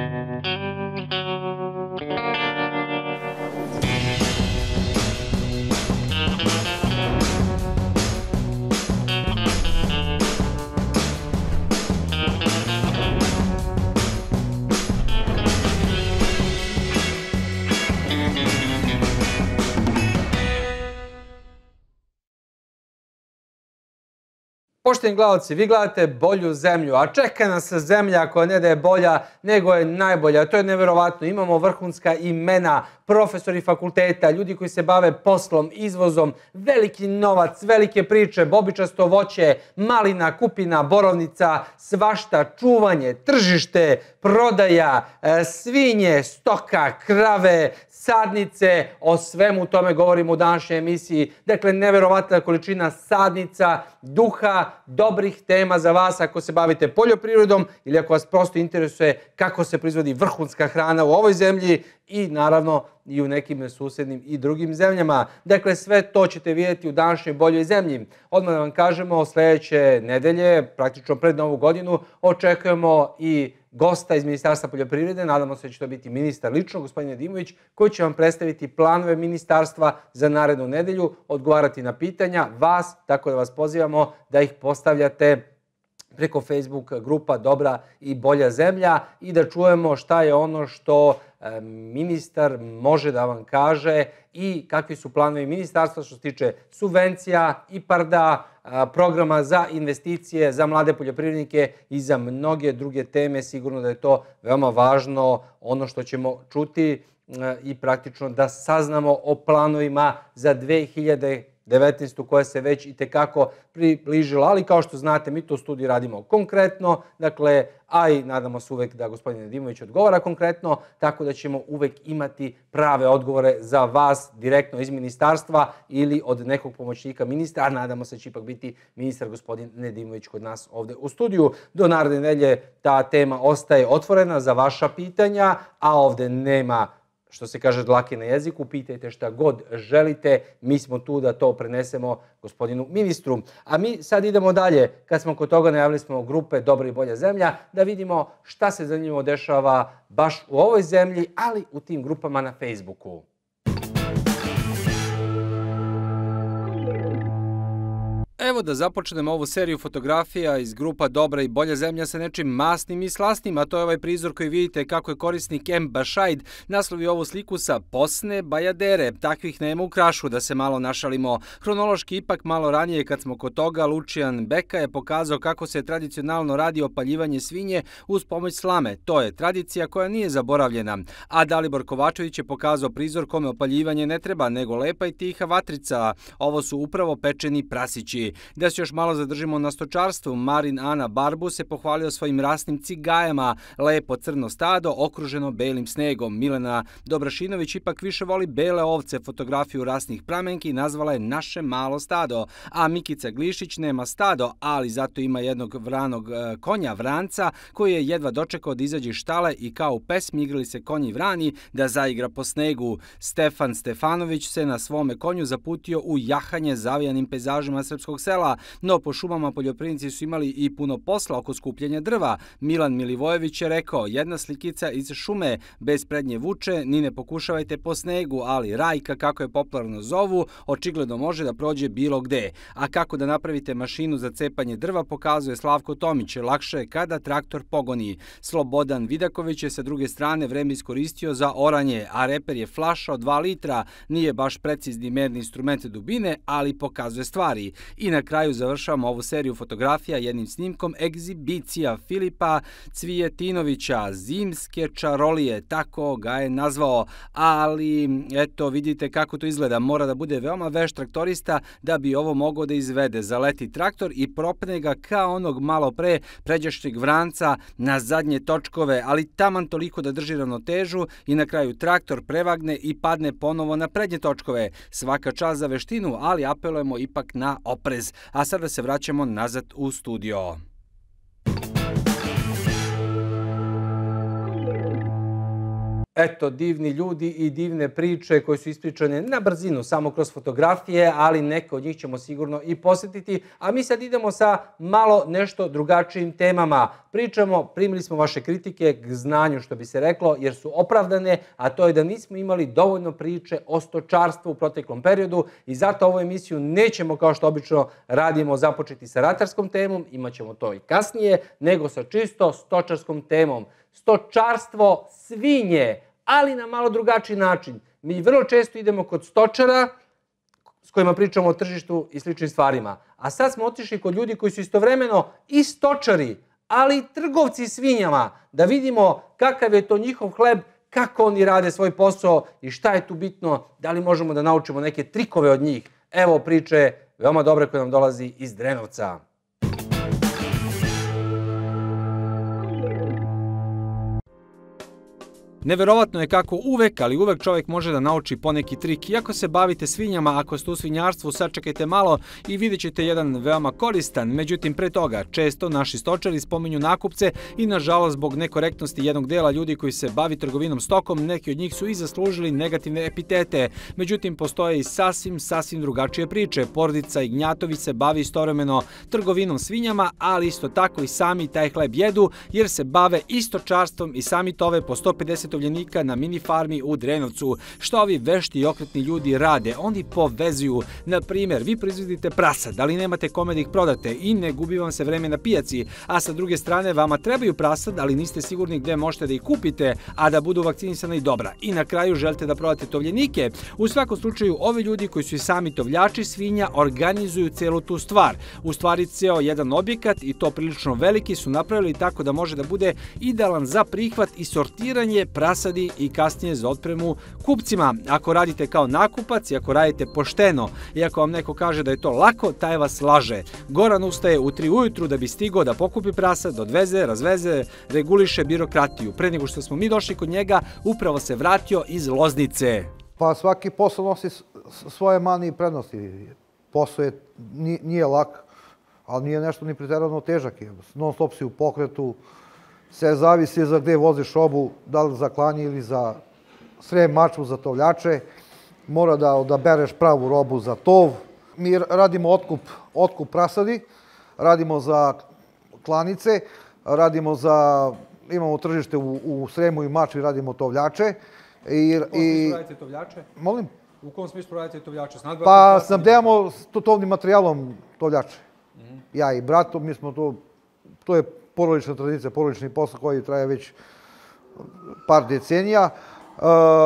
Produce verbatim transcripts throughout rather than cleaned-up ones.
Poštovani gledalci, vi gledate Bolju zemlju, a čeka nas zemlja koja ne da je bolja, nego je najbolja. To je neverovatno. Imamo vrhunska imena, profesori fakulteta, ljudi koji se bave poslom, izvozom, veliki novac, velike priče, bobičasto voće, malina, kupina, borovnica, svašta, čuvanje, tržište, prodaja, svinje, stoka, krave, sadnice. O svemu tome govorimo u današnjoj emisiji. Dakle, neverovatna količina sadnica, duha, dobrih tema za vas ako se bavite poljoprivredom ili ako vas prosto interesuje kako se proizvodi vrhunska hrana u ovoj zemlji i naravno i u nekim susednim i drugim zemljama. Dakle, sve to ćete vidjeti u današnjoj Boljoj zemlji. Odmah da vam kažemo, sljedeće nedelje, praktično pred Novu godinu, očekujemo i gosta iz Ministarstva poljoprivrede, nadamo se da će to biti ministar lično, gospodin Nedimović, koji će vam predstaviti planove ministarstva za narednu nedelju, odgovarati na pitanja vas, tako da vas pozivamo da ih postavljate preko Facebook grupa Dobra i Bolja zemlja i da čujemo šta je ono što ministar može da vam kaže i kakvi su planovi ministarstva što se tiče subvencija, IPARD-a, programa za investicije, za mlade poljoprivrednike i za mnoge druge teme. Sigurno da je to veoma važno ono što ćemo čuti i praktično da saznamo o planovima za dve hiljade devetnaestu koja se već i tekako približila, ali kao što znate mi to u studiju radimo konkretno, dakle, a i nadamo se uvek da gospodin Nedimović odgovara konkretno, tako da ćemo uvek imati prave odgovore za vas direktno iz ministarstva ili od nekog pomoćnika ministra, a nadamo se da će ipak biti ministar gospodin Nedimović kod nas ovde u studiju. Do naredne nedelje ta tema ostaje otvorena za vaša pitanja, a ovde nema, što se kaže, dlake na jeziku, pitajte šta god želite, mi smo tu da to prenesemo gospodinu ministru. A mi sad idemo dalje, kad smo kod toga najavili smo grupe Dobra i Bolja zemlja, da vidimo šta se zanimljivo dešava baš u ovoj zemlji, ali u tim grupama na Facebooku. Evo da započnemo ovu seriju fotografija iz grupa Dobra i Bolja zemlja sa nečim masnim i slasnim, a to je ovaj prizor koji vidite kako je korisnik M. Bašajd naslovio ovu sliku sa posne bajadere. Takvih nema u Krašu, da se malo našalimo. Hronološki ipak malo ranije kad smo kod toga, Lučijan Beka je pokazao kako se tradicionalno radi opaljivanje svinje uz pomoć slame. To je tradicija koja nije zaboravljena. A Dalibor Kovačević je pokazao prizor kome opaljivanje ne treba, nego lepa i tiha vatrica. Ovo su upravo pečeni prasići. Da se još malo zadržimo na stočarstvu, Marin Ana Barbu se pohvalio svojim rasnim cigajama, lepo crno stado okruženo belim snegom. Milena Dobrašinović ipak više voli bele ovce, fotografiju rasnih pramenki nazvala je Naše malo stado, a Mikica Glišić nema stado, ali zato ima jednog vranog konja vranca koji je jedva dočekao da izađe iz štale i kao u pesmi Igrali se konji vrani da zaigra po snegu. Stefan Stefanović se na svome konju zaputio u jahanje zavijanim pejzažima srpskog sela, no po šumama poljoprivrednici su imali i puno posla oko skupljanja drva. Milan Milivojević je rekao, jedna slikica iz šume, bez prednje vuče, ni ne pokušavajte po snegu, ali rajka, kako je popularno zovu, očigledno može da prođe bilo gde. A kako da napravite mašinu za cepanje drva pokazuje Slavko Tomić, lakše je kada traktor pogoni. Slobodan Vidaković je sa druge strane vreme iskoristio za oranje, a reper je flaša od dva litra, nije baš precizni merni instrument dubine, ali pokazuje stvari. I na kraju završavamo ovu seriju fotografija jednim snimkom egzibicija Filipa Cvijetinovića, zimske čarolije, tako ga je nazvao, ali eto vidite kako to izgleda, mora da bude veoma vešt traktorista da bi ovo mogao da izvede. Zaleti traktor i propne ga kao onog malo pre pređašnjeg vranca na zadnje točkove, ali taman toliko da drži ravnotežu i na kraju traktor prevagne i padne ponovo na prednje točkove. Svaka čast za veštinu, ali apelujemo ipak na oprez. A sada se vraćamo nazad u studio. Eto, divni ljudi i divne priče koje su ispričane na brzinu, samo kroz fotografije, ali neke od njih ćemo sigurno i posjetiti. A mi sad idemo sa malo nešto drugačijim temama. Pričamo, primili smo vaše kritike k znanju, što bi se reklo, jer su opravdane, a to je da nismo imali dovoljno priče o stočarstvu u proteklom periodu i zato ovu emisiju nećemo, kao što obično radimo, započeti sa ratarskom temom, imat ćemo to i kasnije, nego sa čisto stočarskom temom. Stočarstvo svinje, ali na malo drugačiji način. Mi vrlo često idemo kod stočara s kojima pričamo o tržištu i sličnim stvarima. A sad smo otišli kod ljudi koji su istovremeno i stočari, ali i trgovci svinjama, da vidimo kakav je to njihov hleb, kako oni rade svoj posao i šta je tu bitno, da li možemo da naučimo neke trikove od njih. Evo priče veoma dobre koje nam dolazi iz Drenovca. Neverovatno je kako uvek, ali uvek čovjek može da nauči poneki trik. Iako se bavite svinjama, ako ste u svinjarstvu, sačekajte malo i vidjet ćete jedan veoma koristan. Međutim, pre toga, često naši stočari spominju nakupce i nažalost zbog nekorektnosti jednog dela ljudi koji se bavi trgovinom stokom, neki od njih su i zaslužili negativne epitete. Međutim, postoje i sasvim, sasvim drugačije priče. Porodica Ignjatović se bavi istovremeno trgovinom svinjama, ali isto tako i sami taj hleb jedu, jer se bave i stočarstvom i sami tove po sto pedeset tovljenika na mini farmi u Drenovcu. Što ovi vešti i okretni ljudi rade? Oni povezuju. Na primjer, vi proizvodite prasad, ali nemate kome da ih prodate i ne gubi vam se vreme na pijaci, a sa druge strane vama trebaju prasad, ali niste sigurni gde možete da ih kupite, a da budu vakcinisana i dobra. I na kraju želite da prodate tovljenike. U svakom slučaju, ovi ljudi koji su i sami tovljači svinja organizuju celu tu stvar. U stvari, ceo jedan objekat, i to prilično veliki, su napravili tako da može da bude idealan za prihvat i sortiranje prasadi i kasnije za otpremu kupcima. Ako radite kao nakupac i ako radite pošteno i ako vam neko kaže da je to lako, taj vas laže. Goran ustaje u tri ujutru da bi stigao da pokupi prasad, odveze, razveze, reguliše birokratiju. Pre nego što smo mi došli kod njega, upravo se vratio iz Loznice. Pa svaki posao nosi svoje mane i prednosti. Posao je, nije lak, ali nije nešto ni pretjerano težak. Non stop si u pokretu, sve zavisi za gde voziš robu, da li za klanje ili za srem mačvu za tovljače. Mora da odabereš pravu robu za tov. Mi radimo otkup, otkup prasadi, radimo za klanice, radimo za, imamo tržište u, u Sremu i Mačvi, radimo tovljače. I, u kom smislu radite tovljače? Molim? U kom smislu radite tovljače? Pa snabdevamo tovnim materijalom tovljače. Mm-hmm. Ja i brato, mi smo to, to je porodična tradicija, porodični posao koji traje već par decenija. E,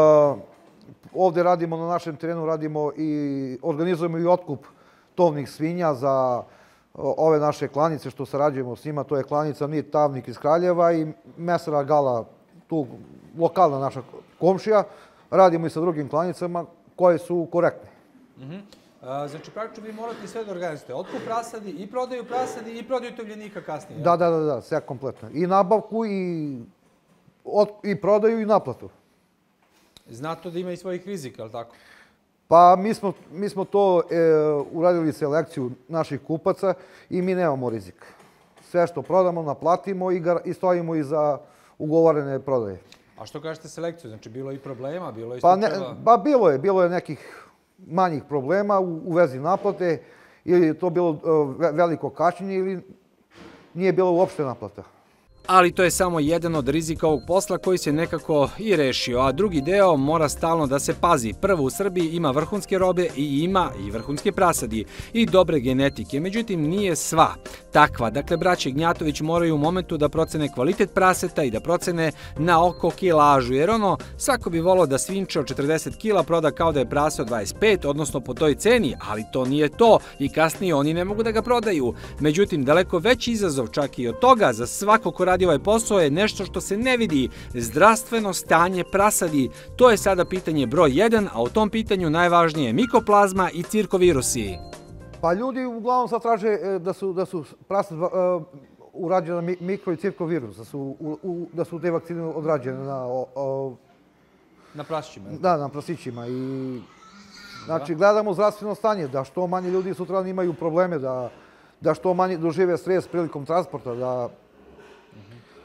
ovde radimo na našem terenu, radimo i organizujemo i otkup tovnih svinja za ove naše klanice što sarađujemo s njima. To je klanica Mir Tavnik iz Kraljeva i Mesara Gala, tu lokalna naša komšija. Radimo i sa drugim klanicama koje su korektne. Mm-hmm. Znači, praktično vi morate sve da organizujete. Otkup prasadi, i prodaju prasadi, i prodaju tovljenika kasnije. Da, da, da, da, sve kompletno. I nabavku, i, od, i prodaju, i naplatu. Znate da ima i svojih rizika, ali tako? Pa mi smo, mi smo to e, uradili selekciju naših kupaca i mi nemamo rizik. Sve što prodamo, naplatimo i, gar, i stojimo iza ugovorene prodaje. A što kažete selekciju? Znači, bilo je i problema, bilo je i pa ne, slučajeva? Pa bilo je, bilo je nekih manjih problema u, u vezi naplate, ili je to bilo uh, veliko kašnjenje ili nije bilo uopšte naplata. Ali to je samo jedan od rizika ovog posla koji se nekako i rešio, a drugi deo mora stalno da se pazi. Prvo, u Srbiji ima vrhunske robe i ima i vrhunske prasadi i dobre genetike, međutim nije sva takva. Dakle, braće Ignjatović moraju u momentu da procene kvalitet praseta i da procene na oko kilažu, jer ono, svako bi volao da svinče od četrdeset kila proda kao da je prase od dvadeset pet, odnosno po toj ceni, ali to nije to i kasnije oni ne mogu da ga prodaju. Međutim, daleko veći izazov čak i od toga za svako ko radi ovaj posao je nešto što se ne vidi, zdravstveno stanje prasadi. To je sada pitanje broj jedan, a u tom pitanju najvažnije je mikoplazma i cirkovirusi. Pa ljudi uglavnom sad traže da su, da su prasad uh, urađena mikro i cirkovirus, da su, u, u, da su te vakcine odrađene na... Uh, na prasićima? Da, na prasićima. I, znači, gledamo zdravstveno stanje, da što manje ljudi sutra imaju probleme, da, da što manje dožive stres prilikom transporta, da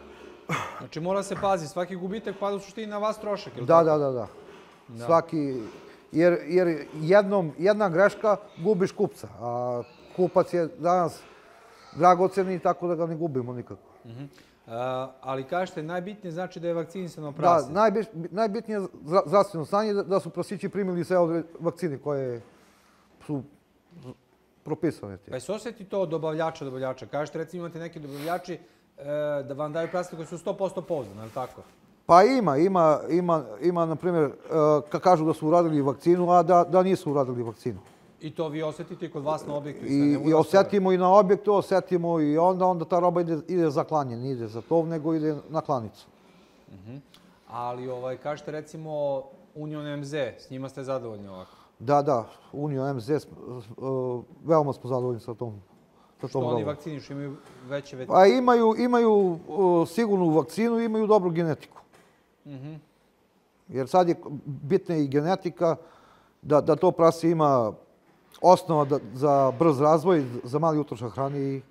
Znači mora se pazi, svaki gubitak pada u suštini na vas trošak, ili Da, tako? da, da, da. Svaki, jer, jer jednom, jedna greška gubiš kupca, a kupac je danas dragoceni, tako da ga ne gubimo nikako. Uh-huh. Uh, ali kažete, najbitnije znači da je vakcinisano prase. Da, najbi, najbitnije je zdravstveno stanje, da, da su prasići primili sve ove vakcine koje su propisane. Pa se osjeti to od dobavljača dobavljača? Kažete, recimo imate neki dobavljači e, da vam daju prase koji su sto posto pouzdani, je li tako? Pa ima, ima, ima, ima na primjer, kad kažu da su uradili vakcinu, a da, da nisu uradili vakcinu. I to vi osjetite i kod vas na objektu? I, i osjetimo i na objektu, osjetimo i onda, onda ta roba ide, ide za klanje, ne ide za tov, nego ide na klanicu. Uh-huh. Ali ovaj, kažete recimo Union M Z, s njima ste zadovoljni ovako? Da, da, Union M Z, uh, veoma smo zadovoljni sa tom, sa tom Što robom. oni vakcinišu, imaju veće veće? Pa imaju, imaju uh, sigurnu vakcinu i imaju dobru genetiku. Uh-huh. Jer sad je bitna i genetika, da, da to prase ima osnova da, za brz razvoj, za mali utrošak hrane i...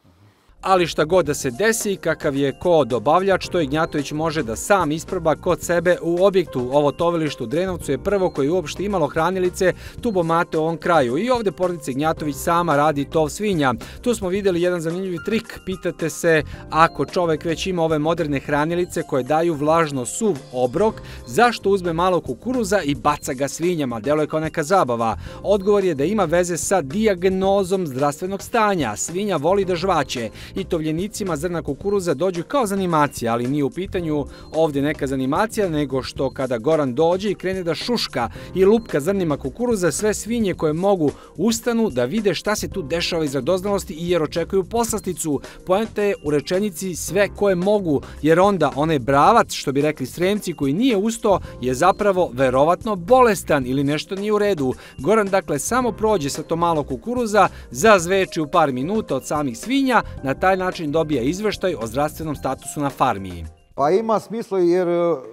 Ali šta god da se desi, kakav je ko dobavljač, to Ignjatović može da sam isproba kod sebe u objektu. Ovo tovilište u Drenovcu je prvo koje je uopšte imalo hranilice tubomate u ovom kraju. I ovde porodica Ignjatović sama radi tov svinja. Tu smo vidjeli jedan zanimljivi trik. Pitate se, ako čovek već ima ove moderne hranilice koje daju vlažno suv obrok, zašto uzme malo kukuruza i baca ga svinjama? Delo je kao neka zabava. Odgovor je da ima veze sa dijagnozom zdravstvenog stanja. Svinja voli da žvaće. I tovljenicima zrna kukuruza dođu kao zanimacija, ali nije u pitanju ovdje neka zanimacija, nego što kada Goran dođe i krene da šuška i lupka zrnima kukuruza, sve svinje koje mogu ustanu da vide šta se tu dešava iz radoznalosti i jer očekuju poslasticu. Poenta je u rečenici sve koje mogu, jer onda onaj bravac, što bi rekli Sremci, koji nije usto, je zapravo verovatno bolestan ili nešto nije u redu. Goran dakle samo prođe sa to malo kukuruza, zazveči u par minuta od samih svinja, na taj način dobija izveštaj o zdravstvenom statusu na farmiji. Pa ima smisla jer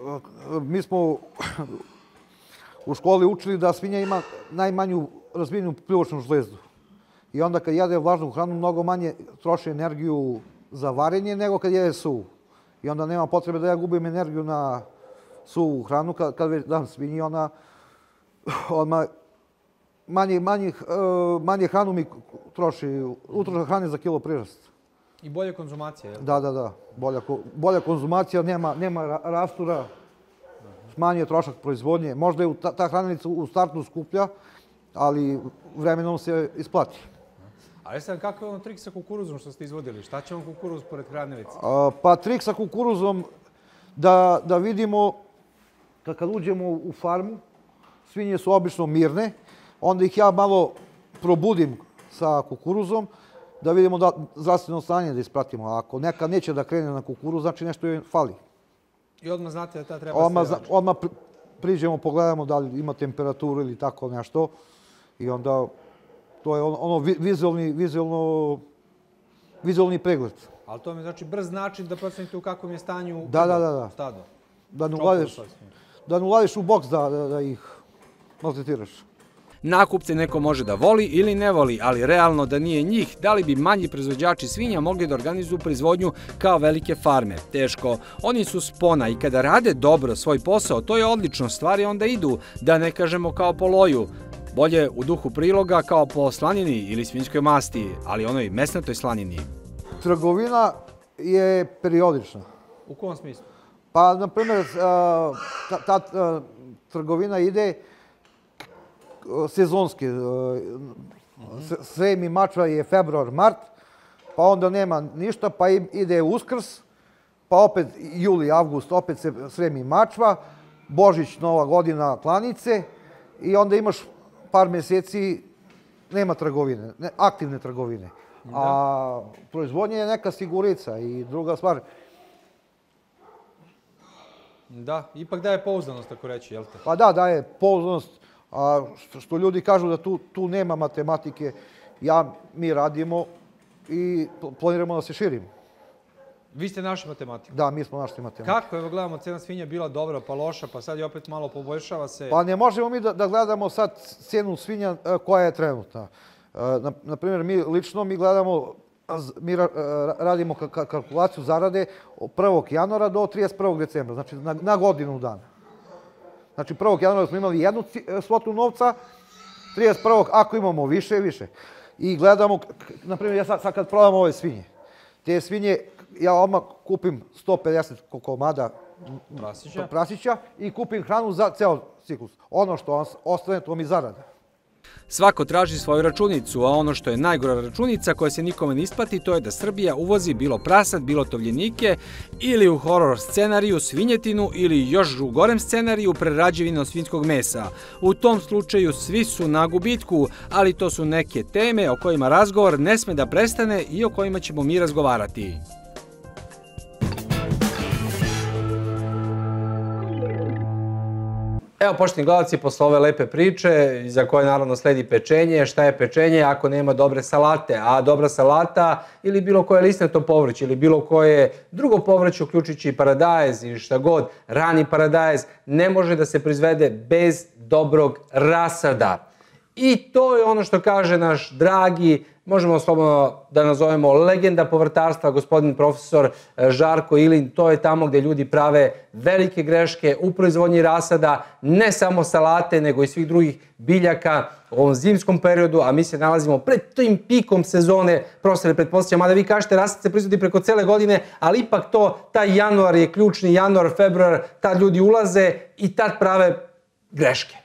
mi smo u školi učili da svinja ima najmanju razvijenu pljuvačnu žlezdu. I onda kad jede vlažnu hranu mnogo manje troši energiju za varenje nego kad jede suvu. I onda nema potrebe da ja gubim energiju na suvu hranu. Kad, kad već dam svinji, ona odmah manje, manje, manje hranu mi troši, utrošak hrane za kilo prirast. I bolje konzumacija, je li? Da, da, da. Bolja, bolja konzumacija, nema, nema rastura, smanjuje trošak proizvodnje. Možda je ta, ta hranilica u startu skuplja, ali vremenom se isplati. Ali sam, kakav je on trik sa kukuruzom što ste izvodili? Šta će on kukuruz pored hranilice? A, pa trik sa kukuruzom da, da vidimo, kad, kad uđemo u farmu, svinje su obično mirne, onda ih ja malo probudim sa kukuruzom, da vidimo da zdravstveno stanje da ispratimo. A ako neka neće da krene na kukuruz, znači nešto joj fali. I odmah znate da ta treba odmah, se... Odmah priđemo, pogledamo da li ima temperaturu ili tako nešto. I onda to je ono vizualni, vizualno, vizualni pregled. Ali to mi znači brz način da procenite u kakvom je stanju da, da, da, da. stado. Da ne uladiš, da ne uladiš u boks da, da, da ih maltretiraš. Nakupce neko može da voli ili ne voli, ali realno da nije njih, da li bi manji proizvođači svinja mogli da organizuju proizvodnju kao velike farme? Teško. Oni su spona i kada rade dobro svoj posao, to je odlično, stvari onda idu, da ne kažemo kao po loju. Bolje u duhu priloga kao po slanini ili svinjskoj masti, ali onoj mesnatoj slanini. Trgovina je periodična. U kom smislu? Pa, na primjer, ta, ta, ta trgovina ide sezonski. Srem i Mačva je februar, mart, pa onda nema ništa, pa ide Uskrs, pa opet juli, avgust, opet se Srem i Mačva, Božić, Nova godina, klanice i onda imaš par mjeseci nema trgovine, ne, aktivne trgovine. A proizvodnja je neka sigurica i druga stvar. Da, ipak daje pouzdanost, tako reći, jel te? Pa da, daje pouzdanost. A što, što ljudi kažu da tu, tu nema matematike, ja, mi radimo i planiramo da se širimo. Vi ste našli matematiku? Da, mi smo našli matematiku. Kako? Evo gledamo, cena svinja bila dobra pa loša, pa sad je opet malo poboljšava se. Pa ne možemo mi da, da gledamo sad cenu svinja koja je trenutna. Na, na primjer, mi lično mi gledamo mi radimo kalkulaciju zarade od prvog januara do trideset prvog decembra, znači na godinu dana. Znači prvog januara smo imali jednu svotu novca, trideset prvog ako imamo više, više. I gledamo, na primjer, ja sad kad prodam ove svinje, te svinje, ja odmah kupim sto pedeset komada prasića i kupim hranu za ceo ciklus. Ono što ostane, to mi zarada. Svako traži svoju računicu, a ono što je najgora računica koja se nikome ne isplati, to je da Srbija uvozi bilo prasad, bilo tovljenike ili u horor scenariju svinjetinu ili još u gorem scenariju prerađevine od svinjskog mesa. U tom slučaju svi su na gubitku, ali to su neke teme o kojima razgovor ne sme da prestane i o kojima ćemo mi razgovarati. Evo, poštovani gledalci, posle ove lepe priče, iza koje naravno sledi pečenje. Šta je pečenje ako nema dobre salate? A dobra salata ili bilo koje listnato povrće ili bilo koje drugo povrće, uključujući paradajz ili šta god, rani paradajz, ne može da se proizvede bez dobrog rasada. I to je ono što kaže naš dragi, možemo slobodno da nazovemo legenda povrtarstva, gospodin profesor Žarko Ilin. To je tamo gde ljudi prave velike greške u proizvodnji rasada, ne samo salate, nego i svih drugih biljaka u ovom zimskom periodu, a mi se nalazimo pred tim pikom sezone, profesore, pretpostavljam, mada vi kažete rasad se proizvodi preko cele godine, ali ipak to, taj januar je ključni, januar, februar, tad ljudi ulaze i tad prave greške.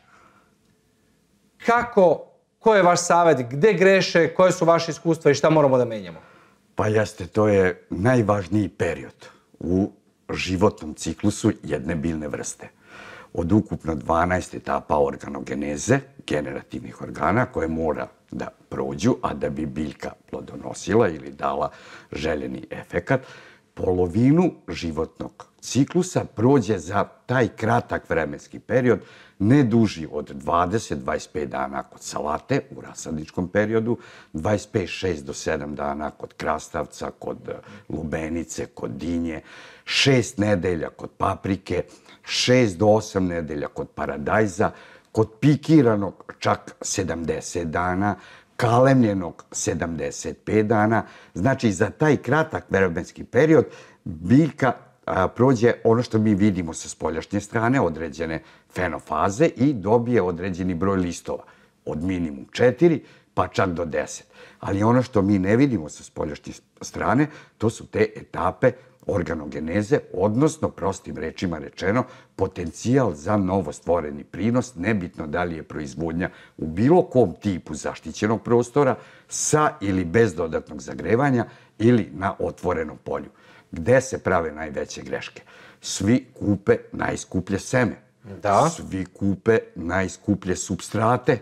Kako, ko je vaš savjet, gde greše, koje su vaše iskustva i šta moramo da menjamo? Pa jeste, to je najvažniji period u životnom ciklusu jedne biljne vrste. Od ukupno dvanaest etapa organogeneze, generativnih organa, koje mora da prođu, a da bi biljka plodonosila ili dala željeni efekat, polovinu životnog ciklusa prođe za taj kratak vremenski period, ne duži od dvadeset do dvadeset pet dana kod salate u rasadničkom periodu, dvadeset pet šest do sedam dana kod krastavca, kod lubenice, kod dinje, šest nedelja kod paprike, šest do osam nedelja kod paradajza, kod pikiranog čak sedamdeset dana, kalemljenog sedamdeset pet dana. Znači, za taj kratak vremenski period biljka prođe ono što mi vidimo sa spoljašnje strane, određene fenofaze i dobije određeni broj listova. Od minimum četiri pa čak do deset. Ali ono što mi ne vidimo sa spoljašnje strane, to su te etape organogeneze, odnosno, prostim rečima rečeno, potencijal za novostvoreni prinos, nebitno da li je proizvodnja u bilo kom tipu zaštićenog prostora, sa ili bez dodatnog zagrevanja ili na otvorenom polju. Gde se prave najveće greške? Svi kupe najskuplje seme. Svi kupe najskuplje supstrate.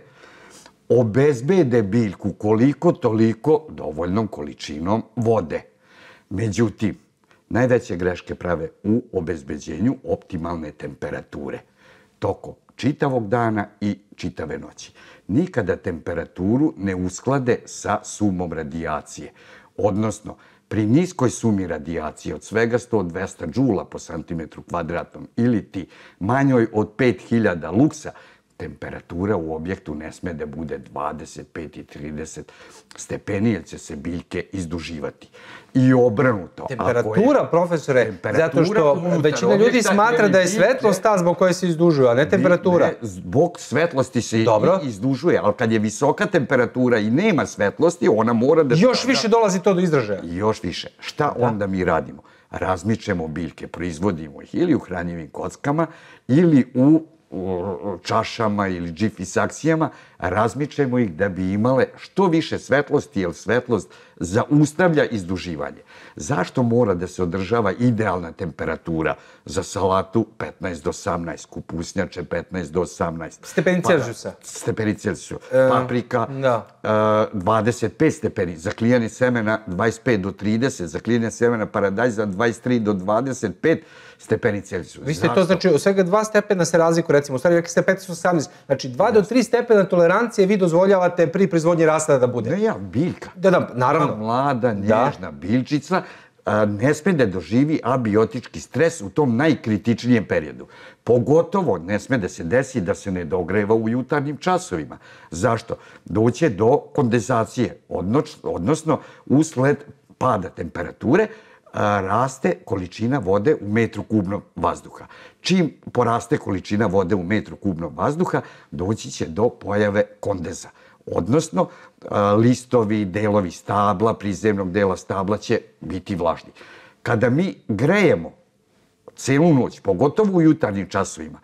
Obezbede biljku koliko toliko dovoljnom količinom vode. Međutim, najveće greške prave u obezbeđenju optimalne temperature tokom čitavog dana i čitave noći. Nikada temperaturu ne usklade sa sumom radijacije, odnosno pri niskoj sumi radijacije od svega sto do dvesta džula po santimetru kvadratnom ili ti manjoj od pet hiljada luksa, temperatura u objektu ne sme da bude dvadeset pet i trideset stepeni, jer će se biljke izduživati. I obrnuto. Temperatura, profesore, zato što većina ljudi smatra da je svetlost ta zbog koje se izdužuju, a ne temperatura. Zbog svetlosti se i izdužuje, ali kad je visoka temperatura i nema svetlosti, ona mora da... Još više dolazi to do izražaja. Još više. Šta onda mi radimo? Razmičemo biljke, proizvodimo ih ili u hranjivim kockama, ili u čašama ili džifisaksijama, razmičemo ih da bi imale što više svetlosti, jer svetlost zaustavlja izduživanje. Zašto mora da se održava idealna temperatura za salatu petnaest do osamnaest, kupusnjače petnaest do osamnaest? Stepeni Celzijusa. Stepeni Celzijusa. Paprika dvadeset pet stepeni, za klijanje semena dvadeset pet do trideset, za klijanje semena paradajza dvadeset tri do dvadeset pet stepeni Celzijusa. Vi ste to, znači, u svega dva stepena se razliku, recimo, u stvari rekli ste petnaest do osamnaest, znači dva do tri stepena tolerancije vi dozvoljavate pri proizvodnji rasada da bude. Ne ja, biljka. Da, da, naravno. Mlada, nježna biljčica ne sme da doživi abiotički stres u tom najkritičnijem periodu. Pogotovo ne sme da se desi da se ne dogreva u jutarnjim časovima. Zašto? Doće do kondenzacije, odnosno usled pada temperature raste količina vode u metru kubnog vazduha. Čim poraste količina vode u metru kubnog vazduha, doći će do pojave kondeza. Odnosno, listovi, delovi stabla, prizemnog dela stabla će biti vlažni. Kada mi grejemo celu noć, pogotovo u jutarnjim časovima,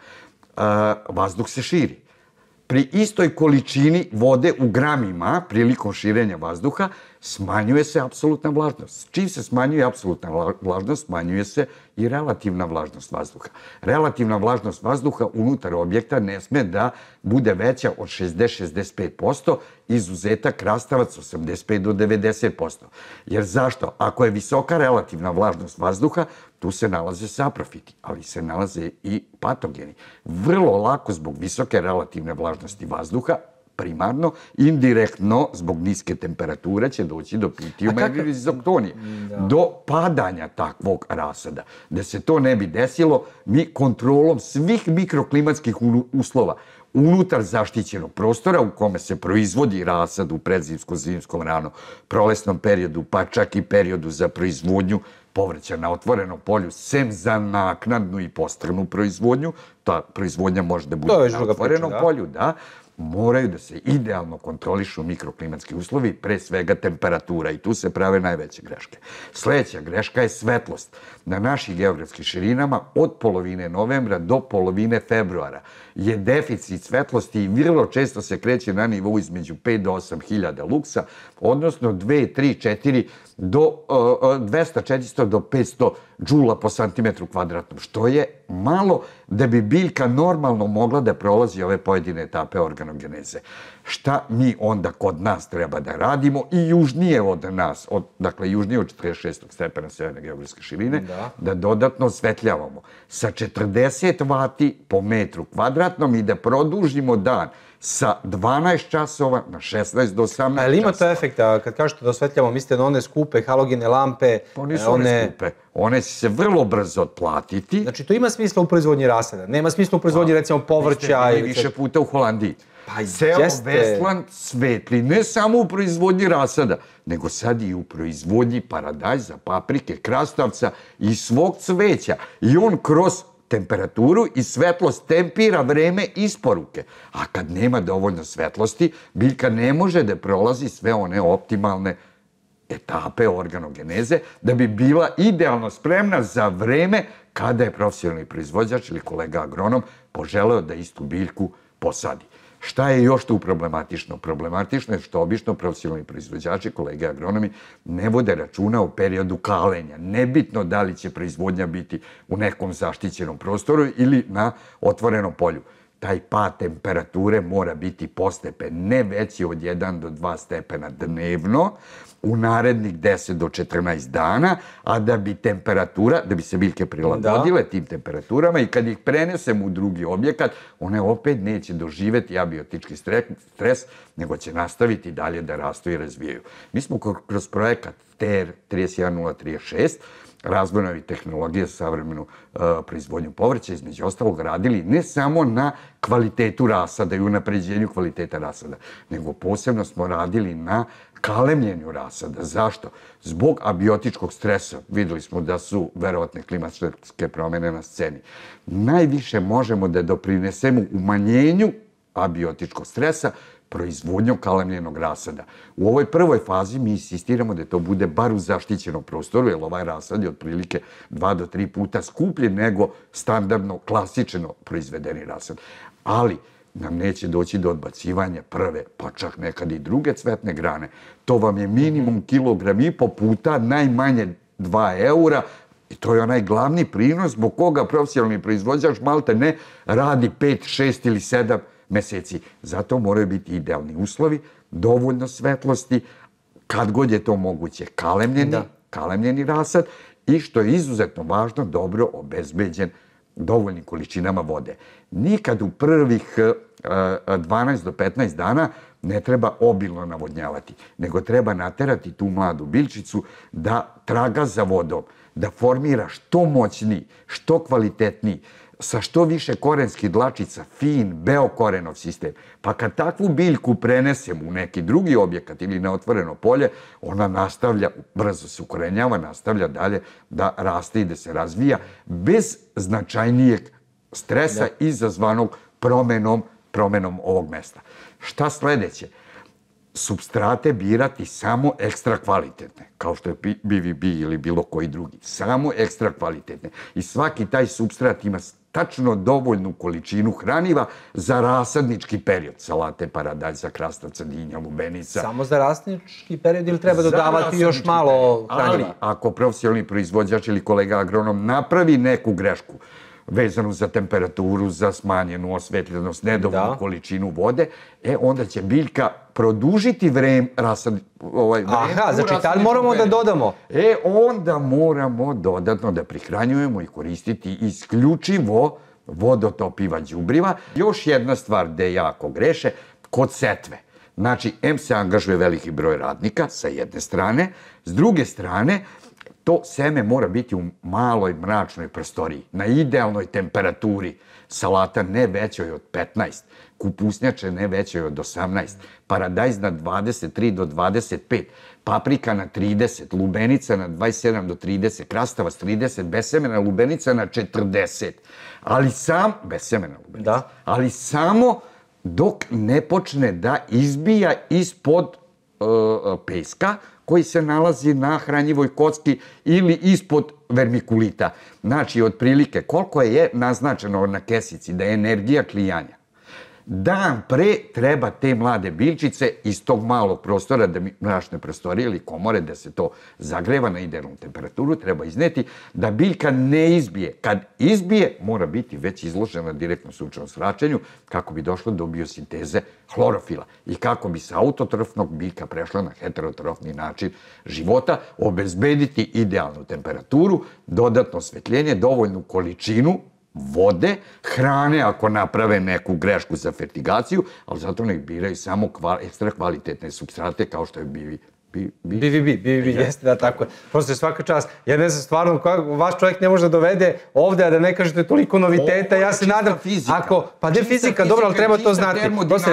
vazduh se širi. Pri istoj količini vode u gramima prilikom širenja vazduha smanjuje se apsolutna vlažnost. Čim se smanjuje apsolutna vlažnost, smanjuje se i relativna vlažnost vazduha. Relativna vlažnost vazduha unutar objekta ne sme da bude veća od šezdeset do šezdeset pet posto, izuzetak krastavac osamdeset pet do devedeset posto. Jer zašto? Ako je visoka relativna vlažnost vazduha, tu se nalaze saprofiti, ali se nalaze i patogeni. Vrlo lako zbog visoke relativne vlažnosti vazduha, primarno, indirektno, zbog niske temperature će doći do pitijuma ili rizoktonije. Do padanja takvog rasada. Da se to ne bi desilo, mi kontrolom svih mikroklimatskih uslova unutar zaštićenog prostora u kome se proizvodi rasad u predzimskom, zimskom, rano prolesnom periodu, pa čak i periodu za proizvodnju povrća na otvorenom polju, sem za naknadnu i postranu proizvodnju, ta proizvodnja može da bude na otvorenom polju, da, moraju da se idealno kontrolišu mikroklimatski uslovi, pre svega temperatura, i tu se prave najveće greške. Sljedeća greška je svetlost. Na naših geografskih širinama od polovine novembra do polovine februara je deficit svetlosti i vrlo često se kreće na nivou između pet do osam hiljada luksa, odnosno dve, tri, četiri do dvesta, četiristo do petsto džula po santimetru kvadratnom, što je malo da bi biljka normalno mogla da prolazi ove pojedine etape organogeneze. Šta mi onda kod nas treba da radimo i južnije od nas, dakle južnije od četrdeset šestog stepena severne geografske širine, da dodatno osvetljavamo sa četrdeset vati po metru kvadratnom i da produžimo dan sa dvanaest časova na šesnaest do osamnaest časova. Ali ima to efekta, kad kažete da osvetljamo, mislite na one skupe halogene lampe? To nisu one skupe. One će se vrlo brzo otplatiti. Znači, to ima smisla u proizvodnji rasada? Nema smisla u proizvodnji, recimo, povrća? Vi ste više puta u Holandiji. Ceo Vestland svetli, ne samo u proizvodnji rasada, nego sad i u proizvodnji paradajza, paprike, krastavca i svog cveća. I on kroz temperaturu i svetlost tempira vreme isporuke. A kad nema dovoljno svetlosti, biljka ne može da prolazi sve one optimalne etape organogeneze da bi bila idealno spremna za vreme kada je profesionalni proizvođač ili kolega agronom poželeo da istu biljku posadi. Šta je još tu problematično? Problematično je što obično profesionalni proizvođači, kolege agronomi, ne vode računa o periodu kalenja. Nebitno da li će proizvodnja biti u nekom zaštićenom prostoru ili na otvorenom polju. Taj pad temperature mora biti postepen, ne veći od jedan do dva stepena dnevno, u narednih deset do četrnaest dana, a da bi temperatura, da bi se biljke prilagodile tim temperaturama i kad ih prenesemo u drugi objekat, one opet neće doživeti abiotički stres, nego će nastaviti dalje da rastu i razvijaju. Mi smo kroz projekat T R trideset jedan nula trideset šest, razvoj novih tehnologija za savremenu proizvodnju povrća, između ostalog radili ne samo na kvalitetu rasada i unapređenju kvaliteta rasada, nego posebno smo radili na kalemljenju rasada. Zašto? Zbog abiotičkog stresa. Videli smo da su verovatne klimatske promjene na sceni. Najviše možemo da doprinesemo umanjenju abiotičkog stresa proizvodnjom kalemljenog rasada. U ovoj prvoj fazi mi insistiramo da to bude bar u zaštićenom prostoru, jer ovaj rasad je otprilike dva do tri puta skuplji nego standardno, klasično proizvedeni rasad. Ali nam neće doći do odbacivanja prve, pa čak nekad i druge cvetne grane. To vam je minimum kilogram i po puta, najmanje dva eura, i to je onaj glavni prinos zbog koga profesionalni proizvođač malte ne radi pet, šest ili sedam meseci. Zato moraju biti idealni uslovi, dovoljno svetlosti, kad god je to moguće, kalemljeni, kalemljeni rasad i što je izuzetno važno, dobro obezbeđen dovoljnim količinama vode. Nikad u prvih dvanaest do petnaest dana ne treba obilno navodnjavati, nego treba naterati tu mladu biljčicu da traga za vodom, da formira što moćniji, što kvalitetniji, sa što više korenskih dlačica, fin, beokorenov sistem. Pa kad takvu biljku prenesemo u neki drugi objekat ili na otvoreno polje, ona nastavlja, brzo se ukorenjava, nastavlja dalje da raste i da se razvija bez značajnijeg stresa izazvanog promenom, promenom ovog mesta. Šta sledeće? Supstrate birati samo ekstra kvalitetne, kao što je B V B ili bilo koji drugi. Samo ekstra kvalitetne. I svaki taj supstrat ima tačno dovoljnu količinu hraniva za rasadnički period. Salate, paradajza, krastavca, dinja, lubenica. Samo za rasadnički period ili treba dodavati još malo hraniva? Ali ako profesionalni proizvođač ili kolega agronom napravi neku grešku, vezanu za temperaturu, za smanjenu osvetljenost, nedovoljnu količinu vode, e, onda će biljka produžiti vreme rasad... Aha, znači tad moramo da dodamo. E, onda moramo dodatno da prihranjujemo i koristiti isključivo vodotopiva đubriva. Još jedna stvar gde jako greše, kod setve. Znači, em se angažuje veliki broj radnika sa jedne strane, s druge strane, to seme mora biti u maloj mračnoj prostoriji, na idealnoj temperaturi. Salata ne većoj od petnaest, kupusnjače ne većoj od osamnaest, paradajz na dvadeset tri do dvadeset pet, paprika na trideset, lubenica na dvadeset sedam do trideset, krastavac trideset, besemena lubenica na četrdeset. Ali sam, besemena lubenica, ali samo dok ne počne da izbija ispod peska, koji se nalazi na hranjivoj kocki ili ispod vermikulita. Znači, otprilike, koliko je naznačeno na kesici da je energija klijanja. Dan pre treba te mlade biljčice iz tog malog prostora, mračne prostorije ili komore, da se to zagreva na idealnu temperaturu, treba izneti da biljka ne izbije. Kad izbije, mora biti već izložena direktno sunčevom zračenju kako bi došlo do biosinteze hlorofila i kako bi sa autotrofnog biljka prešla na heterotrofni način života, obezbediti idealnu temperaturu, dodatno osvetljenje, dovoljnu količinu vode, hrane ako naprave neku grešku za fertigaciju, ali zato nek biraju samo ekstra kvalitetne supstrate kao što je B V B. B V B, B V B, jeste da tako je. Prosto je svaka čast. Ja ne znam stvarno, vaš čovjek ne može da dovede ovde, a da ne kažete toliko noviteta. Ja se nadam, ako, pa ne fizika, dobro, ali treba to znati.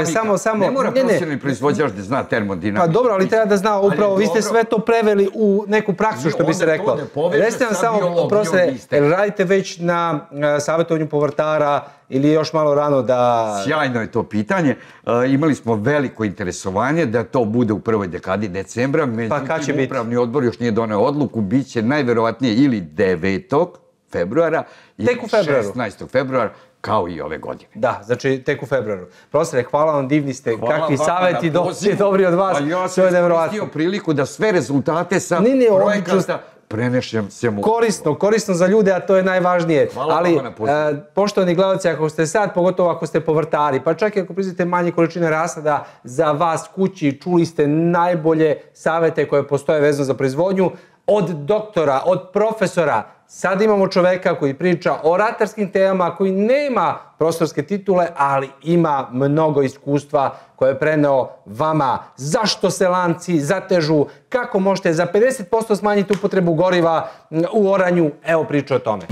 Ne mora profesionalni proizvođač da zna termodinamiku. Pa dobro, ali treba da zna upravo, vi ste sve to preveli u neku praksu, što bi se reklo. Recite nam samo, profesore, radite već na savjetovanju povrtara ili još malo rano da... Sjajno je to pitanje. Imali smo veliko interesovanje da to bude u prvoj dekadi decembra. Međutim, upravni odbor još nije doneo odluku. Biće najverovatnije ili devetog februara ili šesnaestog februara, kao i ove godine. Da, znači tek u februaru. Profesore, hvala vam, divni ste. Kakvi savjeti dobri od vas. Ja sam iskoristio priliku da sve rezultate sa projekata prenešem se mu. Korisno, korisno za ljude, a to je najvažnije. Ali, poštovani gledalci, ako ste sad, pogotovo ako ste povrtari, pa čak i ako priznate manje količine rasada za vas kući, čuli ste najbolje savete koje postoje vezano za proizvodnju, od doktora, od profesora. Sad imamo čoveka koji priča o ratarskim temama, koji nema profesorske titule, ali ima mnogo iskustva koje je preneo vama. Zašto se lanci zatežu, kako možete za pedeset posto smanjiti upotrebu goriva u oranju, evo priča o tome.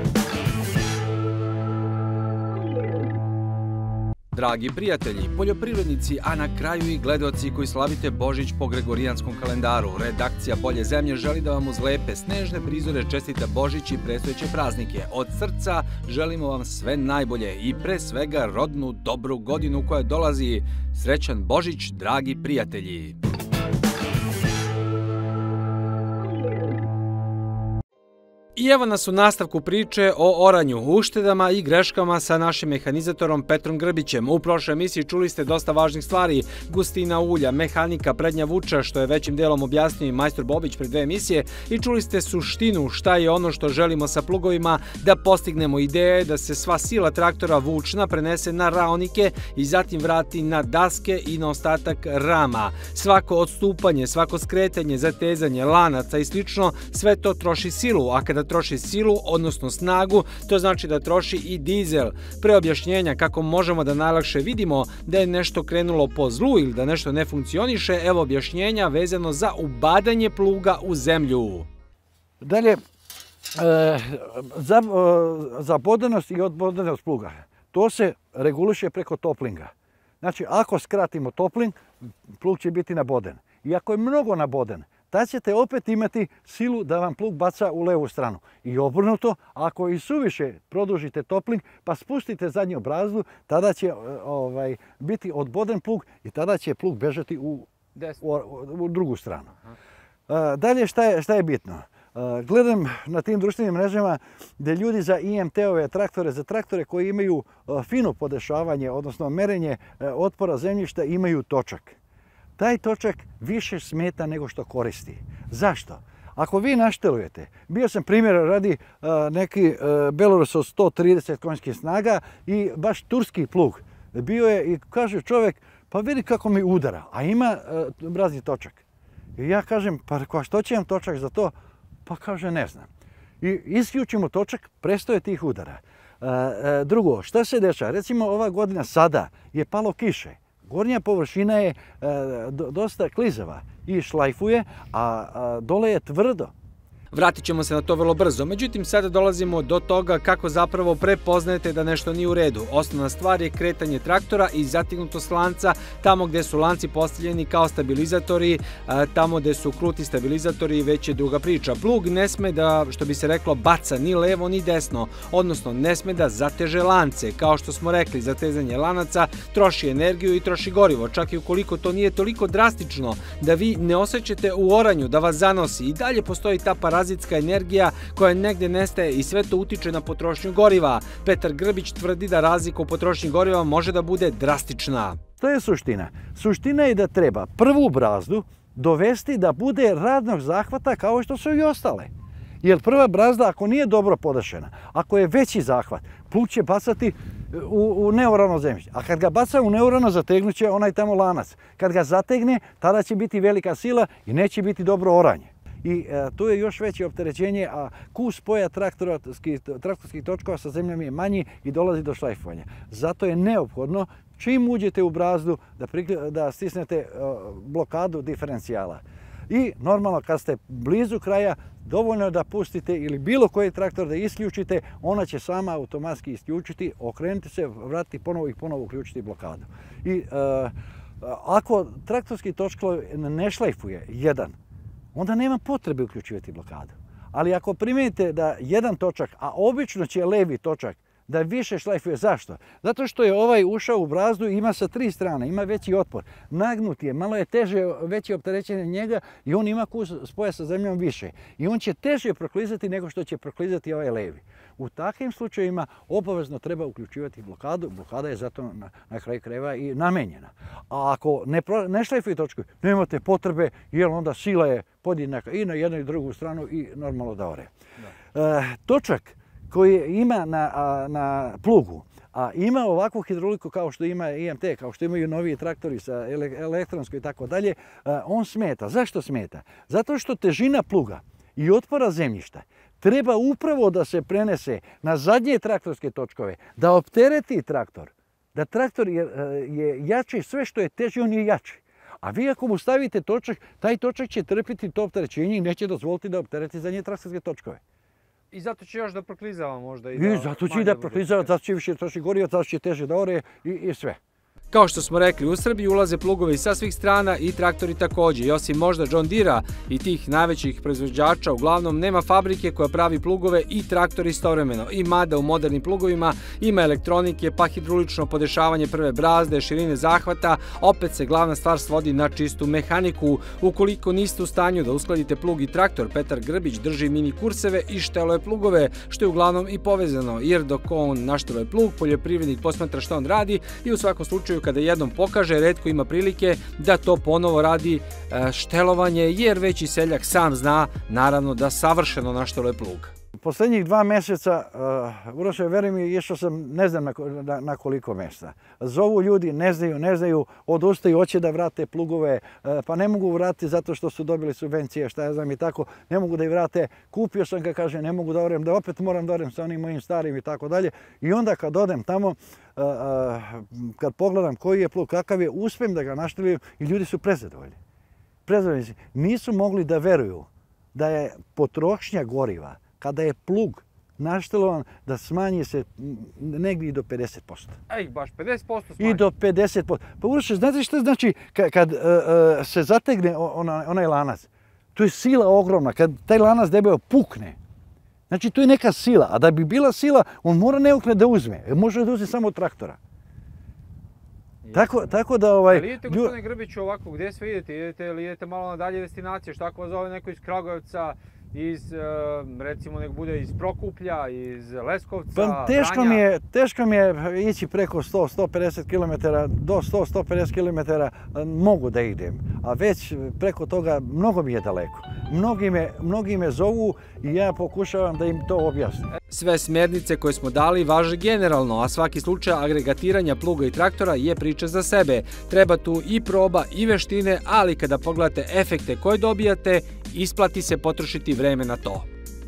Dragi prijatelji, poljoprivrednici, a na kraju i gledaoci koji slavite Božić po Gregorijanskom kalendaru, redakcija Bolje zemlje želi da vam uz lepe snežne prizore čestita Božić i predstojeće praznike. Od srca želimo vam sve najbolje i pre svega rodnu dobru godinu koja dolazi. Srećan Božić, dragi prijatelji! I evo nas u nastavku priče o oranju, uštedama i greškama sa našim mehanizatorom Petrom Grbićem. U prošloj emisiji čuli ste dosta važnih stvari, gustina ulja, mehanika, prednja vuča, što je većim delom objasnio i majstor Bobić pre dve emisije, i čuli ste suštinu šta je ono što želimo sa plugovima, da postignemo ideje, da se sva sila traktora vučna prenese na raonike i zatim vrati na daske i na ostatak rama. Svako odstupanje, svako skretanje, zatezanje, lanaca i slično, sve to troši silu, a kada troši silu, odnosno snagu, to znači da troši i dizel. Pre objašnjenja kako možemo da najlakše vidimo da je nešto krenulo po zlu ili da nešto ne funkcioniše, evo objašnjenja vezano za ubadanje pluga u zemlju. Dalje, e, za, e, zabodenost i odbodenost pluga, to se reguliše preko toplinga. Znači, ako skratimo toplin, plug će biti naboden. I ako je mnogo naboden, tad ćete opet imati silu da vam plug baca u levu stranu. I obrnuto, ako i suviše produžite toplin pa spustite zadnju brazdu, tada će ovaj, biti odboden plug i tada će plug bežati u, u, u drugu stranu. Dalje, šta je, šta je bitno? Gledam na tim društvenim mrežama gdje ljudi za I M T-ove traktore, za traktore koji imaju fino podešavanje, odnosno merenje otpora zemljišta, imaju točak. Taj točak više smeta nego što koristi. Zašto? Ako vi naštelujete, bio sam primjer radi neki Belorus od sto trideset konjskih snaga i baš turski plug. Bio je i kaže čovjek, pa vidi kako mi udara, a ima brazni točak. I ja kažem, pa što će vam točak za to? Pa kaže, ne znam. I isključimo točak, prestoje tih udara. Drugo, šta se dešava? Recimo ova godina sada je palo kiše. Gornja površina je dosta klizava i šlajfuje, a dole je tvrdo. Vratit ćemo se na to vrlo brzo, međutim sada dolazimo do toga kako zapravo prepoznajete da nešto nije u redu. Osnovna stvar je kretanje traktora i zategnutost lanca, tamo gdje su lanci postavljeni kao stabilizatori, tamo gdje su kruti stabilizatori već je druga priča. Plug ne sme da, što bi se reklo, baca ni levo ni desno, odnosno ne sme da zateže lance. Kao što smo rekli, zatezanje lanaca troši energiju i troši gorivo, čak i ukoliko to nije toliko drastično da vi ne osjećate u oranju, da vas zanosi. I dalje postoji ta parazitska energija koja negdje nestaje i sve to utiče na potrošnju goriva. Petar Grbić tvrdi da razlika u potrošnji goriva može da bude drastična. To je suština. Suština je da treba prvu brazdu dovesti da bude radnog zahvata kao što su i ostale. Jer prva brazda, ako nije dobro podešena, ako je veći zahvat, plug će bacati u, u neorano zemljište. A kad ga baca u neorano, zategnut će onaj tamo lanac. Kad ga zategne, tada će biti velika sila i neće biti dobro oranje. I e, tu je još veće opterećenje, a kus spoja traktorskih točkova sa zemljom je manji i dolazi do šlajfovanja. Zato je neophodno, čim uđete u brazdu, da, da stisnete e, blokadu diferencijala. I normalno kad ste blizu kraja, dovoljno je da pustite ili bilo koji traktor da isključite, ona će sama automatski isključiti, okrenuti se, vratiti ponovo i ponovo uključiti blokadu. I e, ako traktorski točkov ne šlajfuje jedan, onda nema potrebe uključivati blokadu. Ali ako primijenite da jedan točak, a obično će levi točak, da više šlajfuje. Zašto? Zato što je ovaj ušao u brazdu i ima sa tri strane, ima veći otpor. Nagnut je, malo je teže, veće opterećenje njega i on ima kus spoja sa zemljom više. I on će teže proklizati nego što će proklizati ovaj levi. U takvim slučajevima obavezno treba uključivati blokadu. Blokada je zato na, na kraju krajeva i namenjena. A ako ne, ne šlajfuje točku, nemate potrebe jer onda sila je podjednaka i na jednu i drugu stranu i normalno da ore. Da. E, točak koji ima na, na plugu, a ima ovakvu hidrauliku kao što ima I M T, kao što imaju noviji traktori sa elektronskoj i tako dalje, on smeta. Zašto smeta? Zato što težina pluga i otpora zemljišta treba upravo da se prenese na zadnje traktorske točkove, da optereti traktor, da traktor je, je jači, sve što je teži, on je jači. A vi ako mu stavite točak, taj točak će trpiti to opterećenje i neće dozvoliti da optereti zadnje traktorske točkove. I zato će još da proklizava možda. I, I da zato će i da proklizava, zato će više troši goriva, zato će teže da ore i, i sve. Kao što smo rekli, u Srbiji ulaze plugovi sa svih strana i traktori također. I osim možda John Deere-a i tih najvećih proizvođača, uglavnom nema fabrike koja pravi plugove i traktori istovremeno. I mada u modernim plugovima ima elektronike, pa hidraulično podešavanje prve brazde, širine zahvata, opet se glavna stvar svodi na čistu mehaniku. Ukoliko niste u stanju da uskladite plug i traktor, Petar Grbić drži mini kurseve i šteluje plugove, što je uglavnom i povezano, jer dok on našteluje plug, poljoprivrednik posmatra što on radi i u svakom slučaju kada jednom pokaže, retko ima prilike da to ponovo radi štelovanje, jer veći seljak sam zna, naravno, da savršeno našteluje plug. Poslednjih dva meseca, uh, Uroše, veruj mi, išao sam ne znam na, na, na koliko mesta. Zovu ljudi, ne znaju, ne znaju, odustaju, hoće da vrate plugove, uh, pa ne mogu vratiti zato što su dobili subvencije, šta ja znam i tako, ne mogu da ih vrate. Kupio sam ga, kaže, ne mogu da orem, da opet moram da orem sa onim mojim starim i tako dalje. I onda kad odem tamo, uh, uh, kad pogledam koji je plug, kakav je, uspijem da ga naštelim i ljudi su prezadovoljni. Prezadovoljni. Nisu mogli da veruju da je potrošnja goriva, kada je plug naštelovan, da smanji se negdje i do pedeset posto. Ej, baš pedeset posto smanji? I do pedeset posto. Pa Uroše, znate što znači kad se zategne onaj lanac? To je sila ogromna. Kad taj lanac debeo pukne, znači to je neka sila. A da bi bila sila, on mora neokret da uzme. Može da uzme samo od traktora. Tako, tako da ovaj... Ali idete, gospodine Grbiću, ovako, gdje sve idete? Idete ili idete malo na dalje destinacije? Šta ako vas zove neko iz Kragujevca, iz, recimo, nek bude iz Prokuplja, iz Leskovca, pa, teško mi je, teško mi je ići preko sto do sto pedeset kilometara, do sto do sto pedeset kilometara mogu da idem. A već preko toga mnogo mi je daleko. Mnogi me, mnogi me zovu i ja pokušavam da im to objasnim. Sve smjernice koje smo dali važe generalno, a svaki slučaj agregatiranja pluga i traktora je priča za sebe. Treba tu i proba i veštine, ali kada pogledate efekte koje dobijate, isplati se potrošiti vreme na to.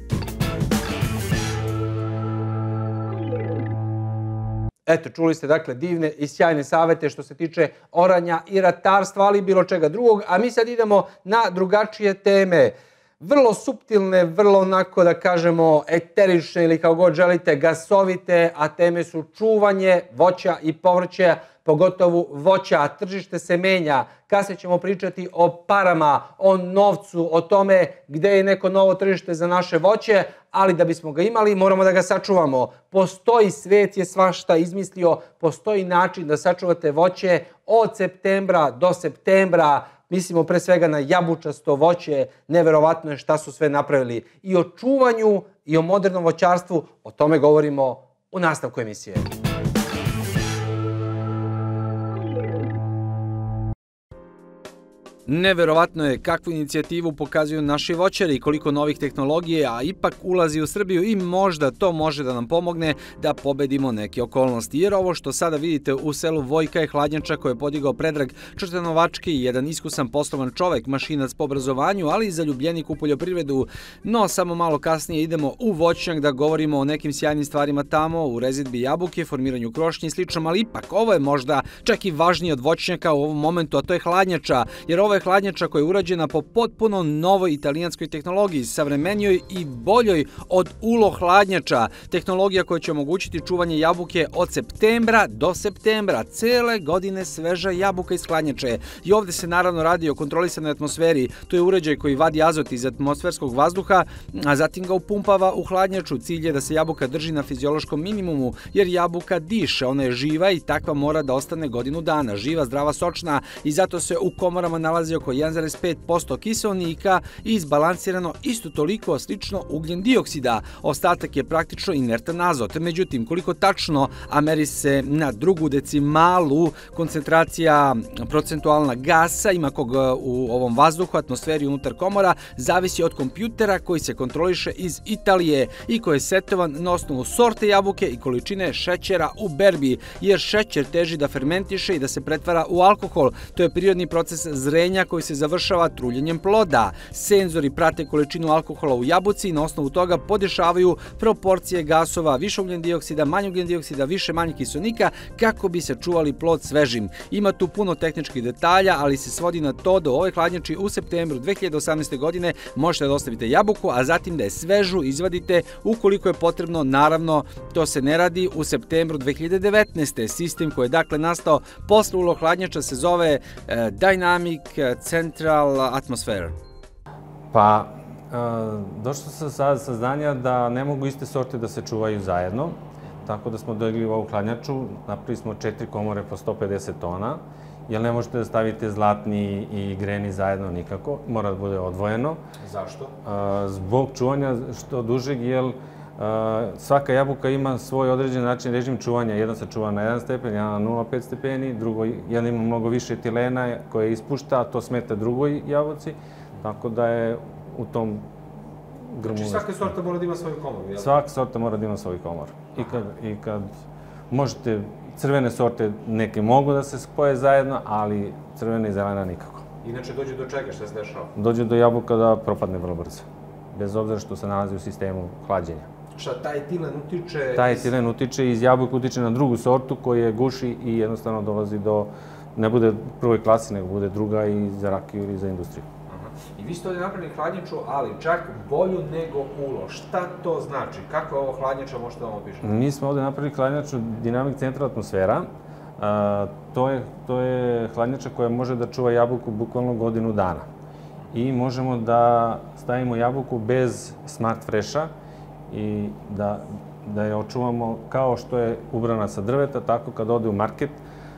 Eto, čuli ste dakle divne i sjajne savete što se tiče oranja i ratarstva, ali i bilo čega drugog. A mi sad idemo na drugačije teme. Vrlo suptilne, vrlo onako da kažemo eterične ili kao god želite gasovite, a teme su čuvanje voća i povrća, pogotovo voća. Tržište se menja. Kasnije ćemo pričati o parama, o novcu, o tome gde je neko novo tržište za naše voće, ali da bismo ga imali moramo da ga sačuvamo. Postoji, svet je svašta izmislio, postoji način da sačuvate voće od septembra do septembra. Mislimo pre svega na jabučasto voće, neverovatno je šta su sve napravili. I o čuvanju i o modernom voćarstvu, o tome govorimo u nastavku emisije. Neverovatno je kakvu inicijativu pokazuju naši voćari i koliko novih tehnologije, a ipak ulazi u Srbiju i možda to može da nam pomogne da pobedimo neke okolnosti. Jer ovo što sada vidite u selu Vojka je hladnjača koje je podigao Predrag Črtanovački, jedan iskusan poslovan čovek, mašinac po obrazovanju, ali i zaljubljenik u poljoprivredu. No, samo malo kasnije idemo u voćnjak da govorimo o nekim sjajnim stvarima tamo, u rezidbi jabuke, formiranju krošnje i sličnom, ali ipak ovo je možda čak i važnije od voćnjaka u ovom momentu, a to je hladnjača, jer ovo je hladnjača koja je urađena po potpuno novoj italijanskoj tehnologiji, savremenijoj i boljoj od ulo hladnjača. Tehnologija koja će omogućiti čuvanje jabuke od septembra do septembra, cele godine sveža jabuka iz hladnjače. I ovde se naravno radi o kontrolisanoj atmosferi. To je uređaj koji vadi azot iz atmosferskog vazduha, a zatim ga upumpava u hladnjaču. Cilj je da se jabuka drži na fiziološkom minimumu, jer jabuka diše, ona je živa i takva mora da ostane godinu dana. Živa, zdrava, sočna i zato se u komorama nalazi oko jedan zarez pet posto kiseonika i izbalansirano isto toliko slično ugljen dioksida. Ostatak je praktično inertan azot. Međutim, koliko tačno, a meri se na drugu decimalu koncentracija procentualna gasa ima kog u ovom vazduhu, atmosferi unutar komora, zavisi od kompjutera koji se kontroliše iz Italije i koji je setovan na osnovu sorte jabuke i količine šećera u berbi, jer šećer teži da fermentiše i da se pretvara u alkohol. To je prirodni proces zrenja koji se završava truljenjem ploda. Senzori prate količinu alkohola u jabuci i na osnovu toga podešavaju proporcije gasova, više ugljen dioksida, manje ugljen dioksida, više manje kiseonika kako bi se čuvali plod svežim. Ima tu puno tehničkih detalja, ali se svodi na to da u ovoj hladnjači u septembru dve hiljade osamnaeste. godine možete da ostavite jabuku, a zatim da je svežu izvadite ukoliko je potrebno. Naravno, to se ne radi u septembru dve hiljade devetnaeste. Sistem koji je dakle nastao posle ulo hladnjača se zove Dynamic Central Atmosphere. Pa, došlo sam sad saznanja da ne mogu iste sorte da se čuvaju zajedno, tako da smo dojeli u ovu hladnjaču, napravili smo četiri komore po sto pedeset tona, jer ne možete da stavite zlatni i greni zajedno nikako, mora da bude odvojeno. Zašto? Zbog čuvanja što dužeg, jer svaka jabuka ima svoj određen način režim čuvanja. Jedan se čuva na jedan stepen, jedan na nula zarez pet stepeni, drugo, jedan ima mnogo više etilena koje ispušta, a to smeta drugoj jabuci, tako da je u tom grmu. Znači svaka sorta mora da ima svoju komoru, jel? Svaka sorta mora da ima svoju komoru. I kad, i kad možete, crvene sorte neke mogu da se spoje zajedno, ali crvena i zelena nikako. Inače dođe do čega, šta se dešava? Dođe do jabuka da propadne vrlo brzo. Bez obzira što se nalazi u sistemu hlađenja. Šta taj etilen utiče? Taj etilen utiče iz jabuka, utiče na drugu sortu koja guši i jednostavno dolazi do, ne bude prvoj klasi, nego bude druga i za rakiju ili za industriju. I vi ste ovdje napravili hladnjaču, ali čak bolju nego ulo. Šta to znači? Kako je ovo hladnjača, možete da vam opišete? Mi smo ovdje napravili hladnjaču Dynamic Central Atmosfera. To je, to je hladnjača koja može da čuva jabuku bukvalno godinu dana. I možemo da stavimo jabuku bez Smart Fresha i da, da je očuvamo kao što je ubrana sa drveta, tako kad ode u market,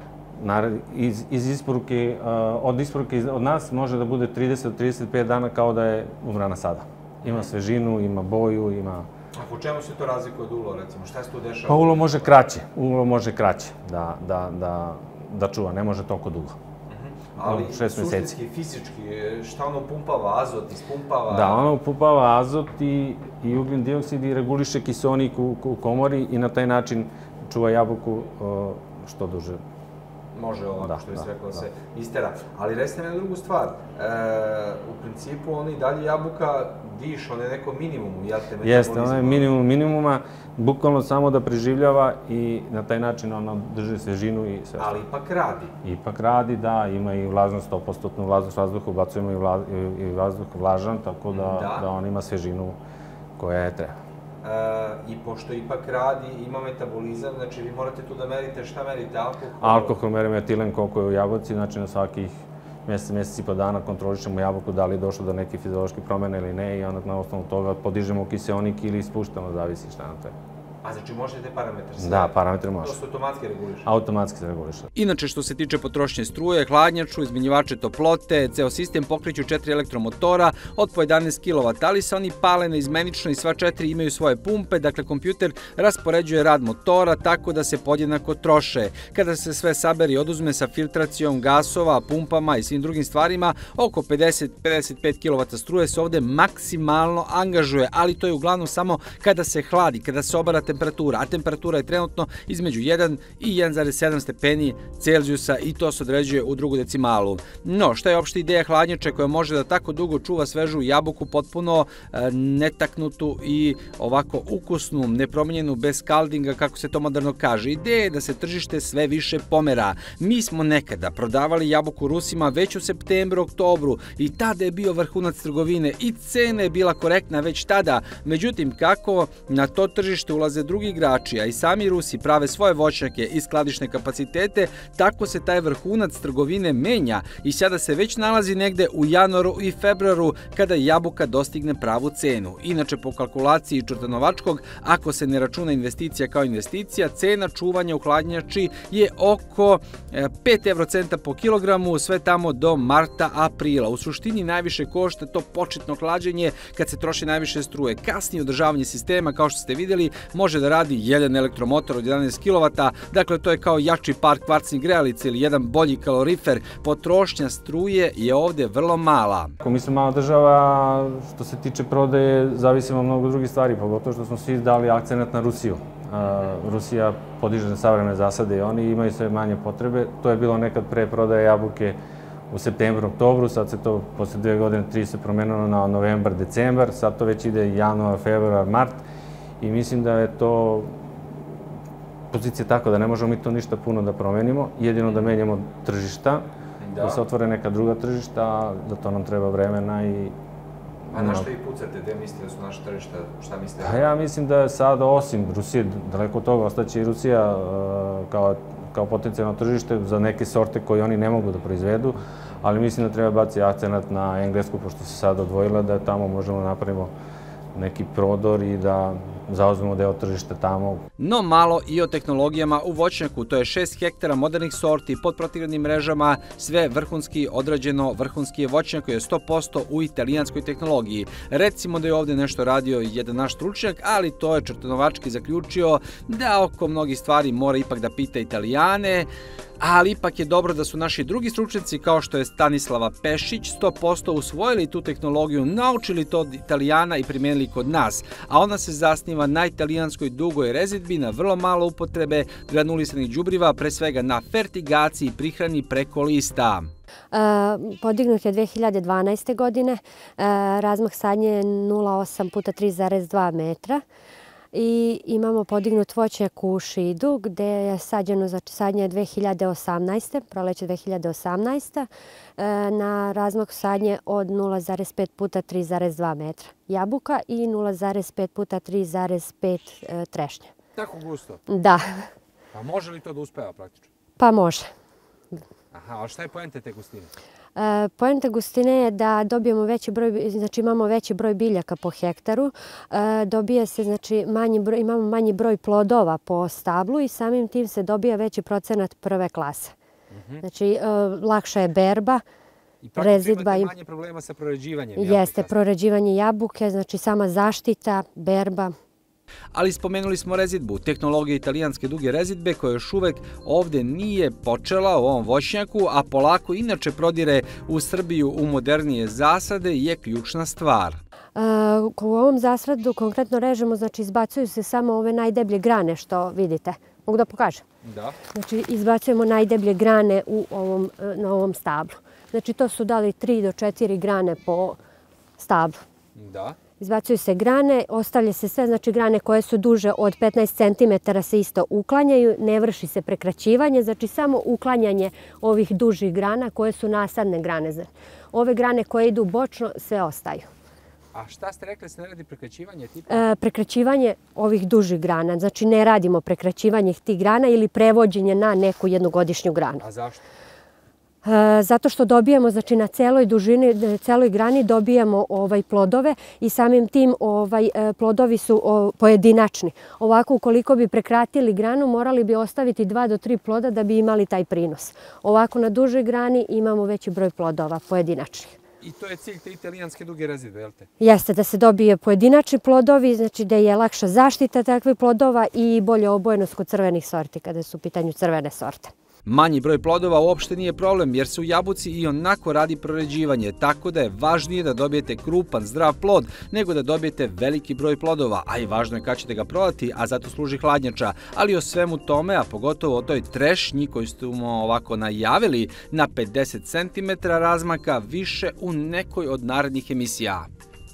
iz, iz isporuke, od isporuke od nas može da bude trideset do trideset pet dana kao da je ubrana sada. Ima svežinu, ima boju, ima... A po čemu se to razlikuje od ulo, recimo? Šta se tu dešava? Pa ulo može kraće, ulo može kraće da, da, da, da čuva, ne može toliko dugo. Ali suštinski, fizički, šta ono pumpava, azot, ispumpava? Da, ono pumpava azot i, i ugljen dioksid i reguliše kiseonik u, u komori i na taj način čuva jabuku o, što duže. Može ovako, što je se rekao da se istera. Ali recite mi na drugu stvar, u principu ona i dalje jabuka diš, ona je neko minimumu, jel te? Jeste, ona je minimum minimuma, bukvalno samo da preživljava i na taj način ona drži svežinu i sve. Ali ipak radi. Ipak radi, da, ima i vlažnost, sto posto vlažnost vazduha, ubacujemo i vazduh vlažan, tako da, da on ima svežinu koja je treba. I pošto ipak radi, ima metabolizam, znači vi morate tu da merite, šta merite, alkohol? Alkohol merimo etilen koliko je u jabuci, znači na svakih mjesec, mjesec i po dana kontrolišemo jabuku da li je došlo do neke fiziološke promjene ili ne i onda na osnovu toga podižemo kiseonik ili ispuštamo, zavisi šta na to je. A znači možete te parametre sve? Da, parametre može. To se automatski reguliše? Automatski se reguliše. Inače, što se tiče potrošnje struje, hladnjaču, izmenjivače toplote, ceo sistem pokreću četiri elektromotora od po jedanaest kilovata, ali se oni pale neizmenično i sva četiri imaju svoje pumpe, dakle kompjuter raspoređuje rad motora tako da se podjednako troše. Kada se sve saberi i oduzme sa filtracijom gasova, pumpama i svim drugim stvarima, oko pedeset do pedeset pet kilovata struje se ovde maksimalno angažuje, ali to je uglavnom samo kada se hladi, kada se obara temperatura, a temperatura je trenutno između jedan i jedan zarez sedam stepeni Celzijusa i to se određuje u drugu decimalu. No, šta je opšta ideja hladnjače koja može da tako dugo čuva svežu jabuku, potpuno netaknutu i ovako ukusnu, nepromenjenu, bez skaldinga, kako se to moderno kaže? Ideja je da se tržište sve više pomera. Mi smo nekada prodavali jabuku Rusima već u septembru, oktobru i tada je bio vrhunac trgovine i cena je bila korektna već tada. Međutim, kako na to tržište ulaze drugi igrači, a i sami Rusi prave svoje voćnjake i skladišne kapacitete, tako se taj vrhunac trgovine menja i sada se već nalazi negde u januaru i februaru kada jabuka dostigne pravu cenu. Inače, po kalkulaciji Čurtanovačkog, ako se ne računa investicija kao investicija, cena čuvanja u hladnjači je oko pet evrocenta po kilogramu, sve tamo do marta, aprila. U suštini najviše košta to početno hlađenje kad se troši najviše struje. Kasnije održavanje sistema, kao što ste vidjeli, može da radi jedan elektromotor od jedanaest kilovata, dakle to je kao jači par kvarcnih grejalica ili jedan bolji kalorifer. Potrošnja struje je ovde vrlo mala. Mi smo mala država, što se tiče prodaje, zavisimo mnogo drugih stvari, pogotovo što smo svi dali akcenat na Rusiju. Rusija podiže savremene zasade i oni imaju sve manje potrebe. To je bilo nekad pre prodaje jabuke u septembru, oktobru, sad se to posle dve godine, tri se promenilo na novembar, decembar, sad to već ide januar, februar, mart. I mislim da je to pozicija tako da ne možemo mi to ništa puno da promenimo, jedino da menjamo tržišta, da se otvore neka druga tržišta, da to nam treba vremena i... A na što vi pucate, gde mislite da su naše tržišta, šta mislite? A ja mislim da je sada, osim Rusije, daleko od toga, ostaće i Rusija kao, kao potencijalno tržište za neke sorte koje oni ne mogu da proizvedu, ali mislim da treba baciti akcenat na Englesku, pošto se sada odvojila, da tamo možemo napravimo neki prodor i da zauzmemo deo tržišta tamo. No malo i o tehnologijama u voćnjaku, to je šest hektara modernih sorti pod protivgradnim mrežama, sve vrhunski odrađeno, vrhunski je voćnjak koji je sto posto u italijanskoj tehnologiji. Recimo da je ovdje nešto radio jedan naš stručnjak, ali to je Črtanovački zaključio da oko mnogih stvari mora ipak da pita Italijane, ali ipak je dobro da su naši drugi stručnjaci kao što je Stanislava Pešić sto posto usvojili tu tehnologiju, naučili to od Italijana i primijenili kod nas, a ona se zasniva na italijanskoj dugoj rezidbi, na vrlo malo upotrebe granulisanih đubriva, pre svega na fertigaciji i prihrani preko lista. Podignut je dve hiljade dvanaeste. godine, razmah sadnje je nula zarez osam puta tri zarez dva metra. I imamo podignut voćnjak u Šidu gde je sađeno, znači sadnje dve hiljade osamnaeste. proleće dve hiljade osamnaeste. na razmak sadnje od nula zarez pet puta tri zarez dva metra jabuka i nula zarez pet puta tri zarez pet trešnje. Tako gusto? Da. Pa može li to da uspeva praktično? Pa može. Aha, a šta je poenta te gustine? Poenta gustine je da dobijemo veći broj, znači imamo veći broj biljaka po hektaru, dobija se, znači manji broj, imamo manji broj plodova po stablu i samim tim se dobija veći procenat prve klase. Znači lakša je berba, I praktično imate manje problema sa proređivanjem jabuke? Jeste, proređivanje jabuke, znači sama zaštita, berba. Ali spomenuli smo rezidbu, tehnologija italijanske duge rezidbe koja još uvek ovde nije počela u ovom voćnjaku, a polako inače prodire u Srbiju u modernije zasade je ključna stvar. U ovom zasadu konkretno režemo, znači izbacuju se samo ove najdeblje grane što vidite. Mogu da pokažem? Da. Znači izbacujemo najdeblje grane u ovom, na ovom stablu. Znači to su dali tri do četiri grane po stablu. Da. Izbacuju se grane, ostavlja se sve, znači grane koje su duže od petnaest centimetara se isto uklanjaju, ne vrši se prekraćivanje, znači samo uklanjanje ovih dužih grana koje su nasadne grane. Ove grane koje idu bočno sve ostaju. A šta ste rekli, se ne radi prekraćivanje tipa? E, prekraćivanje ovih dužih grana, znači ne radimo prekraćivanje tih grana ili prevođenje na neku jednogodišnju granu. A zašto? Zato što dobijamo, znači na celoj dužini, celoj grani dobijamo ovaj plodove i samim tim ovaj plodovi su pojedinačni. Ovako ukoliko bi prekratili granu morali bi ostaviti dva do tri ploda da bi imali taj prinos. Ovako na dužoj grani imamo veći broj plodova pojedinačnih. I to je cilj te italijanske duge rezidbe, jel te? Jeste, da se dobije pojedinačni plodovi, znači da je lakša zaštita takvih plodova i bolja obojenost kod crvenih sorti kada su u pitanju crvene sorte. Manji broj plodova uopšte nije problem jer se u jabuci i onako radi proređivanje, tako da je važnije da dobijete krupan, zdrav plod nego da dobijete veliki broj plodova, a i važno je kad ćete ga prodati, a zato služi hladnjača. Ali o svemu tome, a pogotovo o toj trešnji koju smo ovako najavili na pedeset centimetara razmaka, više u nekoj od narednih emisija.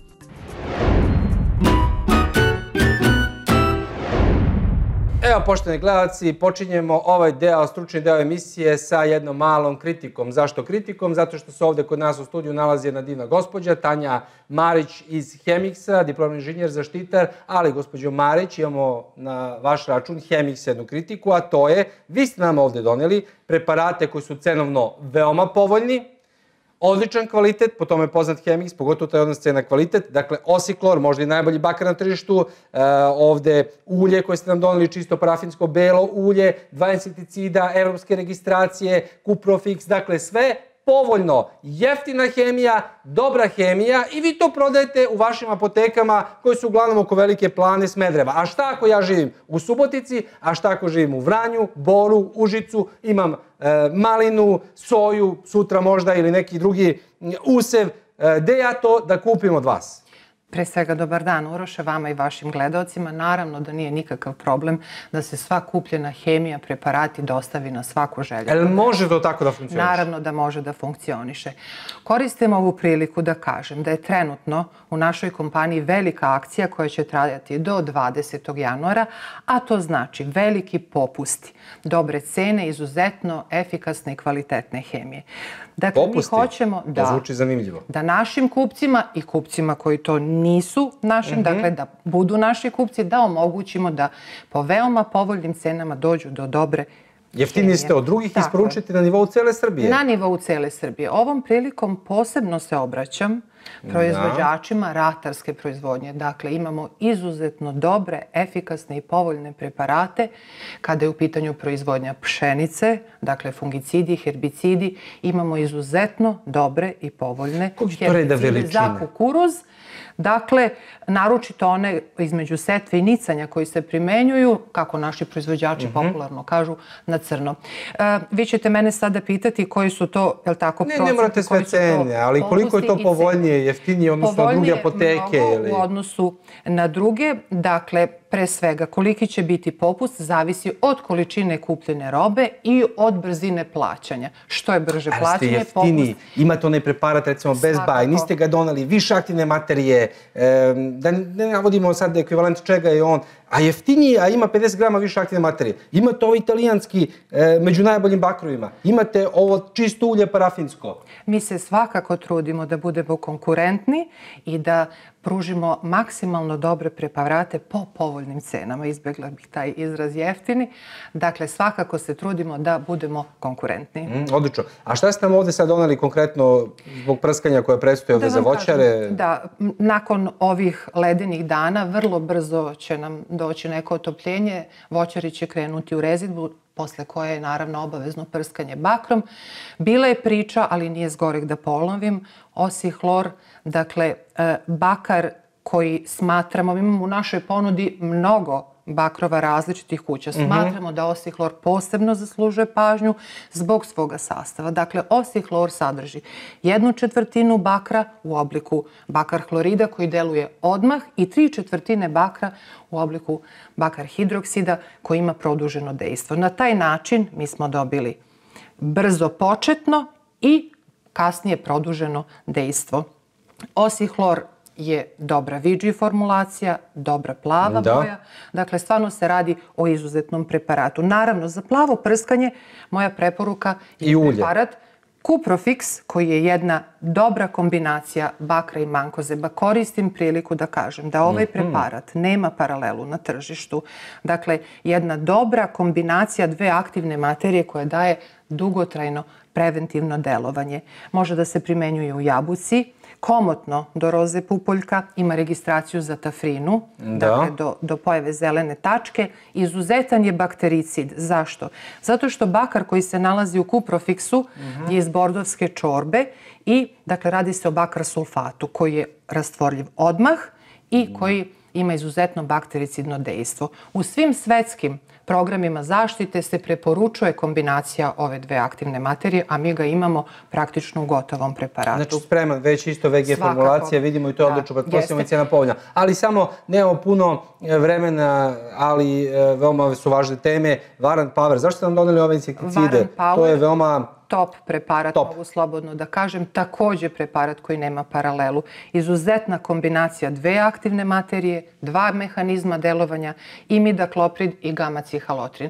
Evo, poštovani gledalci, počinjemo ovaj deo, stručni deo emisije sa jednom malom kritikom. Zašto kritikom? Zato što se ovde kod nas u studiju nalazi jedna divna gospođa, Tanja Marić iz Hemiksa, diplomni inženjer, zaštitar, ali gospođo Marić, imamo na vaš račun Hemix jednu kritiku, a to je, vi ste nam ovde doneli preparate koji su cenovno veoma povoljni, odličan kvalitet, po tome je poznat Hemix, pogotovo taj odnos cena kvalitet. Dakle, Osiklor, možda i najbolji bakar na tržištu, ovde ulje koje ste nam doneli, čisto parafinsko belo ulje, dva insekticida, evropske registracije, Kuprofix, dakle sve povoljno, jeftina hemija, dobra hemija i vi to prodajete u vašim apotekama koji su uglavnom oko Velike Plane, Smedereva. A šta ako ja živim u Subotici, a šta ako živim u Vranju, Boru, Užicu, imam malinu, soju, sutra možda ili neki drugi usev, gde ja to da kupim od vas? Pre svega, dobar dan Uroše, vama i vašim gledaocima. Naravno da nije nikakav problem da se sva kupljena hemija, preparati dostavi na svaku želju. Jel može to tako da funkcioniše? Naravno da može da funkcioniše. Koristim ovu priliku da kažem da je trenutno u našoj kompaniji velika akcija koja će trajati do dvadesetog januara, a to znači veliki popusti, dobre cene, izuzetno efikasne i kvalitetne hemije. Dakle, mi hoćemo da našim kupcima i kupcima koji to nisu našim, dakle da budu naši kupci, da omogućimo da po veoma povoljnim cenama dođu do dobre hemije. Jeftini ste od drugih, isporučite na nivou cele Srbije? Na nivou cele Srbije. Ovom prilikom posebno se obraćam proizvođačima ratarske proizvodnje. Dakle, imamo izuzetno dobre, efikasne i povoljne preparate kada je u pitanju proizvodnja pšenice, dakle fungicidi, herbicidi. Imamo izuzetno dobre i povoljne herbicide za kukuruz. Dakle, naročito one između setve i nicanja koji se primenjuju, kako naši proizvođači popularno kažu, na crno. Vi ćete mene sada pitati koji su to, je li tako, procenti? Ne, ne morate sve cene, ali koliko je to povoljnije, jeftinije, odnosno na druge apoteke? Povoljnije mnogo u odnosu na druge. Dakle, pre svega, koliki će biti popust zavisi od količine kupljene robe i od brzine plaćanja. Što je brže plaćanje, popust... Ali ste jeftini, imate onaj preparat, recimo Best Buy, niste ga donali, više aktivne materije, da ne navodimo sad ekvivalent čega je on, a jeftiniji, a ima pedeset grama više aktivne materije. Imate ovo italijanski među najboljim bakrovima, imate ovo čisto ulje parafinsko. Mi se svakako trudimo da budemo konkurentni i da pružimo maksimalno dobre preparate po povoljnim cenama. Izbjegla bih taj izraz jeftini. Dakle, svakako se trudimo da budemo konkurentni. Odlično. A šta ste nam ovdje sad doneli konkretno zbog prskanja koje predstoje ovdje za voćare? Da, nakon ovih ledenih dana vrlo brzo će nam doći neko otopljenje. Voćari će krenuti u rezidbu, posle koje je naravno obavezno prskanje bakrom. Bila je priča, ali nije zgoreg da ponovim, osihlor, dakle bakar koji smatramo, imamo u našoj ponudi mnogo bakrova različitih kuća. Smatramo da osihlor posebno zaslužuje pažnju zbog svoga sastava. Dakle, osihlor sadrži jednu četvrtinu bakra u obliku bakar hlorida koji deluje odmah i tri četvrtine bakra u obliku bakar hidroksida koji ima produženo dejstvo. Na taj način mi smo dobili brzo početno i kasnije produženo dejstvo. Osihlor je dobra V G formulacija, dobra plava boja. Dakle, stvarno se radi o izuzetnom preparatu. Naravno, za plavo prskanje moja preporuka je preparat Cuprofix, koji je jedna dobra kombinacija bakra i mankozeba. Koristim priliku da kažem da ovaj preparat nema paralelu na tržištu. Dakle, jedna dobra kombinacija dve aktivne materije koja daje dugotrajno preventivno delovanje. Može da se primenjuje u jabuci, komotno do roze pupoljka, ima registraciju za tafrinu, dakle do pojave zelene tačke. Izuzetan je baktericid. Zašto? Zato što bakar koji se nalazi u Cuprofixu je iz bordovske čorbe i dakle radi se o bakar sulfatu koji je rastvorljiv odmah i koji ima izuzetno baktericidno dejstvo. U svim svetskim programima zaštite se preporučuje kombinacija ove dve aktivne materije, a mi ga imamo praktično u gotovom preparatu. Znači spreman, već isto V G formulacije, vidimo i to je odlično, pretpostavljamo i cijena povoljna. Ali samo, nemamo puno vremena, ali veoma su važne teme. Varant Power, zašto ste nam doneli ove insekticide? To je veoma... top preparat, mogu slobodno da kažem, također preparat koji nema paralelu. Izuzetna kombinacija dve aktivne materije, dva mehanizma delovanja, imidakloprid i gamma-cihalotrin.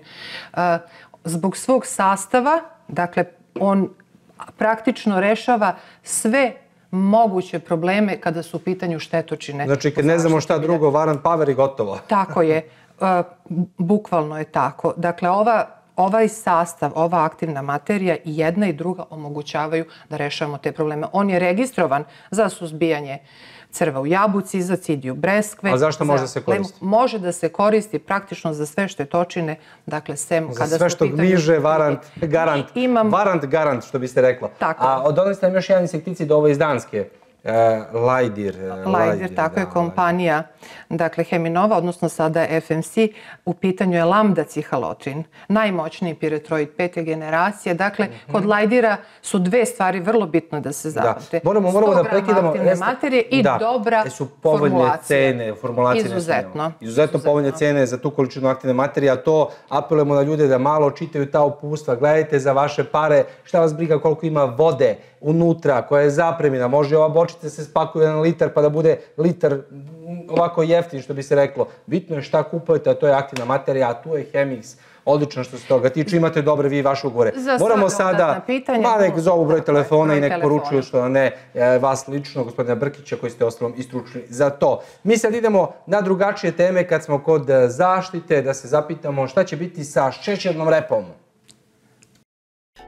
Zbog svog sastava, dakle, on praktično rešava sve moguće probleme kada su u pitanju štetočine. Znači, kad ne znamo šta drugo, Varant Power i gotovo. Tako je, bukvalno je tako. Dakle, ova Ovaj sastav, ova aktivna materija i jedna i druga omogućavaju da rešavamo te probleme. On je registrovan za suzbijanje crva u jabuci, za cidiju breskve. A zašto može da se koristi? Može da se koristi praktično za sve štetočine, dakle sem kada su... Za sve što gniže, Varant, garant, Varant, garant, što biste rekla. A odonali ste nam još jedan insekticid, ovo iz Danske. Lajdir. Lajdir, tako je kompanija, dakle Heminova, odnosno sada F M C, u pitanju je lambda-cihalotrin, najmoćniji piretroid pete generacije. Dakle, kod Lajdira su dve stvari vrlo bitno da se zapamte. Moramo da prekidamo. aktivne materije i dobra formulacija. Izuzetno. Izuzetno povoljne cene za tu količinu aktivne materije, a to apelujemo na ljude da malo čitaju ta upustva. Gledajte za vaše pare, šta vas briga koliko ima vode unutra, koja je zapremina. Može ova bočica se spakuje jedan litar pa da bude litar ovako jeftin, što bi se reklo. Bitno je šta kupujete, a to je aktivna materija, a tu je Hemix. Odlično što se toga tiče, imate dobre vi vaše ugovore. Moramo sada, ma nek zovu broj telefona i nek poručuju što ne vas lično, gospodina Brkića, koji ste ostalom i stručni za to. Mi sad idemo na drugačije teme kad smo kod zaštite, da se zapitamo šta će biti sa šećernom repom.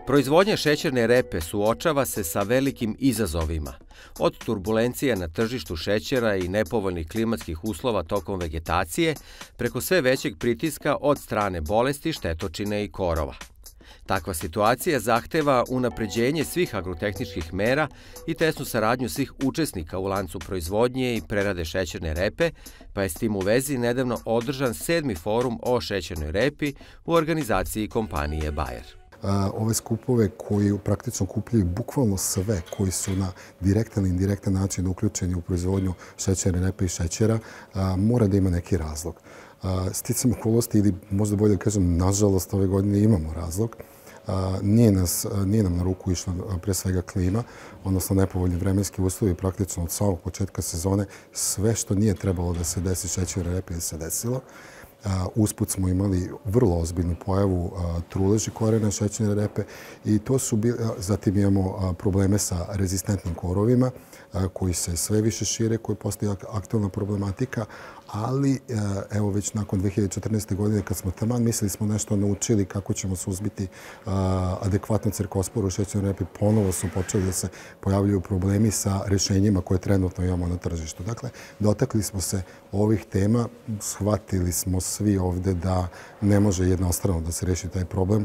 Proizvodnja šećerne repe suočava se sa velikim izazovima, od turbulencija na tržištu šećera i nepovoljnih klimatskih uslova tokom vegetacije, preko sve većeg pritiska od strane bolesti, štetočine i korova. Takva situacija zahteva unapređenje svih agrotehničkih mera i tesnu saradnju svih učesnika u lancu proizvodnje i prerade šećerne repe, pa je s tim u vezi nedavno održan sedmi forum o šećernoj repi u organizaciji kompanije Bayer. Ove skupove koji praktično kupljaju bukvalno sve koji su na direktan i indirektan način uključeni u proizvodnju šećerne repe i šećera, mora da ima neki razlog. Sticam okolnosti ili možda bolje da kažem, nažalost ove godine imamo razlog. Nije, nas, nije nam na ruku išla pre svega klima, odnosno nepovoljni vremenski uslovi, praktično od samog početka sezone sve što nije trebalo da se desi šećerne repe da se desilo. Usput smo imali vrlo ozbiljnu pojavu truleži korena šećerne repe i to su bili, zatim imamo probleme sa rezistentnim korovima koji se sve više šire, koji postoji aktualna problematika, ali evo već nakon dve hiljade četrnaeste. godine kad smo taman mislili smo nešto naučili kako ćemo suzbiti adekvatno cerkosporu u šećernoj repi, ponovo su počeli da se pojavljaju problemi sa rešenjima koje trenutno imamo na tržištu. Dakle, dotakli smo se ovih tema, shvatili smo svi ovde da ne može jednostrano da se reši taj problem.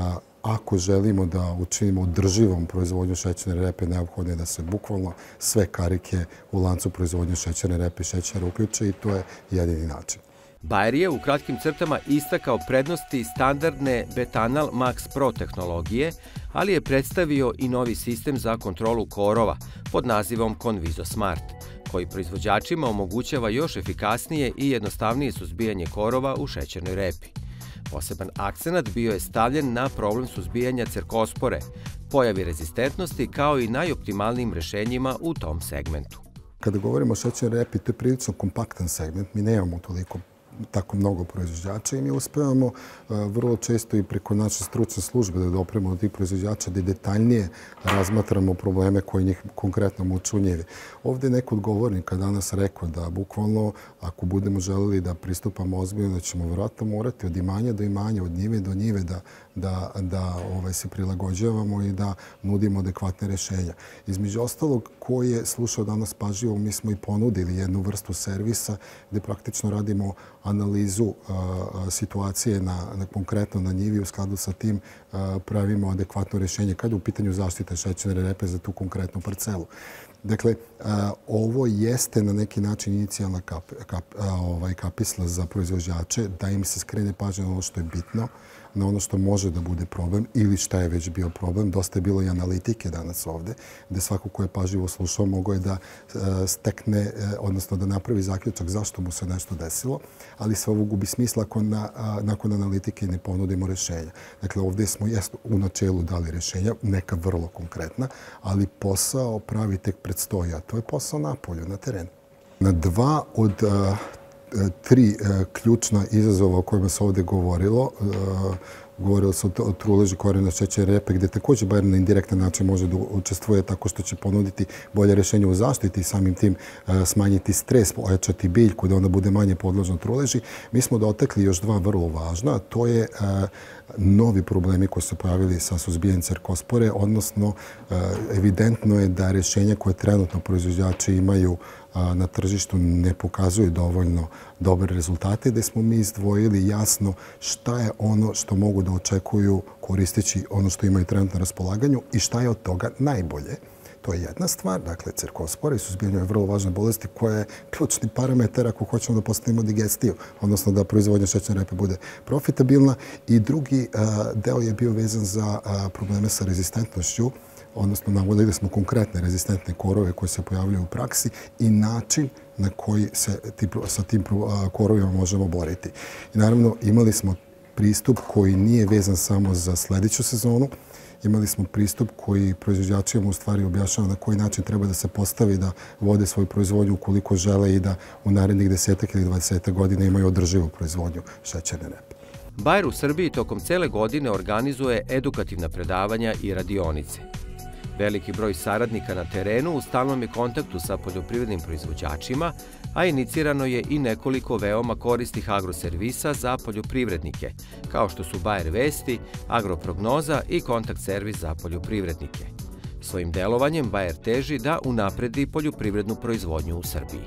Ako želimo da učinimo održivom proizvodnju šećerne repe, neophodno je da se bukvalno sve karike u lancu proizvodnje šećerne repe i šećera uključe i to je jedini način. Bayer je u kratkim crtama istakao prednosti standardne Betanal Max Pro tehnologije, ali je predstavio i novi sistem za kontrolu korova pod nazivom Conviso Smart, koji proizvođačima omogućava još efikasnije i jednostavnije suzbijanje korova u šećernoj repi. Poseban akcenat bio je stavljen na problem suzbijanja cerkospore, pojavi rezistentnosti kao i najoptimalnijim rešenjima u tom segmentu. Kada govorimo o šećernoj repi, to je prilično kompaktan segment. Mi nemamo toliko tako mnogo proizvođača i mi uspevamo vrlo često i preko naše stručne službe da dopremo do tih proizvođača da detaljnije razmatramo probleme koji njih konkretno muče u njivi. Ovde je neko od govornika danas rekao da bukvalno ako budemo želeli da pristupamo ozbiljno da ćemo vjerojatno morati od imanja do imanja, od njive do njive da, da, da ovaj, se prilagođavamo i da nudimo adekvatne rešenja. Između ostalog, ko je slušao danas pažljivo, mi smo i ponudili jednu vrstu servisa gde praktično radimo analizu situacije na, na, konkretno na njivi, u skladu sa tim pravimo adekvatno rešenje kada je u pitanju zaštite šećerne repe za tu konkretnu parcelu. Dakle, ovo jeste na neki način inicijalna kap, kap, ovaj, kapisla za proizvođače, da im se skrene pažnja na ono što je bitno, na ono što može da bude problem ili šta je već bio problem. Dosta je bilo i analitike danas ovde, gde svako ko je pažljivo slušao mogao je da stekne, odnosno da napravi zaključak zašto mu se nešto desilo, ali sve ovo gubi smisla ako na, nakon analitike ne ponudimo rešenja. Dakle, ovde smo jest u načelu dali rešenja, neka vrlo konkretna, ali posao pravi tek predstoji, a to je posao na polju, na terenu. Na dva od tri ključna izazova o kojima se ovde govorilo, govorilo se o truleži korena šećerne repe, gde također Bayer na indirektan način može da učestvuje tako što će ponuditi bolje rešenje u zaštiti i samim tim smanjiti stres, ojačati biljku da onda bude manje podložno truleži. Mi smo dotakli još dva vrlo važna, a to je novi problemi koji su pojavili sa suzbijanjem cerkospore, odnosno evidentno je da rešenja koje trenutno proizvođači imaju na tržištu ne pokazuju dovoljno dobre rezultate, gde smo mi izdvojili jasno šta je ono što mogu da očekuju koristeći ono što imaju trenutno na raspolaganju i šta je od toga najbolje. To je jedna stvar, dakle, cerkospora i suzbijanje je vrlo važna bolesti koja je ključni parametar ako hoćemo da postavimo digestiju, odnosno da proizvodnja šećerne repe bude profitabilna. I drugi deo je bio vezan za probleme sa rezistentnošću, odnosno navodili smo konkretne rezistentne korove koje se pojavljaju u praksi i način na koji se sa tim korovima možemo boriti. I naravno imali smo pristup koji nije vezan samo za sljedeću sezonu, imali smo pristup koji proizvođačima u stvari objašnjava na koji način treba da se postavi da vode svoju proizvodnju ukoliko žele i da u narednih desetak ili dvadesetak godina imaju održivu proizvodnju šećerne repe. Bayer u Srbiji tokom cele godine organizuje edukativna predavanja i radionice. Veliki broj saradnika na terenu u stalnom je kontaktu sa poljoprivrednim proizvođačima, a inicirano je i nekoliko veoma korisnih agroservisa za poljoprivrednike, kao što su Bayer Vesti, Agroprognoza i Kontakt servis za poljoprivrednike. Svojim delovanjem Bayer teži da unapredi poljoprivrednu proizvodnju u Srbiji.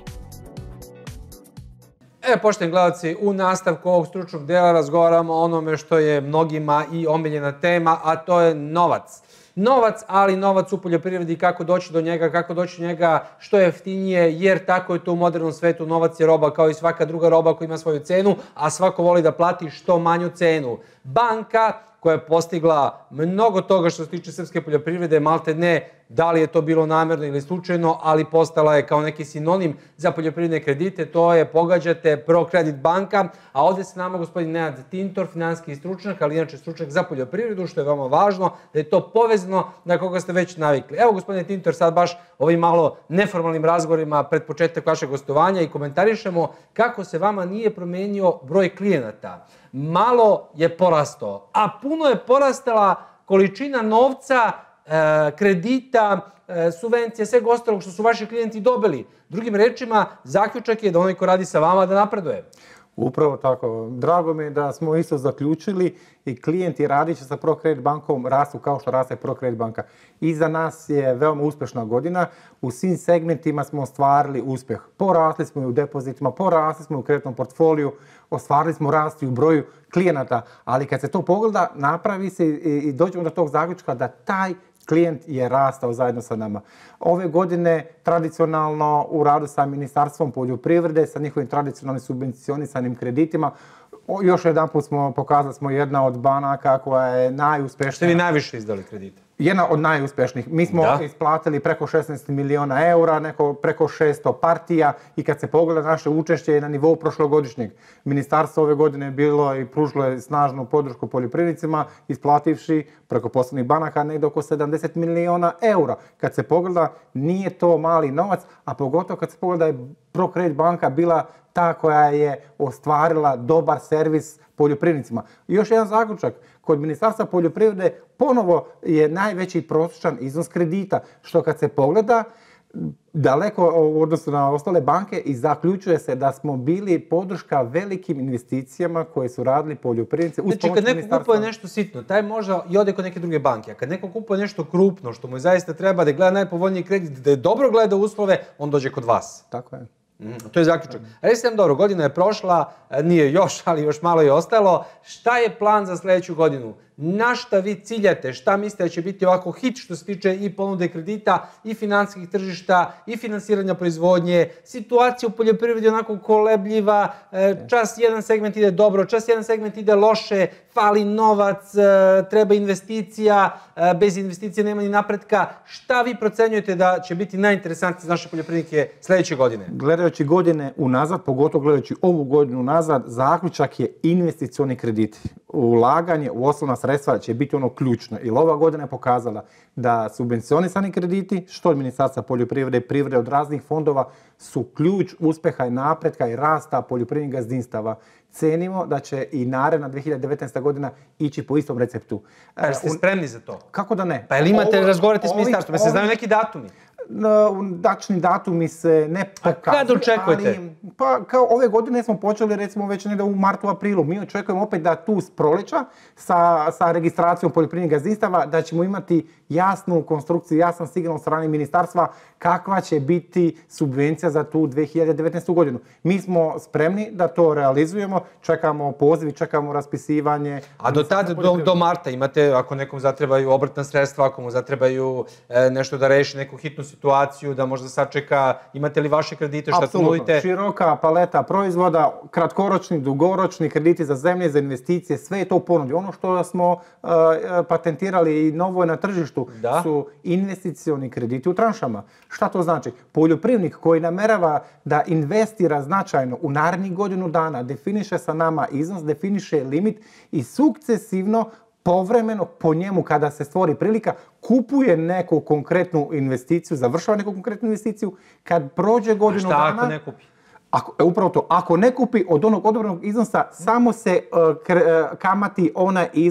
E, poštovani gledalci, u nastavku ovog stručnog dela razgovaramo o onome što je mnogima i omiljena tema, a to je novac. Novac, ali novac u poljoprivredi, kako doći do njega, kako doći do njega što je jeftinije, jer tako je to u modernom svetu, novac je roba kao i svaka druga roba koja ima svoju cenu, a svako voli da plati što manju cenu. Banka koja je postigla mnogo toga što se tiče srpske poljoprivrede, malte ne, da li je to bilo namerno ili slučajno, ali postala je kao neki sinonim za poljoprivredne kredite, to je, pogađate, ProCredit banka, a ovde se nama gospodin Nenad Tintor, finansijski stručnjak, ali inače stručnjak za poljoprivredu, što je veoma važno, da je to povezano na koga ste već navikli. Evo gospodine Tintor, sad baš ovim malo neformalnim razgovorima pred početak vašeg gostovanja i komentarišemo kako se vama nije promenio broj klijenata. Malo je porastao, a puno je porastala količina novca, kredita, subvencija, sveg ostalog što su vaši klijenti dobili. Drugim rečima, zaključak je da onaj ko radi sa vama da napreduje. Upravo tako. Drago mi je da smo isto zaključili i klijenti radići sa ProCredit bankom rastu kao što raste ProCredit banka. Iza nas je veoma uspešna godina. U svim segmentima smo ostvarili uspjeh. Porasli smo i u depozitima, porasli smo i u kreditnom portfoliju, ostvarili smo rast i u broju klijenata, ali kad se to pogleda, napravi se i dođemo do tog zaključka da taj klijent je rastao zajedno sa nama. Ove godine tradicionalno u radu sa Ministarstvom poljoprivrede, sa njihovim tradicionalnim subvencionisanim kreditima, još jedan put smo pokazali smo jedna od banaka koja je najuspješnija. Ste vi najviše izdali kredite? Jedna od najuspješnijih. Mi smo isplatili preko šesnaest miliona eura, neko preko šesto partija i kad se pogleda naše učešće je na nivou prošlogodišnjeg. Ministarstvo ove godine je bilo i pružilo je snažnu podršku poljoprivrednicima, isplativši preko poslovnih banaka negdje oko sedamdeset miliona eura. Kad se pogleda, nije to mali novac, a pogotovo kad se pogleda je ProCredit banka bila ta koja je ostvarila dobar servis poljoprivrednicima. I još jedan zaključak. Kod Ministarstva poljoprivrede ponovo je najveći prosječan iznos kredita, što kad se pogleda daleko u odnosu na ostale banke i zaključuje se da smo bili podrška velikim investicijama koje su radili poljoprivrednici. Znači, kad neko kupuje nešto sitno, taj možda i ode kod neke druge banke, a kad neko kupuje nešto krupno, što mu zaista treba da gleda najpovoljniji kredit, da je dobro gleda uslove, on dođe kod vas. Tako je. To je zaključak. Recite nam, dobro, godina je prošla, nije još, ali još malo je ostalo. Šta je plan za sljedeću godinu? Na šta vi ciljate? Šta mislite da će biti ovako hit što se tiče i ponude kredita, i finansijskih tržišta, i finansiranja proizvodnje? Situacija u poljoprivredi je onako kolebljiva, čas jedan segment ide dobro, čas jedan segment ide loše, fali novac, treba investicija, bez investicije nema ni napretka. Šta vi procenjujete da će biti najinteresantnije za naše poljoprivrednike sljedeće godine? Gledajući godine unazad, pogotovo gledajući ovu godinu unazad, zaključak je investicioni krediti. Ulaganje u osnovna sredstva će biti ono ključno. Jer ova godina je pokazala da subvencionisani krediti, što od Ministarstva poljoprivrede i privrede, od raznih fondova, su ključ uspjeha i napretka i rasta poljoprivrednih gazdinstava. Cenimo da će i naredna dve hiljade devetnaesta godina ići po istom receptu. Pa ste spremni za to? Kako da ne? Pa ili imate razgovarati s ministarstvom? Se znaju neki datumi? Dačni datumi se ne pokazuju. A kad očekujete? Pa kao ove godine smo počeli recimo već negdje u martu, aprilu. Mi očekujemo opet da tu s proleća sa, sa registracijom poljoprivrednih gazdinstava da ćemo imati jasnu konstrukciju, jasan signal od strane ministarstva kakva će biti subvencija za tu dve hiljade devetnaestu godinu. Mi smo spremni da to realizujemo, čekamo poziv, čekamo raspisivanje. A do tada, do, do marta imate, ako nekom zatrebaju obrtna sredstva, ako mu zatrebaju e, nešto da reši neku hitnu situaciju, da možda sačeka, imate li vaše kredite, šta tu nudite? Široka paleta proizvoda, kratkoročni, dugoročni krediti za zemlje, za investicije, sve je to u ponudi. Ono što smo uh, patentirali i novo je na tržištu da? su investicioni krediti u tranšama. Šta to znači? Poljoprivrednik koji namerava da investira značajno u narednih godinu dana, definiše sa nama iznos, definiše limit i sukcesivno povremeno po njemu kada se stvori prilika kupuje neku konkretnu investiciju, završava neku konkretnu investiciju, kad prođe godinu dana... A šta ako ne kupi? Ako, upravo to, ako ne kupi od onog odobrenog iznosa, samo se uh, kr, uh, kamati onaj iznos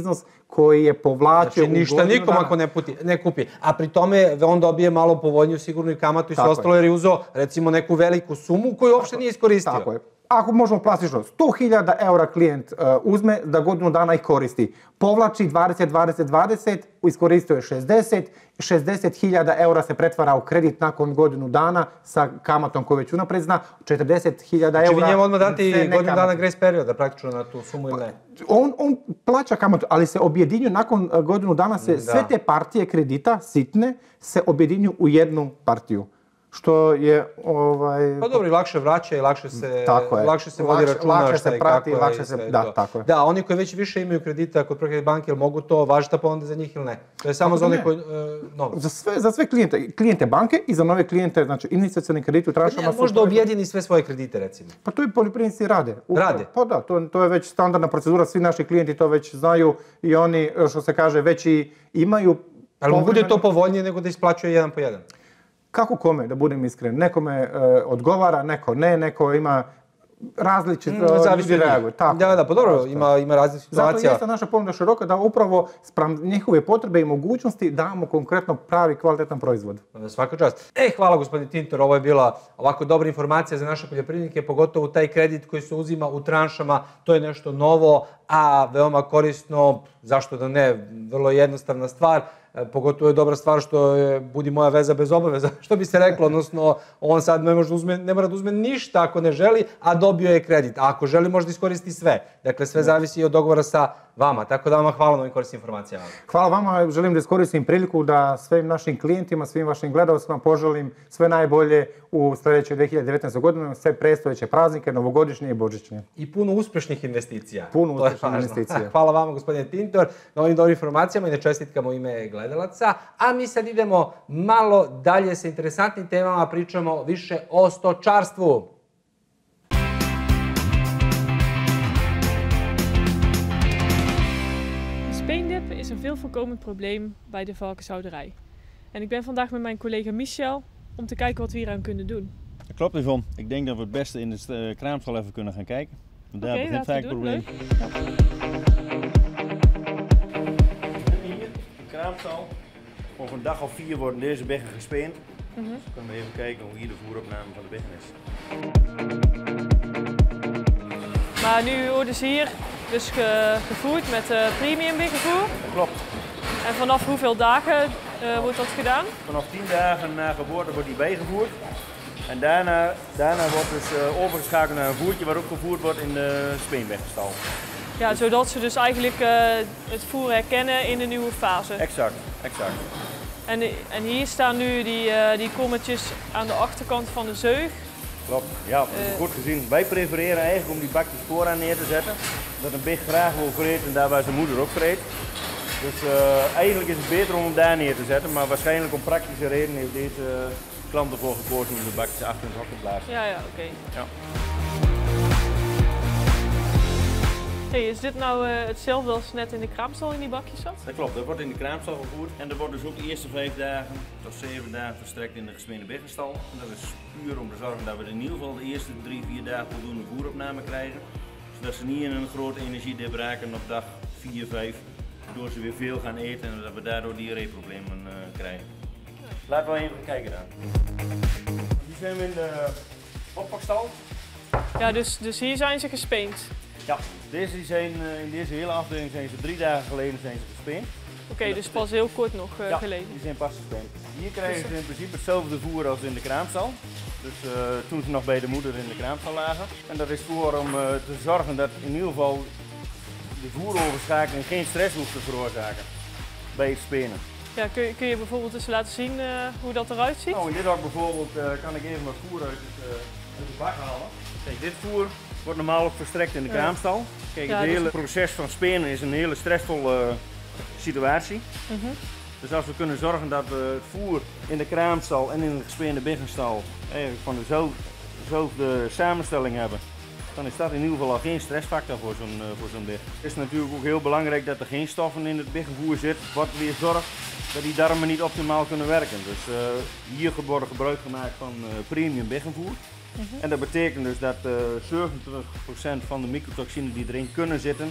koji je povlačio znači, ništa nikom ako ne, puti, ne kupi. A pri tome on dobije malo povoljniju sigurnu i kamatu i sve ostalo jer je uzeo recimo neku veliku sumu koju uopšte nije iskoristio. Tako je. Ako možemo plastično, sto hiljada eura klijent uh, uzme da godinu dana ih koristi. Povlači dvadeset, dvadeset, dvadeset, iskoristio je šezdeset, šezdeset hiljada eura se pretvara u kredit nakon godinu dana sa kamatom koju već unapred zna, četrdeset hiljada eura. Znači vi njemu odmah dati godinu dana grace perioda praktično na tu sumu ili ne? On, on plaća kamatu, ali se objedinju nakon godinu dana se da. sve te partije kredita, sitne, se objedinju u jednu partiju. Što je ovaj pa dobro i lakše vraća i lakše se tako je. lakše se vodi računa lakše šta se i prati, kako lakše se da to. tako je. Da, oni koji već više imaju kredita kod prve banke, jel mogu to važiti pa onda za njih ili ne? To je samo za one koji uh, novac. Za sve za sve klijente, klijente banke i za nove klijente, znači investicioni krediti u tranšama ja, možda objedini sve svoje kredite recimo. Pa to i poljoprivrednici rade. Upravo, rade. Pa da, to to je već standardna procedura, svi naši klijenti to već znaju i oni što se kaže već i imaju. Ali mu bude to povoljnije nego da isplaćuje jedan po jedan. Kako kome, da budem iskren, nekome e, odgovara, neko ne, neko ima različite mm, ljudi reaguju. Da, da, pa dobro, ima, ima različite situacija. Zato jeste naša ponuda široka da upravo spram njihove potrebe i mogućnosti damo konkretno pravi kvalitetan proizvod. Svaka čast. E, hvala gospodin Tintor, ovo je bila ovako dobra informacija za naše poljoprivrednike, pogotovo taj kredit koji se uzima u tranšama, to je nešto novo, a veoma korisno, zašto da ne, vrlo jednostavna stvar. Pogotovo je dobra stvar što je budi moja veza bez obaveza, što bi se reklo, odnosno on sad ne, može uzme, ne mora da uzme ništa ako ne želi, a dobio je kredit. A ako želi može da iskoristi sve. Dakle, sve zavisi od dogovora sa vama. Tako da vam hvala na ovim korisnim informacijama. Hvala vama, želim da iskoristim priliku da svim našim klijentima, svim vašim gledalcima poželim sve najbolje u sljedećoj dve hiljade devetnaestoj godini, sve predstojeće praznike, novogodišnje i božićne. I puno uspješnih investicija. Puno uspješnih investicija. Hvala vama, gospodine Tintor, na ovim dobrim informacijama i na čestitkama u ime gledalaca. A mi sad idemo malo dalje sa interesantnim temama, pričamo više o stočarstvu. Speendip is een veel voorkomend probleem bij de varkenshouderij. En ik ben vandaag met mijn collega Michel om te kijken wat we hier aan kunnen doen. Dat klopt, Yvonne. Ik denk dat we het beste in de kraamstal even kunnen gaan kijken. Want daar okay, begint vaak het probleem. Ja. Hier, de kraamstal. Over een dag of vier worden deze beggen gespeend. Mm-hmm. Dus kunnen we even kijken hoe hier de voeropname van de beggen is. Maar nu worden ze hier dus ge gevoerd met uh, premium biggenvoer. Dat klopt. En vanaf hoeveel dagen uh, wordt dat gedaan? Vanaf tien dagen na geboorte wordt die bijgevoerd. En daarna, daarna wordt dus uh, overgeschakeld naar een voertje waar ook gevoerd wordt in de speenbeggestal. Ja, zodat ze dus eigenlijk uh, het voer herkennen in de nieuwe fase. Exact, exact. En, en hier staan nu die, uh, die kommetjes aan de achterkant van de zeug. Klopt, ja, uh, goed gezien. Wij prefereren eigenlijk om die bakjes vooraan neer te zetten. Dat een big graag wil vreten en daar waar zijn moeder ook vreet. Dus uh, eigenlijk is het beter om hem daar neer te zetten, maar waarschijnlijk om praktische redenen heeft deze uh, klant ervoor gekozen om de bakjes achter in het hok te plaatsen. Ja, ja, oké. Okay. Ja. Hey, is dit nou uh, hetzelfde als net in de kraamstal in die bakjes zat? Dat klopt, dat wordt in de kraamstal gevoerd en er wordt dus ook de eerste vijf dagen tot zeven dagen verstrekt in de gesmeende biggenstal. En dat is puur om te zorgen dat we in ieder geval de eerste drie, vier dagen voldoende voeropname krijgen. Zodat ze niet in een grote energiedip raken op dag vier, vijf. Waardoor ze weer veel gaan eten en dat we daardoor diarreeproblemen uh, krijgen. Laten we even kijken dan. Nu zijn we in de oppakstal. Ja, dus, dus hier zijn ze gespeend? Ja, deze zijn, uh, in deze hele afdeling zijn ze drie dagen geleden zijn ze gespeend. Oké, okay, dus pas heel kort nog uh, ja, geleden? die zijn pas gespeend. Hier krijgen ze in principe hetzelfde voer als in de kraamstal. Dus uh, toen ze nog bij de moeder in de kraamstal lagen. En dat is voor om uh, te zorgen dat in ieder geval de voeroverschakeling geen stress hoeft te veroorzaken bij het spenen. Ja, kun, je, kun je bijvoorbeeld eens laten zien uh, hoe dat eruit ziet? Nou, in dit hok bijvoorbeeld uh, kan ik even wat voer uit, het, uh, uit de bak halen. Kijk, dit voer wordt normaal ook verstrekt in de kraamstal. Kijk, ja, het hele dus... proces van spenen is een hele stressvolle uh, situatie. Mm-hmm. Dus als we kunnen zorgen dat we het voer in de kraamstal en in de gespeende biggenstal eigenlijk van dezelfde, dezelfde samenstelling hebben, dan is dat in ieder geval al geen stressfactor voor zo'n uh, voor zo'n big. Het is natuurlijk ook heel belangrijk dat er geen stoffen in het biggenvoer zitten, wat weer zorgt dat die darmen niet optimaal kunnen werken. Dus uh, hier wordt gebruik gemaakt van uh, premium biggenvoer. Mm-hmm. En dat betekent dus dat uh, zeventig procent van de mycotoxinen die erin kunnen zitten,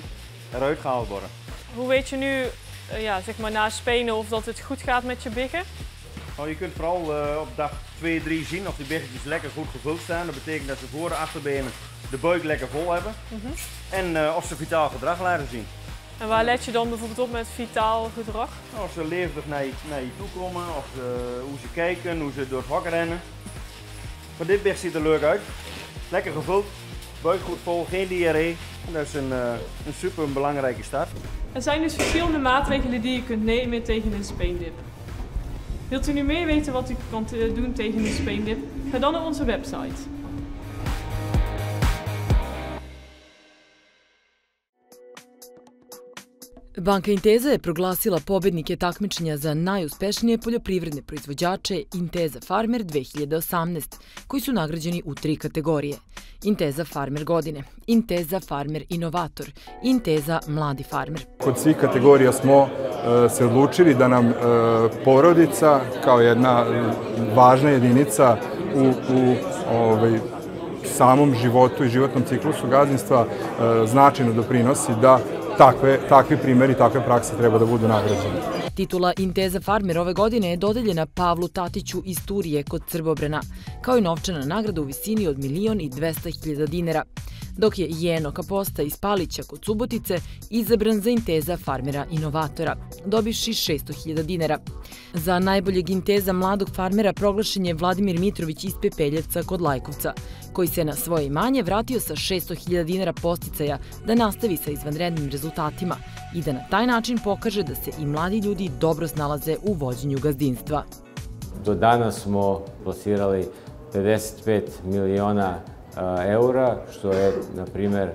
eruit gehaald worden. Hoe weet je nu, uh, ja, zeg maar na spenen of dat het goed gaat met je biggen? Nou, je kunt vooral uh, op dag twee, drie zien of die biggetjes lekker goed gevuld staan. Dat betekent dat ze voor de achterbenen de buik lekker vol hebben. Mm-hmm. En uh, of ze vitaal gedrag laten zien. En waar let je dan bijvoorbeeld op met vitaal gedrag? Nou, of ze levendig naar je, naar je toe komen, of ze, hoe ze kijken, hoe ze door het hok rennen. Maar dit bicht ziet er leuk uit. Lekker gevuld, buik goed vol, geen diarree. En dat is een, uh, een super belangrijke start. Er zijn dus verschillende maatregelen die je kunt nemen tegen een speendip. Wilt u nu meer weten wat u kan doen tegen een speendip? Ga dan naar onze website. Banka Inteza je proglasila pobednike takmičenja za najuspešnije poljoprivredne proizvođače Inteza Farmer dve hiljade osamnaeste, koji su nagrađeni u tri kategorije. Inteza Farmer godine, Inteza Farmer Inovator, Inteza Mladi Farmer. Kod svih kategorija smo se odlučili da nam porodica kao jedna važna jedinica u, u ovaj, samom životu i životnom ciklusu gazdinstva značajno doprinosi da Takve, takvi primjeri, takve prakse treba da budu nagrađene. Titula Inteza Farmer ove godine je dodeljena Pavlu Tatiću iz Turije kod Srbobrana, kao i novčana nagrada u visini od milion i dvesta hiljada dinara, dok je Jeno Kaposta iz Palića kod Subotice izabran za Inteza Farmera Inovatora, dobivši šesto hiljada dinara. Za najboljeg Inteza mladog farmera proglašen je Vladimir Mitrović iz Pepeljevca kod Lajkovca, koji se na svoje imanje vratio sa šesto hiljada dinara posticaja da nastavi sa izvanrednim rezultatima i da na taj način pokaže da se i mladi ljudi dobro snalaze u vođenju gazdinstva. Do danas smo plasirali pedeset pet miliona eura, što je, na primjer,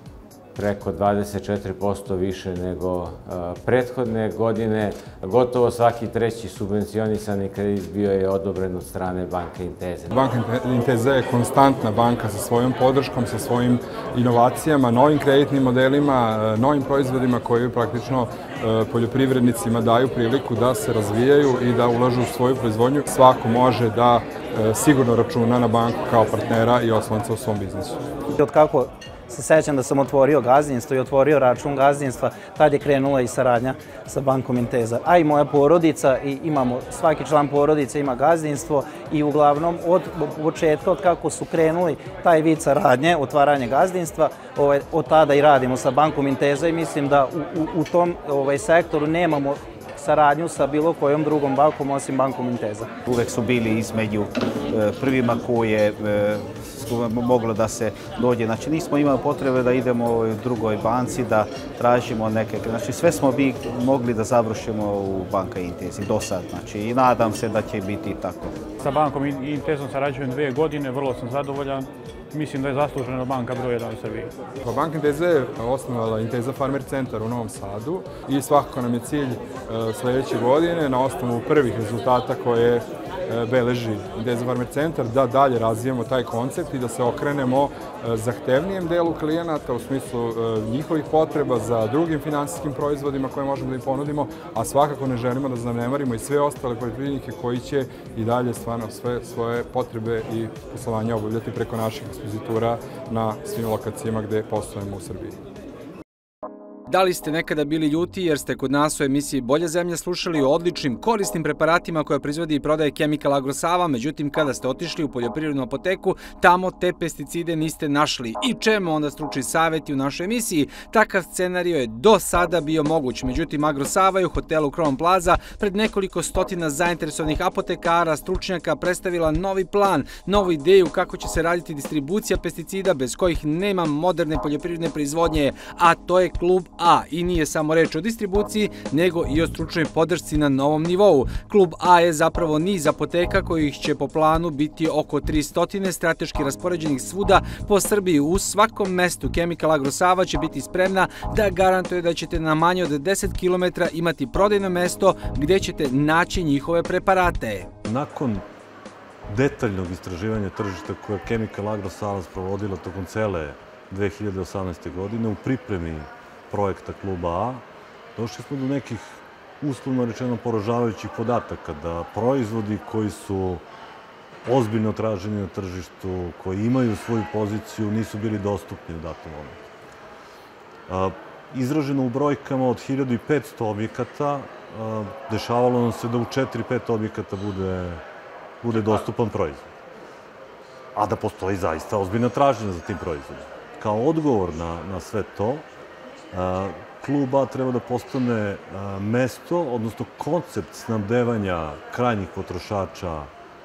preko dvadeset četiri posto više nego prethodne godine. Gotovo svaki treći subvencionisani kredit bio je odobren od strane Banke Inteze. Banka Inteze je konstantna banka sa svojom podrškom, sa svojim inovacijama, novim kreditnim modelima, novim proizvodima koji praktično poljoprivrednicima daju priliku da se razvijaju i da ulažu u svoju proizvodnju. Svako može da sigurno računa na banku kao partnera i oslonca u svom biznisu. Od kako se sećam da sam otvorio gazdinstvo i otvorio račun gazdinstva, tad je krenula i saradnja sa Bankom Inteza. A i moja porodica, i imamo, svaki član porodice ima gazdinstvo i uglavnom od početka, od kako su krenuli taj vid saradnje, otvaranje gazdinstva, ovaj, od tada i radimo sa Bankom Inteza i mislim da u, u, u tom ovaj, sektoru nemamo saradnju sa bilo kojom drugom bankom osim Bankom Inteza. Uvek su bili između e, prvima koje e, moglo da se dođe. Znači nismo imali potrebe da idemo u drugoj banci, da tražimo neke. Znači sve smo bi mogli da završimo u Banka Intezi do sad. Znači i nadam se da će biti tako. Sa Bankom Intezom sarađujem dve godine, vrlo sam zadovoljan. Mislim da je zaslužena banka broj jedan u Srbiji. Banka Inteza je osnovala Inteza Farmer centar u Novom Sadu i svakako nam je cilj sljedeće godine na osnovu prvih rezultata koje beleži Inteza Farmer centar da dalje razvijemo taj koncept i da se okrenemo zahtevnijem delu klijenata u smislu njihovih potreba za drugim finansijskim proizvodima koje možemo da im ponudimo, a svakako ne želimo da zanemarimo i sve ostale poljoprivrednike koji će i dalje stvarno sve svoje potrebe i poslovanja obavljati preko naših ekspozitura na svim lokacijama gde poslujemo u Srbiji. Da li ste nekada bili ljuti jer ste kod nas u emisiji Bolja zemlja slušali o odličnim, korisnim preparatima koje proizvodi i prodaje Chemical Agro Sava, međutim kada ste otišli u poljoprivrednu apoteku, tamo te pesticide niste našli. I čemu onda stručni savjeti u našoj emisiji? Takav scenario je do sada bio moguć, međutim Agro Sava je u hotelu Crown Plaza pred nekoliko stotina zainteresovanih apotekara, stručnjaka predstavila novi plan, novu ideju kako će se raditi distribucija pesticida bez kojih nema moderne poljoprivredne proizvodnje, a to je Klub A. I nije samo reč o distribuciji, nego i o stručnoj podršci na novom nivou. Klub A je zapravo niz apoteka kojih će po planu biti oko tristo strateški raspoređenih svuda po Srbiji. U svakom mestu Chemical Agro Sava će biti spremna da garantuje da ćete na manje od deset kilometara imati prodajno mesto gdje ćete naći njihove preparate. Nakon detaljnog istraživanja tržišta koje je Chemical Agro Sava provodila tokom cele dve hiljade osamnaeste. godine u pripremi projekta Kluba A, došli smo do nekih uslovno rečeno poražavajućih podataka da proizvodi koji su ozbiljno traženi na tržištu, koji imaju svoju poziciju, nisu bili dostupni u datom momentu. izraženo u brojkama od hiljadu i petsto objekata, dešavalo nam se da u četiri pet objekata bude dostupan proizvod. A da postoji zaista ozbiljna tražnja za tim proizvodom. Kao odgovor na sve to, Klub A treba da postane mesto, odnosno koncept snabdevanja krajnjih potrošača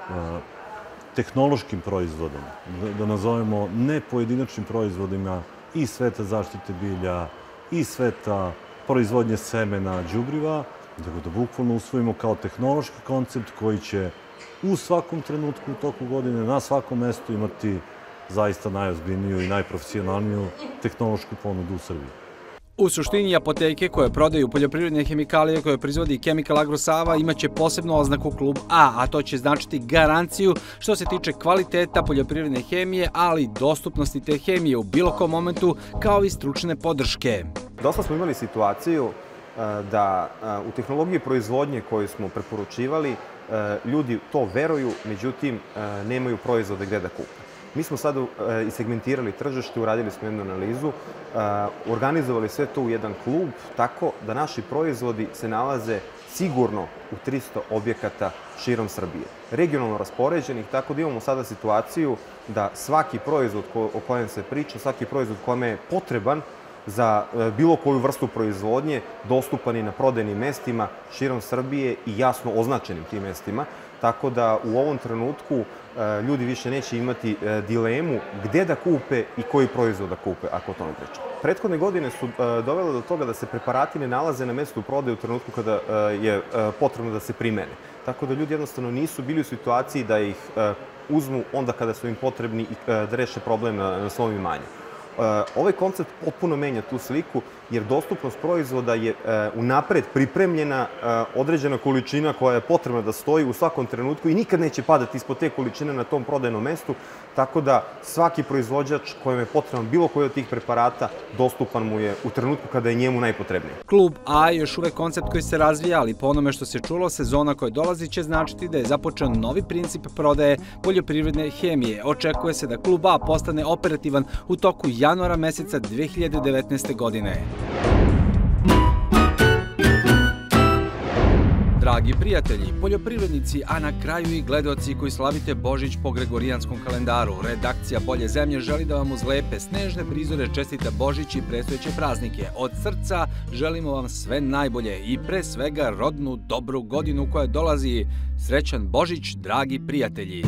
tehnološkim proizvodom, da nazovemo ne pojedinačnim proizvodima i sveta zaštite bilja, i sveta proizvodnje semena, đubriva, nego da bukvalno usvojimo kao tehnološki koncept koji će u svakom trenutku u toku godine, na svakom mestu imati zaista najozbiljniju i najprofesionalniju tehnološku ponudu u Srbiji. U suštini, apoteke koje prodaju poljoprivredne hemikalije koje proizvodi Chemical Agro Sava imaće posebnu oznaku Klub A, a to će značiti garanciju što se tiče kvaliteta poljoprivredne hemije, ali i dostupnosti te hemije u bilo kom momentu, kao i stručne podrške. Dosta smo imali situaciju da u tehnologiji proizvodnje koju smo preporučivali ljudi to veruju, međutim nemaju proizvode gde da kupe. Mi smo sada i segmentirali tržište, uradili smo jednu analizu, organizovali sve to u jedan klub, tako da naši proizvodi se nalaze sigurno u tristo objekata širom Srbije. Regionalno raspoređenih, tako da imamo sada situaciju da svaki proizvod o kojem se priča, svaki proizvod kome je potreban za bilo koju vrstu proizvodnje, dostupan i na prodajnim mestima širom Srbije i jasno označenim tim mestima. Tako da u ovom trenutku ljudi više neće imati dilemu gde da kupe i koji proizvod da kupe, ako o tome pričamo. Prethodne godine su dovele do toga da se preparati ne nalaze na mestu prodaje u trenutku kada je potrebno da se primene. Tako da ljudi jednostavno nisu bili u situaciji da ih uzmu onda kada su im potrebni i da reše problem na svom imanju. Ovaj koncept potpuno menja tu sliku, jer dostupnost proizvoda je unapred pripremljena određena količina koja je potrebna da stoji u svakom trenutku i nikad neće padati ispod te količine na tom prodajnom mestu, tako da svaki proizvođač kojem je potreban bilo koji od tih preparata dostupan mu je u trenutku kada je njemu najpotrebniji. Klub A je još uvek koncept koji se razvija, ali po onome što se čulo, sezona koja dolazi će značiti da je započeo novi princip prodaje poljoprivredne hemije. Očekuje se da Klub A postane operativan u toku januara meseca dve hiljade devetnaeste. godine. Dragi prijatelji, poljoprivrednici, a na kraju i gledaoci koji slavite Božić po Gregorijanskom kalendaru, redakcija Bolje zemlje želi da vam uz lepe snežne prizore čestita Božić i predstojeće praznike. Od srca želimo vam sve najbolje i pre svega rodnu dobru godinu koja dolazi. Srećan Božić, dragi prijatelji!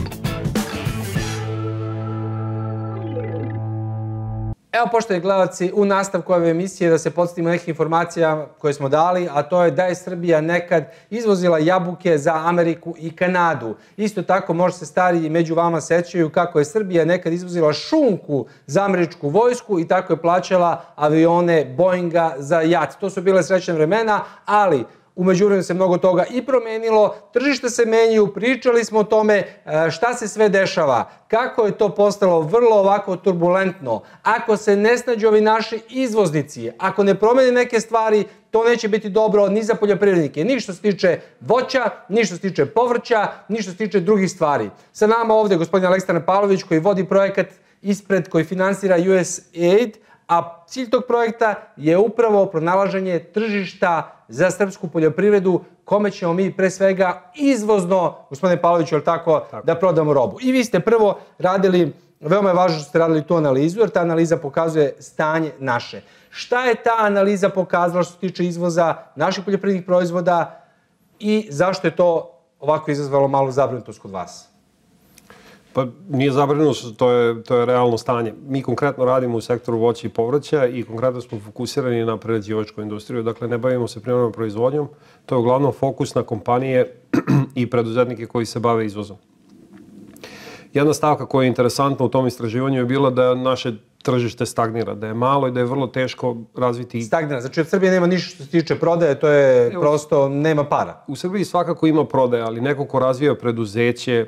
Evo, poštovani gledalci, u nastavku ove emisije da se podsjetimo nekih informacija koje smo dali, a to je da je Srbija nekad izvozila jabuke za Ameriku i Kanadu. Isto tako, možda se stariji među vama sećaju kako je Srbija nekad izvozila šunku za američku vojsku i tako je plaćala avione Boeinga za jat. To su bile srećne vremena, ali u međuvremenu se mnogo toga i promenilo, tržište se menjaju, pričali smo o tome šta se sve dešava, kako je to postalo vrlo ovako turbulentno. Ako se ne snađu ovi naši izvoznici, ako ne promene neke stvari, to neće biti dobro ni za poljoprivrednike, ni što se tiče voća, ni što se tiče povrća, ni što se tiče drugih stvari. Sa nama ovde gospodin Aleksandar Pavlović koji vodi projekat ispred koji finansira U S A I D, a cilj tog projekta je upravo pronalaženje tržišta za srpsku poljoprivredu, kome ćemo mi pre svega izvozno, gospodine Pavloviću, tako, da prodamo robu. I vi ste prvo radili, veoma je važno što ste radili tu analizu, jer ta analiza pokazuje stanje naše. Šta je ta analiza pokazala što se tiče izvoza naših poljoprivrednih proizvoda i zašto je to ovako izazvalo malu zabrinutost kod vas? Pa nije zabrinutost, to je, to je realno stanje. Mi konkretno radimo u sektoru voća i povrća i konkretno smo fokusirani na prerađivačku industriju, dakle ne bavimo se primarnom proizvodnjom, to je uglavnom fokus na kompanije i preduzetnike koji se bave izvozom. Jedna stavka koja je interesantna u tom istraživanju je bila da naše tržište stagnira, da je malo i da je vrlo teško razviti... Stagnira, znači od Srbije nema ništa što se tiče prodaje, to je prosto nema para. U Srbiji svakako ima prodaje, ali neko ko razvija preduzeće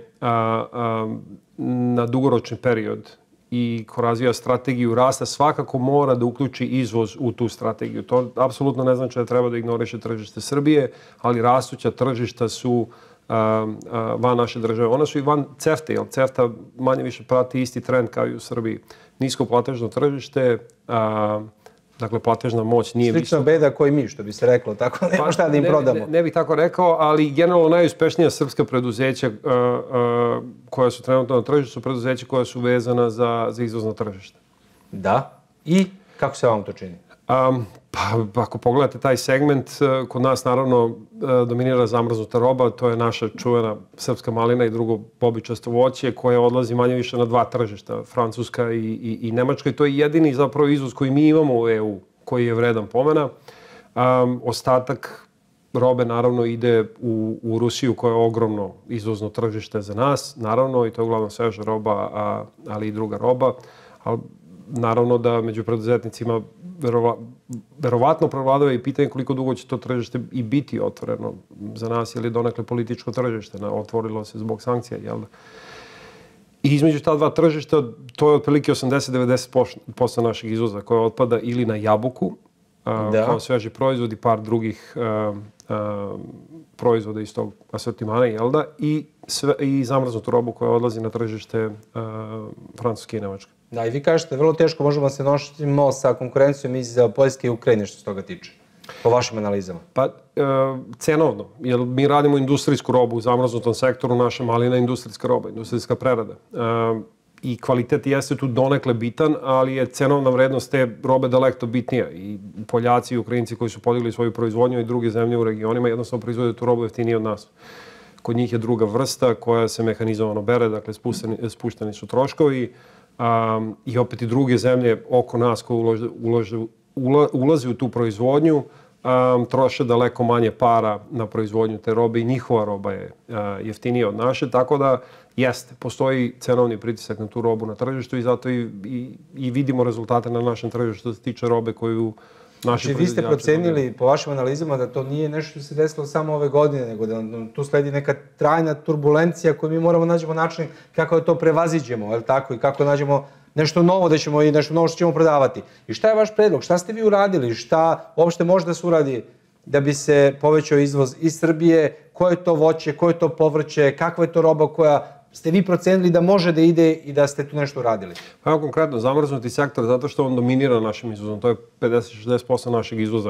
na dugoročni period i ko razvija strategiju rasta, svakako mora da uključi izvoz u tu strategiju. To apsolutno ne znači da treba da ignoriše tržište Srbije, ali rastuća tržišta su van naše države. Ona su i van CEFTA, jer CEFTA manje više prati isti trend kao i u Srbiji. Nisko platežno tržište, Dakle, platežna moć nije visoka. Slična beda koji mi, što bi se reklo, tako nema šta da im prodamo. Ne bih tako rekao, ali generalno najuspešnija srpska preduzeća koja su trenutno na tržištu su preduzeća koja su vezana za izvozno tržište. Da? I kako se vam to čini? Pa, ako pogledate taj segment, kod nas naravno dominira zamrznuta roba, to je naša čuvena srpska malina i drugo bobičasto voće koje odlazi manje više na dva tržišta, Francuska i, i, i Nemačka, i to je jedini zapravo izvoz koji mi imamo u E U, koji je vredan pomena. Um, ostatak robe naravno ide u, u Rusiju koja je ogromno izvozno tržište za nas, naravno, i to je uglavnom sveža roba, a, ali i druga roba. Ali naravno da među preduzetnicima verova, verovatno prevladava i pitanje koliko dugo će to tržište i biti otvoreno za nas, jer je donekle političko tržište, otvorilo se zbog sankcija, jel da? I između ta dva tržišta, to je otprilike osamdeset do devedeset posto našeg izvoza koje otpada ili na jabuku, da, kao sveži proizvod i par drugih a, a, proizvoda iz tog asortimana, jel da? I, sve, i zamrznutu robu koja odlazi na tržište a, Francuske i Nemačke. Da, i vi kažete, vrlo teško možemo se nosimo sa konkurencijom iz Poljske i Ukrajine što se toga tiče, po vašim analizama. Pa, e, cenovno, jer mi radimo industrijsku robu u zamrznutom sektoru, naša malina je industrijska roba, industrijska prerada. E, I kvalitet jeste tu donekle bitan, ali je cenovna vrednost te robe daleko bitnija. I Poljaci i Ukrajinci koji su podigli svoju proizvodnju i druge zemlje u regionima jednostavno proizvode tu robu jeftinije od nas. Kod njih je druga vrsta koja se mehanizovano bere, dakle spušteni, spušteni su troškovi. Um, I opet i druge zemlje oko nas koje ulože, ulože, ula, ulazi u tu proizvodnju um, troše daleko manje para na proizvodnju te robe i njihova roba je uh, jeftinija od naše, tako da jeste, postoji cenovni pritisak na tu robu na tržištu i zato i, i, i vidimo rezultate na našem tržištu što se tiče robe koju naši znači, vi ste procenili po vašim analizama da to nije nešto što se desilo samo ove godine, nego da tu sledi neka trajna turbulencija koju mi moramo nađemo način kako da to prevaziđemo, je li tako? I kako nađemo nešto novo da ćemo i nešto novo što ćemo prodavati. I šta je vaš predlog? Šta ste vi uradili? Šta uopšte može da se uradi da bi se povećao izvoz iz Srbije? Koje je to voće? Koje je to povrće? Kakva je to roba koja ste vi procenili da može da ide i da ste tu nešto uradili? Pa evo konkretno, zamrznuti sektor zato što on dominira našim izvozom. To je pedeset do šezdeset posto našeg izvoza.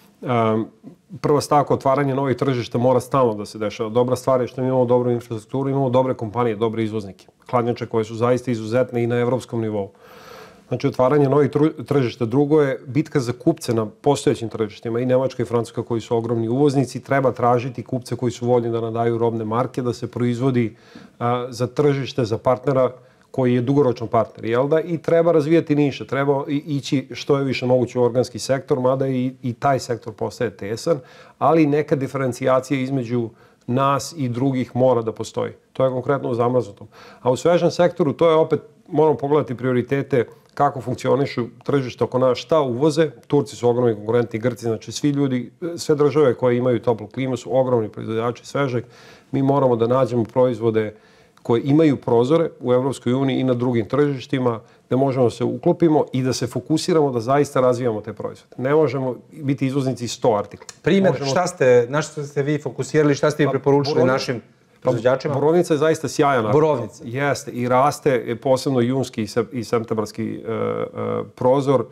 Um, prva stavka, otvaranje novih tržišta mora stalno da se dešava. Dobra stvar je što imamo dobru infrastrukturu, imamo dobre kompanije, dobre izvoznike. Hladnjače koje su zaista izuzetne i na evropskom nivou. Znači, otvaranje novih tržišta. Drugo je bitka za kupce na postojećim tržištima. I Nemačka i Francuska koji su ogromni uvoznici. Treba tražiti kupce koji su voljni da nadaju robne marke, da se proizvodi a, za tržište, za partnera koji je dugoročan partner, jel da? I treba razvijati niše, treba ići što je više moguće u organski sektor, mada i, i taj sektor postaje tesan, ali neka diferencijacija između nas i drugih mora da postoji. To je konkretno u zamrznutom. A u svežem sektoru to je opet, moramo pogledati prioritete kako funkcionišu tržište oko nas, šta uvoze. Turci su ogromni konkurenti, Grci, znači svi ljudi, sve države koje imaju toplu klimu su ogromni proizvođači svežeg. Mi moramo da nađemo proizvode koje imaju prozore u Evropskoj uniji i na drugim tržištima, da možemo se uklopimo i da se fokusiramo da zaista razvijamo te proizvode. Ne možemo biti izvoznici sto artikla. Primjer, šta ste, na što ste vi fokusirali, šta ste vi preporučili našim proizvođačima? Borovnica je zaista sjajan. Borovnica. Jeste, i raste, posebno junski i septembarski prozor,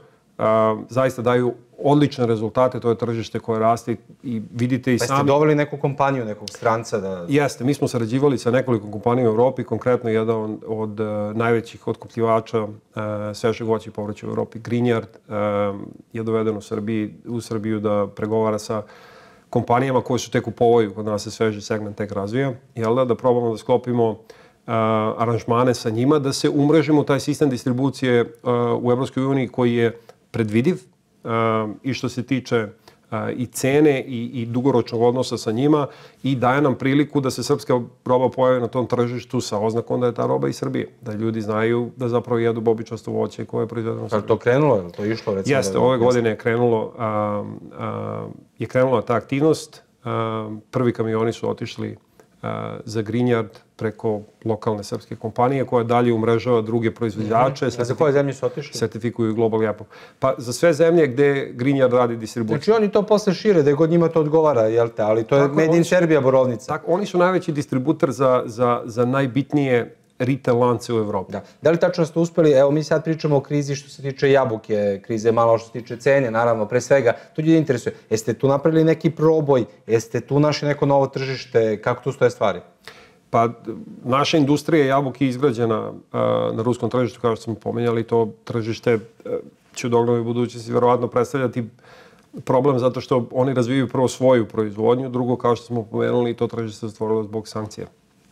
zaista daju odlične rezultate, to je tržište koje raste i vidite i sami. Pa ste doveli neku kompaniju, nekog stranca da... Jeste, mi smo sarađivali sa nekoliko kompanija u Evropi, konkretno jedan od najvećih otkupljivača svežeg voća i povrća u Evropi, Greenyard, je doveden u Srbiji, u Srbiju da pregovara sa kompanijama koje su tek u povoju, kod nas se sveži segment tek razvija, jel da, da probamo da sklopimo aranžmane sa njima, da se umrežimo u taj sistem distribucije u Evropskoj uniji koji je predvidiv i što se tiče i cene i dugoročnog odnosa sa njima i daje nam priliku da se srpska roba pojavi na tom tržištu sa oznakom da je ta roba iz Srbije. Da ljudi znaju da zapravo jedu bobičasto voće koje je proizvedeno u Srbiji. Je to krenulo? Je to išlo? Jeste, ove godine je krenulo je krenula ta aktivnost. Prvi kamioni su otišli za Greenyard preko lokalne srpske kompanije koja dalje umrežava druge proizvođače. A za koje zemlje su otišli? Sertifikuju Global Gapom. Pa za sve zemlje gde Greenyard radi distribuciju. Znači oni to posle šire, da je god njima to odgovara, jel te? Ali to je Made in Serbia Borovnica. Tako, oni su najveći distributer za, za, za najbitnije retail lance u Evropi. Da. Da li tačno ste uspeli, evo mi sad pričamo o krizi što se tiče jabuke, krize malo što se tiče cene, naravno, pre svega, to ljudi interesuje. Jeste tu napravili neki proboj, jeste tu našli neko novo tržište, kako tu stoje stvari? Pa, naša industrija jabuke je izgrađena na ruskom tržištu, kao što smo pomenjali, to tržište će u doglednoj budućnosti verovatno predstavljati problem zato što oni razvijaju prvo svoju proizvodnju, drugo, kao što smo pomenuli, to tržište se stvorilo zbog sankcija.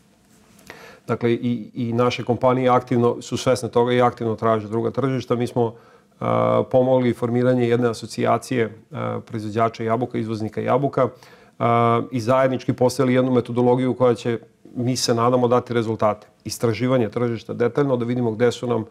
Dakle, i, i naše kompanije aktivno su svesne toga i aktivno traže druga tržišta. Mi smo uh, pomogli formiranje jedne asocijacije uh, proizvođača jabuka, izvoznika jabuka uh, i zajednički postavili jednu metodologiju koja će, mi se nadamo, dati rezultate. Istraživanje tržišta detaljno, da vidimo gde su nam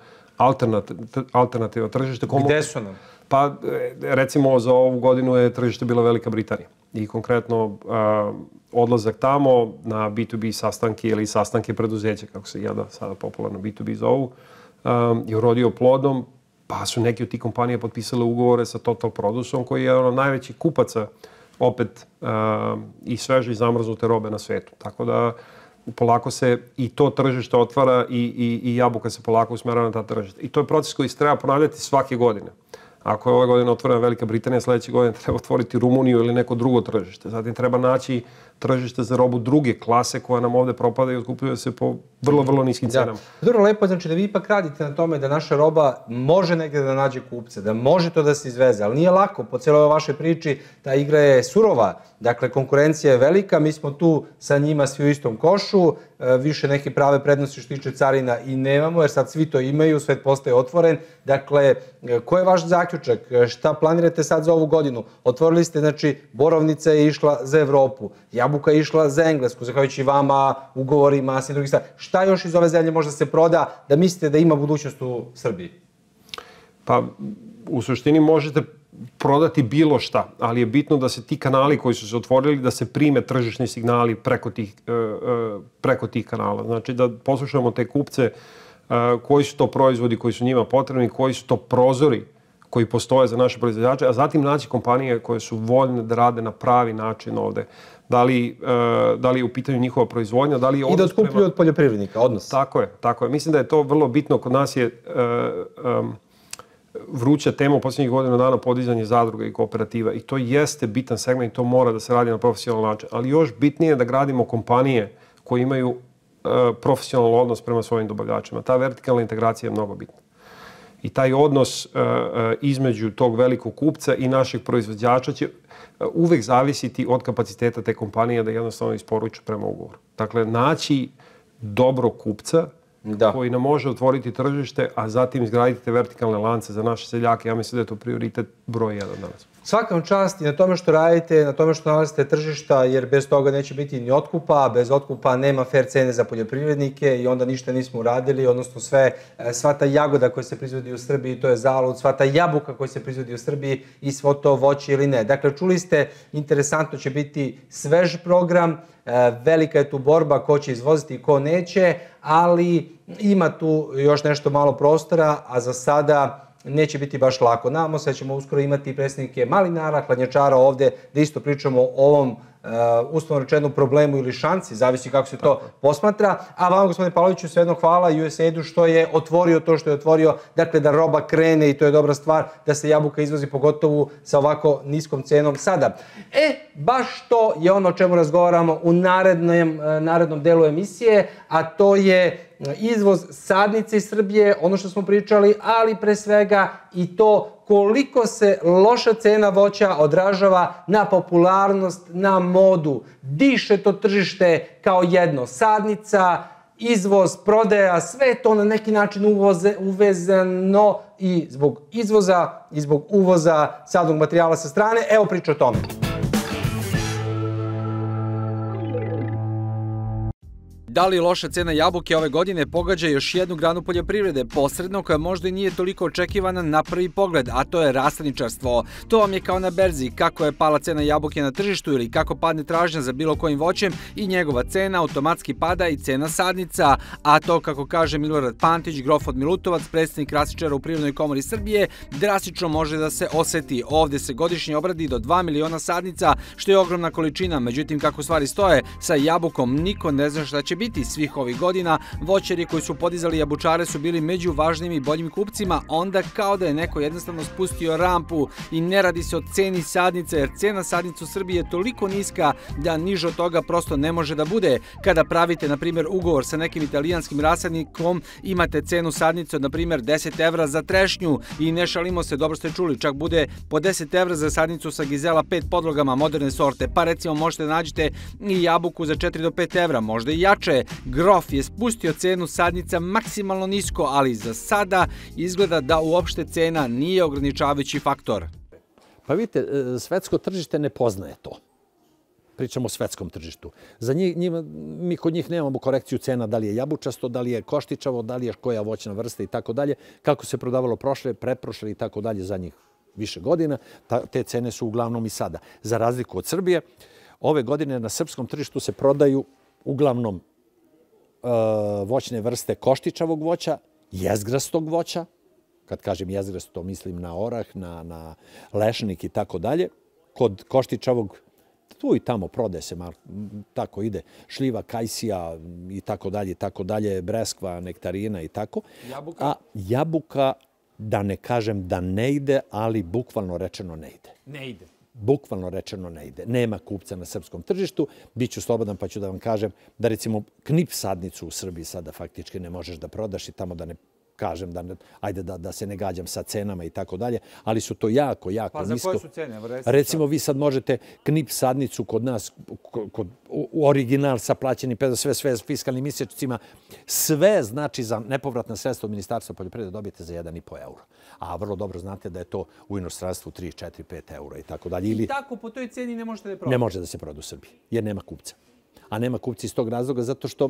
alternativa tržište. Gde su nam? Pa, recimo, za ovu godinu je tržište bila Velika Britanija. I konkretno uh, odlazak tamo na B to B sastanke ili sastanke preduzeća, kako se jada sada popularno B to B zovu, um, je urodio plodom, pa su neki od tih kompanija potpisale ugovore sa Total Produceom, koji je ono najveći kupaca opet uh, i sveže i zamrznute robe na svetu. Tako da polako se i to tržište otvara i, i, i jabuka se polako usmerava na ta tržišta. I to je proces koji se treba ponavljati svake godine. Ako je ove godine otvorena Velika Britanija, sledeće godine treba otvoriti Rumuniju ili neko drugo tržište. Zatim treba naći tržište za robu druge klase koja nam ovde propada i otkupljuje se po vrlo, vrlo niskim cenama. Dobro, lepo, znači da vi ipak radite na tome da naša roba može negde da nađe kupce, da može to da se izveze, ali nije lako. Po cijeloj ovoj vašoj priči ta igra je surova, dakle konkurencija je velika, mi smo tu sa njima svi u istom košu, više neke prave prednosti što tiče carina i nemamo, jer sad svi to imaju, svet postaje otvoren. Dakle, ko je vaš zaključak? Šta planirate sad za ovu godinu? Otvorili ste, znači, borovnica je išla za Evropu, jabuka je išla za Englesku, zahvaljujući vama, ugovorima, svim drugih stvari. Šta još iz ove zemlje može se proda da mislite da ima budućnost u Srbiji? Pa, u suštini možete prodati bilo šta, ali je bitno da se ti kanali koji su se otvorili, da se prime tržišni signali preko tih, preko tih kanala. Znači da poslušamo te kupce koji su to proizvodi koji su njima potrebni, koji su to prozori koji postoje za naše proizvođače, a zatim naći kompanije koje su voljne da rade na pravi način ovde. Da li, da li je u pitanju njihova proizvodnja, da li je odnos prema... I da otkupljuju od poljoprivrednika, odnos. Tako je, tako je. Mislim da je to vrlo bitno. Kod nas je vruća tema u posljednjih godina dana podizanje zadruga i kooperativa i to jeste bitan segment i to mora da se radi na profesionalan način. Ali još bitnije je da gradimo kompanije koje imaju profesionalan odnos prema svojim dobavljačima. Ta vertikalna integracija je mnogo bitna. I taj odnos između tog velikog kupca i naših proizvođača će uvek zavisiti od kapaciteta te kompanije da jednostavno isporuču prema ugovoru. Dakle, naći dobrog kupca koji nam može otvoriti tržište, a zatim izgraditi te vertikalne lance za naše seljake. Ja mislim da je to prioritet broj jedan danas. Svaka vam čast i na tome što radite, na tome što nalazite tržišta, jer bez toga neće biti ni otkupa, bez otkupa nema fair cene za poljoprivrednike i onda ništa nismo uradili, odnosno sve, sva ta jagoda koja se proizvodi u Srbiji, to je zalud, sva ta jabuka koja se proizvodi u Srbiji i svo to voće ili ne. Dakle, čuli ste, interesantno će biti svež program, velika je tu borba ko će izvoziti i ko neće, ali ima tu još nešto malo prostora, a za sada neće biti baš lako. Nadamo se da ćemo uskoro imati predstavnike malinara, hladnjačara ovde, da isto pričamo o ovom uslovno rečeno problemu ili šanci, zavisi kako se to posmatra. A vama, gospodine Pavloviću, svejedno hvala U S A I D-u što je otvorio to što je otvorio, dakle da roba krene i to je dobra stvar, da se jabuka izvozi pogotovo sa ovako niskom cenom sada. E, baš to je ono o čemu razgovaramo u narednom, narednom delu emisije, a to je izvoz sadnice iz Srbije, ono što smo pričali, ali pre svega i to koliko se loša cena voća odražava na popularnost, na modu. Diše to tržište kao jedno. Sadnica, izvoz, prodaja, sve to na neki način uvoze, uvezano i zbog izvoza i zbog uvoza sadnog materijala sa strane. Evo priča o tome. Da li loša cena jabuke ove godine pogađa još jednu granu poljoprivrede, posredno koja možda i nije toliko očekivana na prvi pogled, a to je rasadničarstvo. To vam je kao na berzi, kako je pala cena jabuke na tržištu ili kako padne tražnja za bilo kojim voćem i njegova cena automatski pada i cena sadnica. A to, kako kaže Milorad Pantić, grof od Milutovac, predstavnik rasičara u Privrednoj komori Srbije, drastično može da se oseti. Ovde se godišnje obradi do dva miliona sadnica, što je ogromna količina. Međutim, kako stvari stoje, sa jabukom niko ne zna šta će biti. biti svih ovih godina. Voćari koji su podizali jabučare su bili među važnim i boljim kupcima, onda kao da je neko jednostavno spustio rampu i ne radi se o ceni sadnica, jer cena sadnica u Srbiji je toliko niska da niže od toga prosto ne može da bude. Kada pravite, na primjer, ugovor sa nekim italijanskim rasadnikom, imate cenu sadnice od, na primjer, deset evra za trešnju i ne šalimo se, dobro ste čuli, čak bude po deset evra za sadnicu sa Gizela pet podlogama moderne sorte, pa recimo možete da nađete i jabuku za četiri do pet evra, možda i jače. Grof je spustio cenu sadnica maksimalno nisko, ali za sada izgleda da uopšte cena nije ograničavajući faktor. Pa vidite, svetsko tržište ne poznaje to. Pričamo o svetskom tržištu. Za njih, njima, mi kod njih nemamo korekciju cena, da li je jabučasto, da li je koštičavo, da li je koja voćna vrsta i tako dalje. Kako se prodavalo prošle, preprošle i tako dalje za njih više godina, ta, te cene su uglavnom i sada. Za razliku od Srbije, ove godine na srpskom tržištu se prodaju uglavnom e, voćne vrste koštičavog voća, jezgrastog voća. Kad kažem jezgrasto, mislim na orah, na, na lešnik i tako dalje. Kod koštičavog tu i tamo prodaje se, tako ide, šljiva, kajsija i tako dalje, i tako dalje, breskva, nektarina i tako. Jabuka? A jabuka, da ne kažem da ne ide, ali bukvalno rečeno ne ide. Ne ide. Bukvalno rečeno ne ide. Nema kupca na srpskom tržištu. Biću slobodan pa ću da vam kažem da recimo knip sadnicu u Srbiji sada faktički ne možeš da prodaš i tamo da ne kažem, da ne, ajde da, da se ne gađam sa cenama i tako dalje, ali su to jako, jako nisko. Pa za nisko. koje su cene? Recimo, vi sad možete knip sadnicu kod nas, kod, u original sa plaćenim pedom, sve, sve s fiskalnim mjesečcima, sve znači za nepovratna sredstva od Ministarstva poljoprivrede dobijete za jedan i po euro. A vrlo dobro znate da je to u inostranstvu tri, četiri, pet eura i tako dalje. I tako po toj ceni ne možete da je prodati? Ne može da se proda u Srbiji, jer nema kupca. A nema kupca iz tog razloga zato što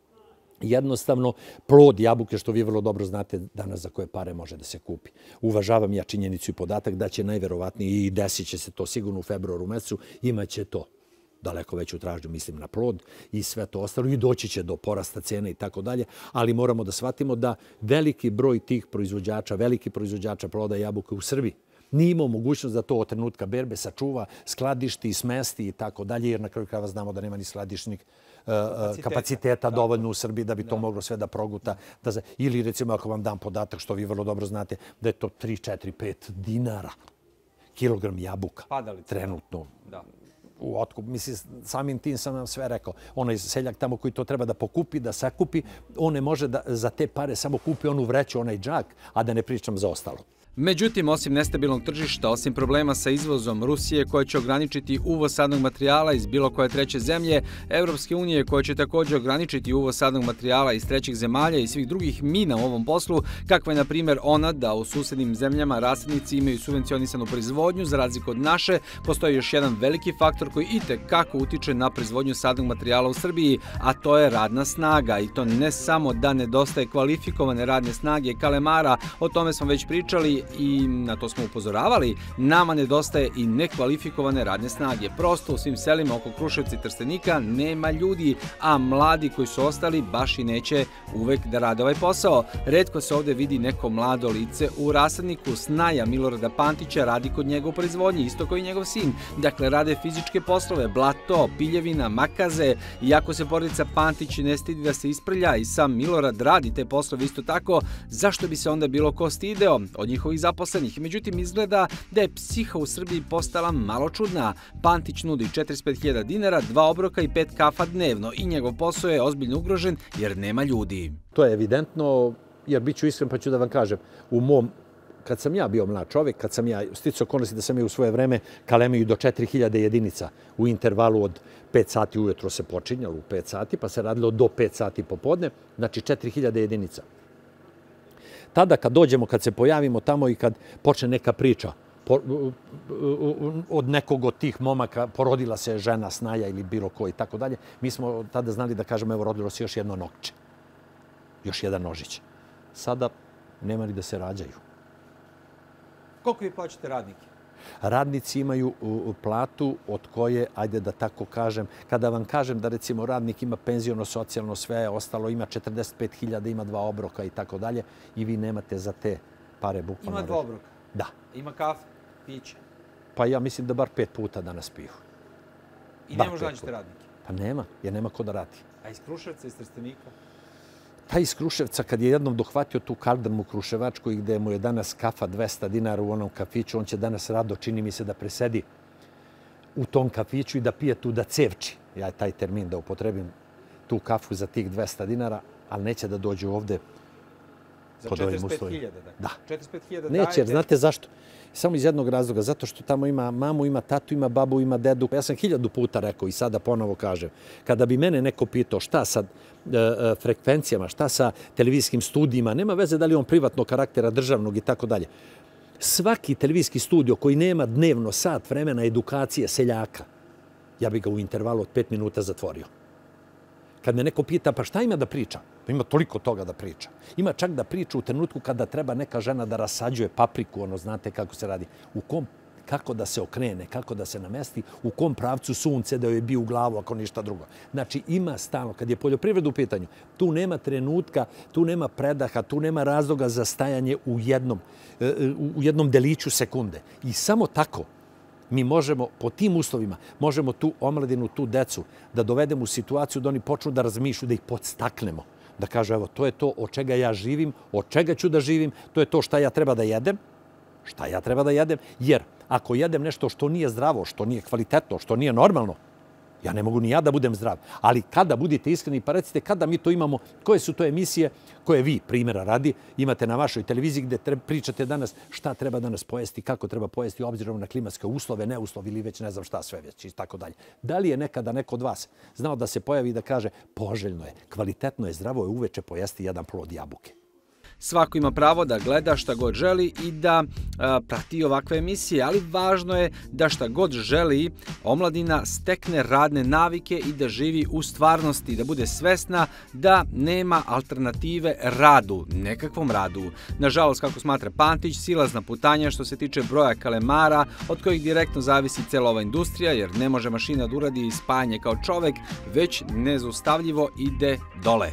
jednostavno plod jabuke, što vi vrlo dobro znate danas za koje pare može da se kupi. Uvažavam ja činjenicu i podatak da će najverovatnije i desit će se to sigurno u februaru mesecu, imaće to daleko veću tražnju, mislim na plod i sve to ostalo i doći će do porasta cene i tako dalje, ali moramo da shvatimo da veliki broj tih proizvođača, veliki proizvođača ploda jabuke u Srbiji nije imao mogućnost da to od trenutka berbe sačuva, skladišti, smesti i tako dalje, jer na kraju krajeva znamo da nema ni skladišnih kapaciteta, kapaciteta dovoljno u Srbiji da bi to moglo sve da proguta. Da za, ili recimo ako vam dam podatak što vi vrlo dobro znate da je to tri, četiri, pet dinara kilogram jabuka. Padalica. Trenutno. Da. U otkup. Mislim, samim tim sam vam sve rekao. Onaj seljak tamo koji to treba da pokupi, da sakupi, on ne može da za te pare samo kupi onu vreću, onaj džak, a da ne pričam za ostalo. Međutim, osim nestabilnog tržišta, osim problema sa izvozom Rusije koja će ograničiti uvoz sadnog materijala iz bilo koje treće zemlje, Evropske unije koja će također ograničiti uvoz sadnog materijala iz trećih zemalja i svih drugih mina u ovom poslu, kakva je na primjer ona da u susednim zemljama rasadnici imaju subvencionisanu proizvodnju, za razliku od naše, postoji još jedan veliki faktor koji itekako utiče na proizvodnju sadnog materijala u Srbiji, a to je radna snaga. I to ne samo da nedostaje kvalifikovane radne snage kalemara, o tome smo već pričali i na to smo upozoravali, nama nedostaje i nekvalifikovane radne snage. Prosto u svim selima oko Kruševca i Trstenika nema ljudi, a mladi koji su ostali baš i neće uvek da rade ovaj posao. Retko se ovdje vidi neko mlado lice u rasadniku. Snaja Milorada Pantića radi kod njega u proizvodnji, isto kao i njegov sin. Dakle, rade fizičke poslove, blato, piljevina, makaze. Iako se porodica Pantić ne stidi da se isprlja i sam Milorad radi te poslove isto tako, zašto bi se onda bilo ko stideo od njihovih zaposlenih? Međutim, izgleda da je psiha u Srbiji postala malo čudna. Pantić nudi četrdeset pet hiljada dinara, dva obroka i pet kafa dnevno i njegov posao je ozbiljno ugrožen jer nema ljudi. To je evidentno, jer bit ću iskren pa ću da vam kažem, u mom, kad sam ja bio mlad čovjek, kad sam ja sticao okolnosti da sam ja u svoje vreme kalemio do četiri hiljade jedinica u intervalu od pet sati ujutro se počinjalo u pet sati, pa se radilo do pet sati popodne, znači četiri hiljade jedinica. Tada kad dođemo, kad se pojavimo tamo i kad počne neka priča od nekog od tih momaka, porodila se žena, snaja ili bilo ko i tako dalje, mi smo tada znali da kažemo, evo, rodilo se još jedno nokče, još jedan nožić. Sada nema ni da se rađaju. Koliko vi plaćate radnike? Radnici imaju platu od koje, ajde da tako kažem, kada vam kažem da recimo radnik ima penziono, socijalno, sve ostalo, ima četrdeset pet hiljada, ima dva obroka i tako dalje, i vi nemate za te pare bukvalno. Ima dva obroka? Da. Ima kafe, piće? Pa ja mislim da bar pet puta danas piju. I ne možda nađete radnike? Pa nema, jer nema ko da radi. A iz Kruševca, iz Trstenika? Taj iz Kruševca, kad je jednom dohvatio tu kaldrmu Kruševačku i gde mu je danas kafa dvesta dinara u onom kafiću, on će danas rado, čini mi se, da presedi u tom kafiću i da pije tu, da cevči. Ja taj termin da upotrebim, tu kafu za tih dvesta dinara, ali neće da dođe ovde pod ovim uslovima. Za četrdeset pet hiljada, dakle. Da. četrdeset pet hiljada Neće, jer znate zašto? Samo iz jednog razloga, zato što tamo ima mamu, ima tatu, ima babu, ima dedu. Ja sam hiljadu puta rekao i sada ponovo kažem, kada bi mene neko pitao šta sa e, e, frekvencijama, šta sa televizijskim studijima, nema veze da li on privatnog karaktera, državnog i tako dalje. Svaki televizijski studio koji nema dnevno sat vremena edukacije seljaka, ja bi ga u intervalu od pet minuta zatvorio. Kad me neko pita, pa šta ima da priča? Pa ima toliko toga da priča. Ima čak da priča u trenutku kada treba neka žena da rasađuje papriku, ono, znate kako se radi. U kom, kako da se okrene, kako da se namesti, u kom pravcu sunce da joj bi u glavu, ako ništa drugo. Znači, ima stalno, kad je poljoprivreda u pitanju, tu nema trenutka, tu nema predaha, tu nema razloga za stajanje u jednom, u jednom deliću sekunde. I samo tako mi možemo, po tim uslovima, možemo tu omladinu, tu decu da dovedemo u situaciju da oni počnu da razmišljaju, da ih podstaknemo. Da kažu, evo, to je to od čega ja živim, od čega ću da živim, to je to šta ja treba da jedem, šta ja treba da jedem, jer ako jedem nešto što nije zdravo, što nije kvalitetno, što nije normalno, ja ne mogu ni ja da budem zdrav. Ali kada budete iskreni, pa recite kada mi to imamo, koje su to emisije koje vi, primjera radi, imate na vašoj televiziji gdje pričate danas šta treba danas pojesti, kako treba pojesti obzirom na klimatske uslove, neuslove ili već ne znam šta sve već i tako dalje. Da li je nekada neko od vas znao da se pojavi i da kaže poželjno je, kvalitetno je, zdravo je uveče pojesti jedan plod jabuke? Svako ima pravo da gleda šta god želi i da a, prati ovakve emisije, ali važno je da šta god želi omladina stekne radne navike i da živi u stvarnosti, da bude svesna da nema alternative radu, nekakvom radu. Nažalost, kako smatra Pantić, silazna putanja što se tiče broja kalemara, od kojih direktno zavisi cela ova industrija, jer ne može mašina da uradi spajanje kao čovek, već nezaustavljivo ide dole.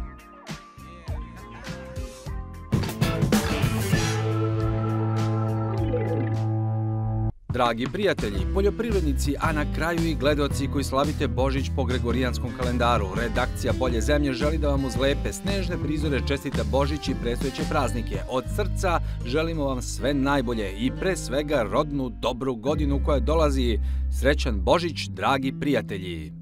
Dragi prijatelji, poljoprivrednici, a na kraju i gledaoci koji slavite Božić po Gregorijanskom kalendaru, redakcija Bolje zemlje želi da vam uz lepe snežne prizore čestita Božić i predstojeće praznike. Od srca želimo vam sve najbolje i pre svega rodnu dobru godinu koja dolazi. Srećan Božić, dragi prijatelji!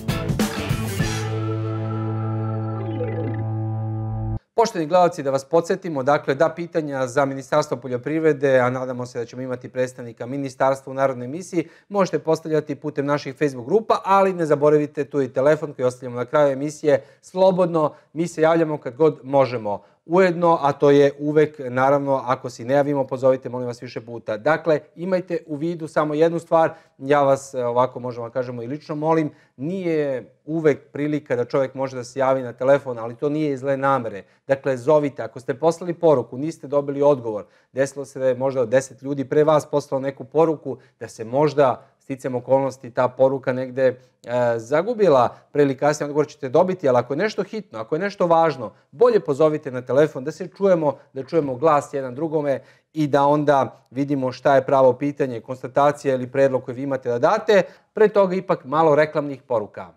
Poštovani gledalci, da vas podsjetimo, dakle, da pitanja za Ministarstvo poljoprivrede, a nadamo se da ćemo imati predstavnika ministarstva u narodnoj emisiji, možete postavljati putem naših Facebook grupa, ali ne zaboravite tu i telefon koji ostavljamo na kraju emisije. Slobodno, mi se javljamo kad god možemo. Ujedno, a to je uvek, naravno, ako si ne javimo, pozovite, molim vas, više puta. Dakle, imajte u vidu samo jednu stvar, ja vas ovako možemo da kažemo i lično molim, nije uvek prilika da čovjek može da se javi na telefon, ali to nije iz zle namere. Dakle, zovite, ako ste poslali poruku, niste dobili odgovor, desilo se da je možda od deset ljudi pre vas poslalo neku poruku, da se možda sticam okolnosti ta poruka negde e, zagubila, pre ili kasnije odgovor ćete dobiti, ali ako je nešto hitno, ako je nešto važno, bolje pozovite na telefon da se čujemo, da čujemo glas jedan drugome i da onda vidimo šta je pravo pitanje, konstatacija ili predlog koji vi imate da date. Pre toga ipak malo reklamnih poruka.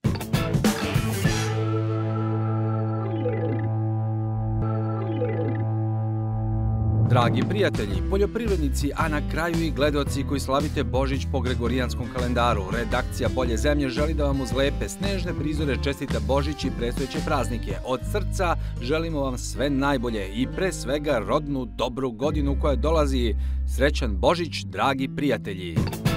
Dragi prijatelji, poljoprivrednici, a na kraju i gledaoci koji slavite Božić po Gregorijanskom kalendaru, redakcija Bolje zemlje želi da vam uz lepe snežne prizore čestita Božić i predstojeće praznike. Od srca želimo vam sve najbolje i pre svega rodnu dobru godinu koja dolazi. Srećan Božić, dragi prijatelji!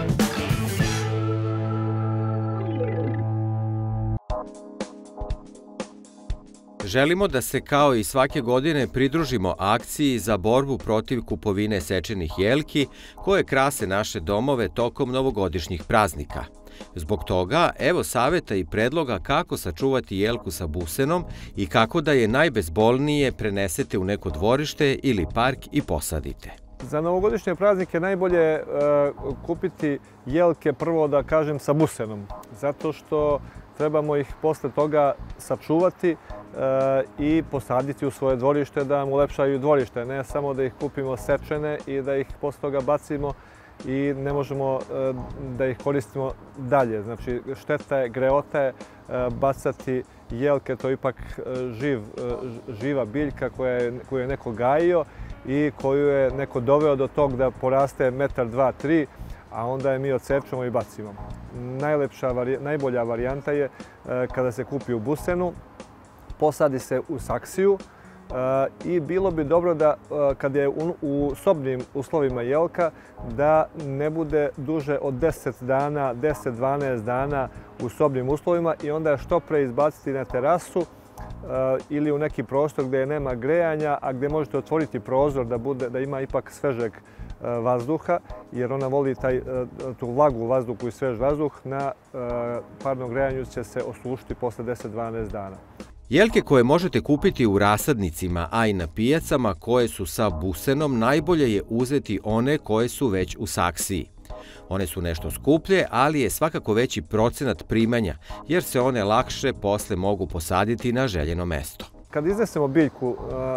Želimo da se kao i svake godine pridružimo akciji za borbu protiv kupovine sečenih jelki koje krase naše domove tokom novogodišnjih praznika. Zbog toga, evo saveta i predloga kako sačuvati jelku sa busenom i kako da je najbezbolnije prenesete u neko dvorište ili park i posadite. Za novogodišnje praznike najbolje je kupiti jelke prvo, da kažem, sa busenom, zato što trebamo ih posle toga sačuvati i posaditi u svoje dvorište da nam ulepšaju dvorište, ne samo da ih kupimo sečene i da ih posle toga bacimo i ne možemo da ih koristimo dalje. Znači, šteta je, greota je bacati jelke, to je ipak živ, živa biljka koju je neko gajio i koju je neko doveo do tog da poraste metar, dva, tri, a onda je mi odsepčemo i bacimo. Najlepša, najbolja varijanta je kada se kupi u busenu, posadi se u saksiju i bilo bi dobro da kad je u sobnim uslovima jelka da ne bude duže od deset dana, deset do dvanaest dana u sobnim uslovima i onda što pre izbaciti na terasu ili u neki prostor gdje nema grejanja, a gdje možete otvoriti prozor da, bude, da ima ipak svežeg vazduha, jer ona voli taj, tu vlagu u vazduhu i svež vazduh, na parnom grejanju će se osušiti posle deset do dvanaest dana. Jelke koje možete kupiti u rasadnicima, a i na pijacama koje su sa busenom, najbolje je uzeti one koje su već u saksiji. One su nešto skuplje, ali je svakako veći procenat primanja, jer se one lakše posle mogu posaditi na željeno mesto. Kad iznesemo biljku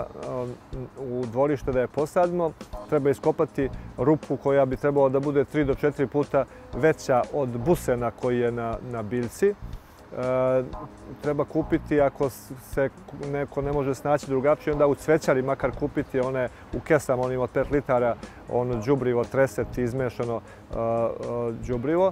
u dvorište da je posadimo, treba iskopati rupu koja bi trebala da bude tri do četiri puta veća od busena koji je na, na biljci. Treba kupiti, ako se neko ne može snaći drugačije, onda u cvećari makar kupiti one u kesama, onim od pet litara, ono đubrivo, treset, izmešano đubrivo.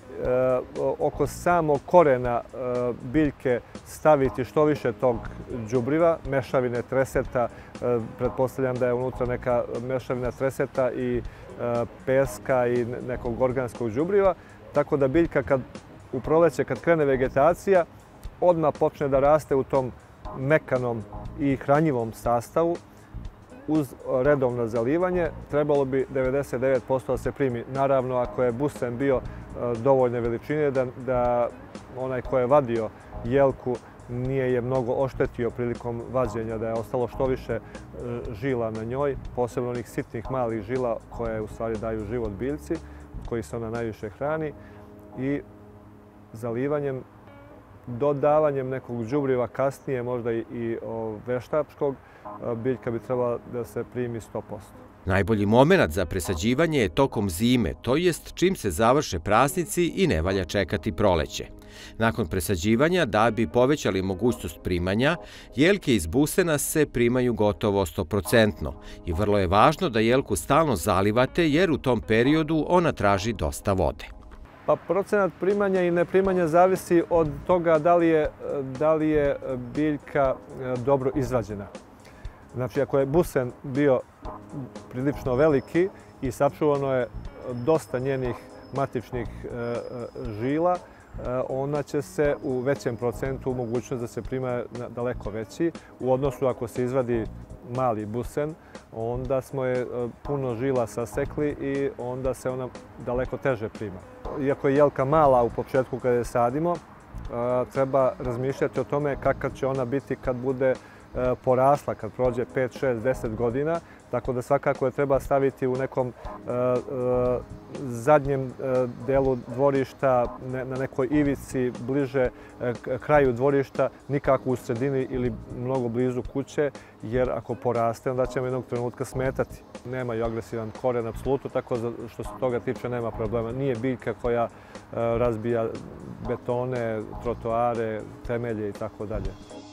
Oko samog korena biljke staviti što više tog đubriva, mešavine treseta, pretpostavljam da je unutra neka mešavina treseta i peska i nekog organskog đubriva, tako da biljka kad u proleće, kad krene vegetacija, odmah počne da raste u tom mekanom i hranjivom sastavu. Uz redovno zalivanje trebalo bi devedeset devet posto da se primi. Naravno, ako je busen bio dovoljne veličine, da, da onaj ko je vadio jelku nije je mnogo oštetio prilikom vađenja, da je ostalo što više žila na njoj, posebno onih sitnih malih žila koje u stvari daju život biljci, koji se ona najviše hrani. I zalivanjem, dodavanjem nekog đubriva kasnije, možda i, i veštačkog, biljka bi trebala da se primi sto posto. Najbolji moment za presađivanje je tokom zime, to jest čim se završe praznici i ne valja čekati proleće. Nakon presađivanja, da bi povećali mogućnost primanja, jelke iz busena se primaju gotovo sto posto i vrlo je važno da jelku stalno zalivate jer u tom periodu ona traži dosta vode. Pa procenat primanja i neprimanja zavisi od toga da li je, da li je biljka dobro izvađena. Znači, ako je busen bio prilično veliki i sačuvano je dosta njenih matičnih žila, ona će se u većem procentu mogućnost da se prima daleko veći. U odnosu ako se izvadi mali busen, onda smo je puno žila sasekli i onda se ona daleko teže prima. Iako je jelka mala u početku kada je sadimo, treba razmišljati o tome kakva će ona biti kad bude porasla, kad prođe pet, šest, deset godina, tako da svakako je treba staviti u nekom zadnjem delu dvorišta, na nekoj ivici, bliže kraju dvorišta, nikako u sredini ili mnogo blizu kuće, jer ako poraste, onda ćemo jednog trenutka smetati. Nemaju agresivan koren, apsolutno, tako što se toga tiče nema problema. Nije biljka koja razbija betone, trotoare, temelje i tako dalje.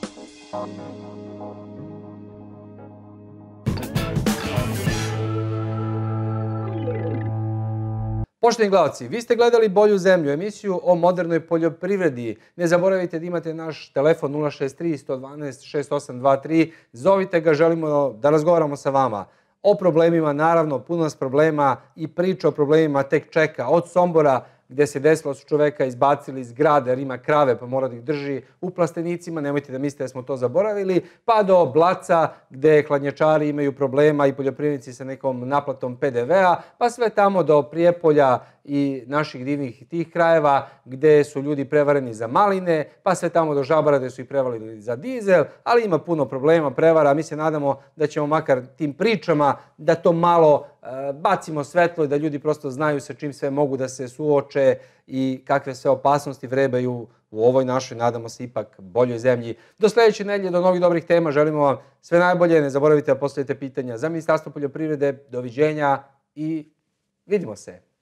Poštovani gledalci, vi ste gledali Bolju zemlju, emisiju o modernoj poljoprivredi. Ne zaboravite da imate naš telefon nula šest tri, sto dvanaest, šest osam dva tri. Zovite ga, želimo da razgovaramo sa vama o problemima. Naravno, puno nas problema i priča o problemima tek čeka. Od Sombora, gdje se desilo su čoveka izbacili iz grada jer ima krave pa mora da ih drži u plastenicima, nemojte da mislite da smo to zaboravili, pa do Blaca gdje hladnjačari imaju problema i poljoprivrednici sa nekom naplatom pe de vea, pa sve tamo do Prijepolja i naših divnih tih krajeva gdje su ljudi prevareni za maline, pa sve tamo do Žabara gdje su ih prevarili za dizel, ali ima puno problema, prevara. Mi se nadamo da ćemo makar tim pričama da to malo bacimo svetlo i da ljudi prosto znaju sa čim sve mogu da se suoče i kakve sve opasnosti vrebaju u ovoj našoj, nadamo se, ipak boljoj zemlji. Do sljedeće nedelje, do novih dobrih tema. Želimo vam sve najbolje. Ne zaboravite da postavite pitanja za Ministarstvo poljoprivrede. Doviđenja i vidimo se.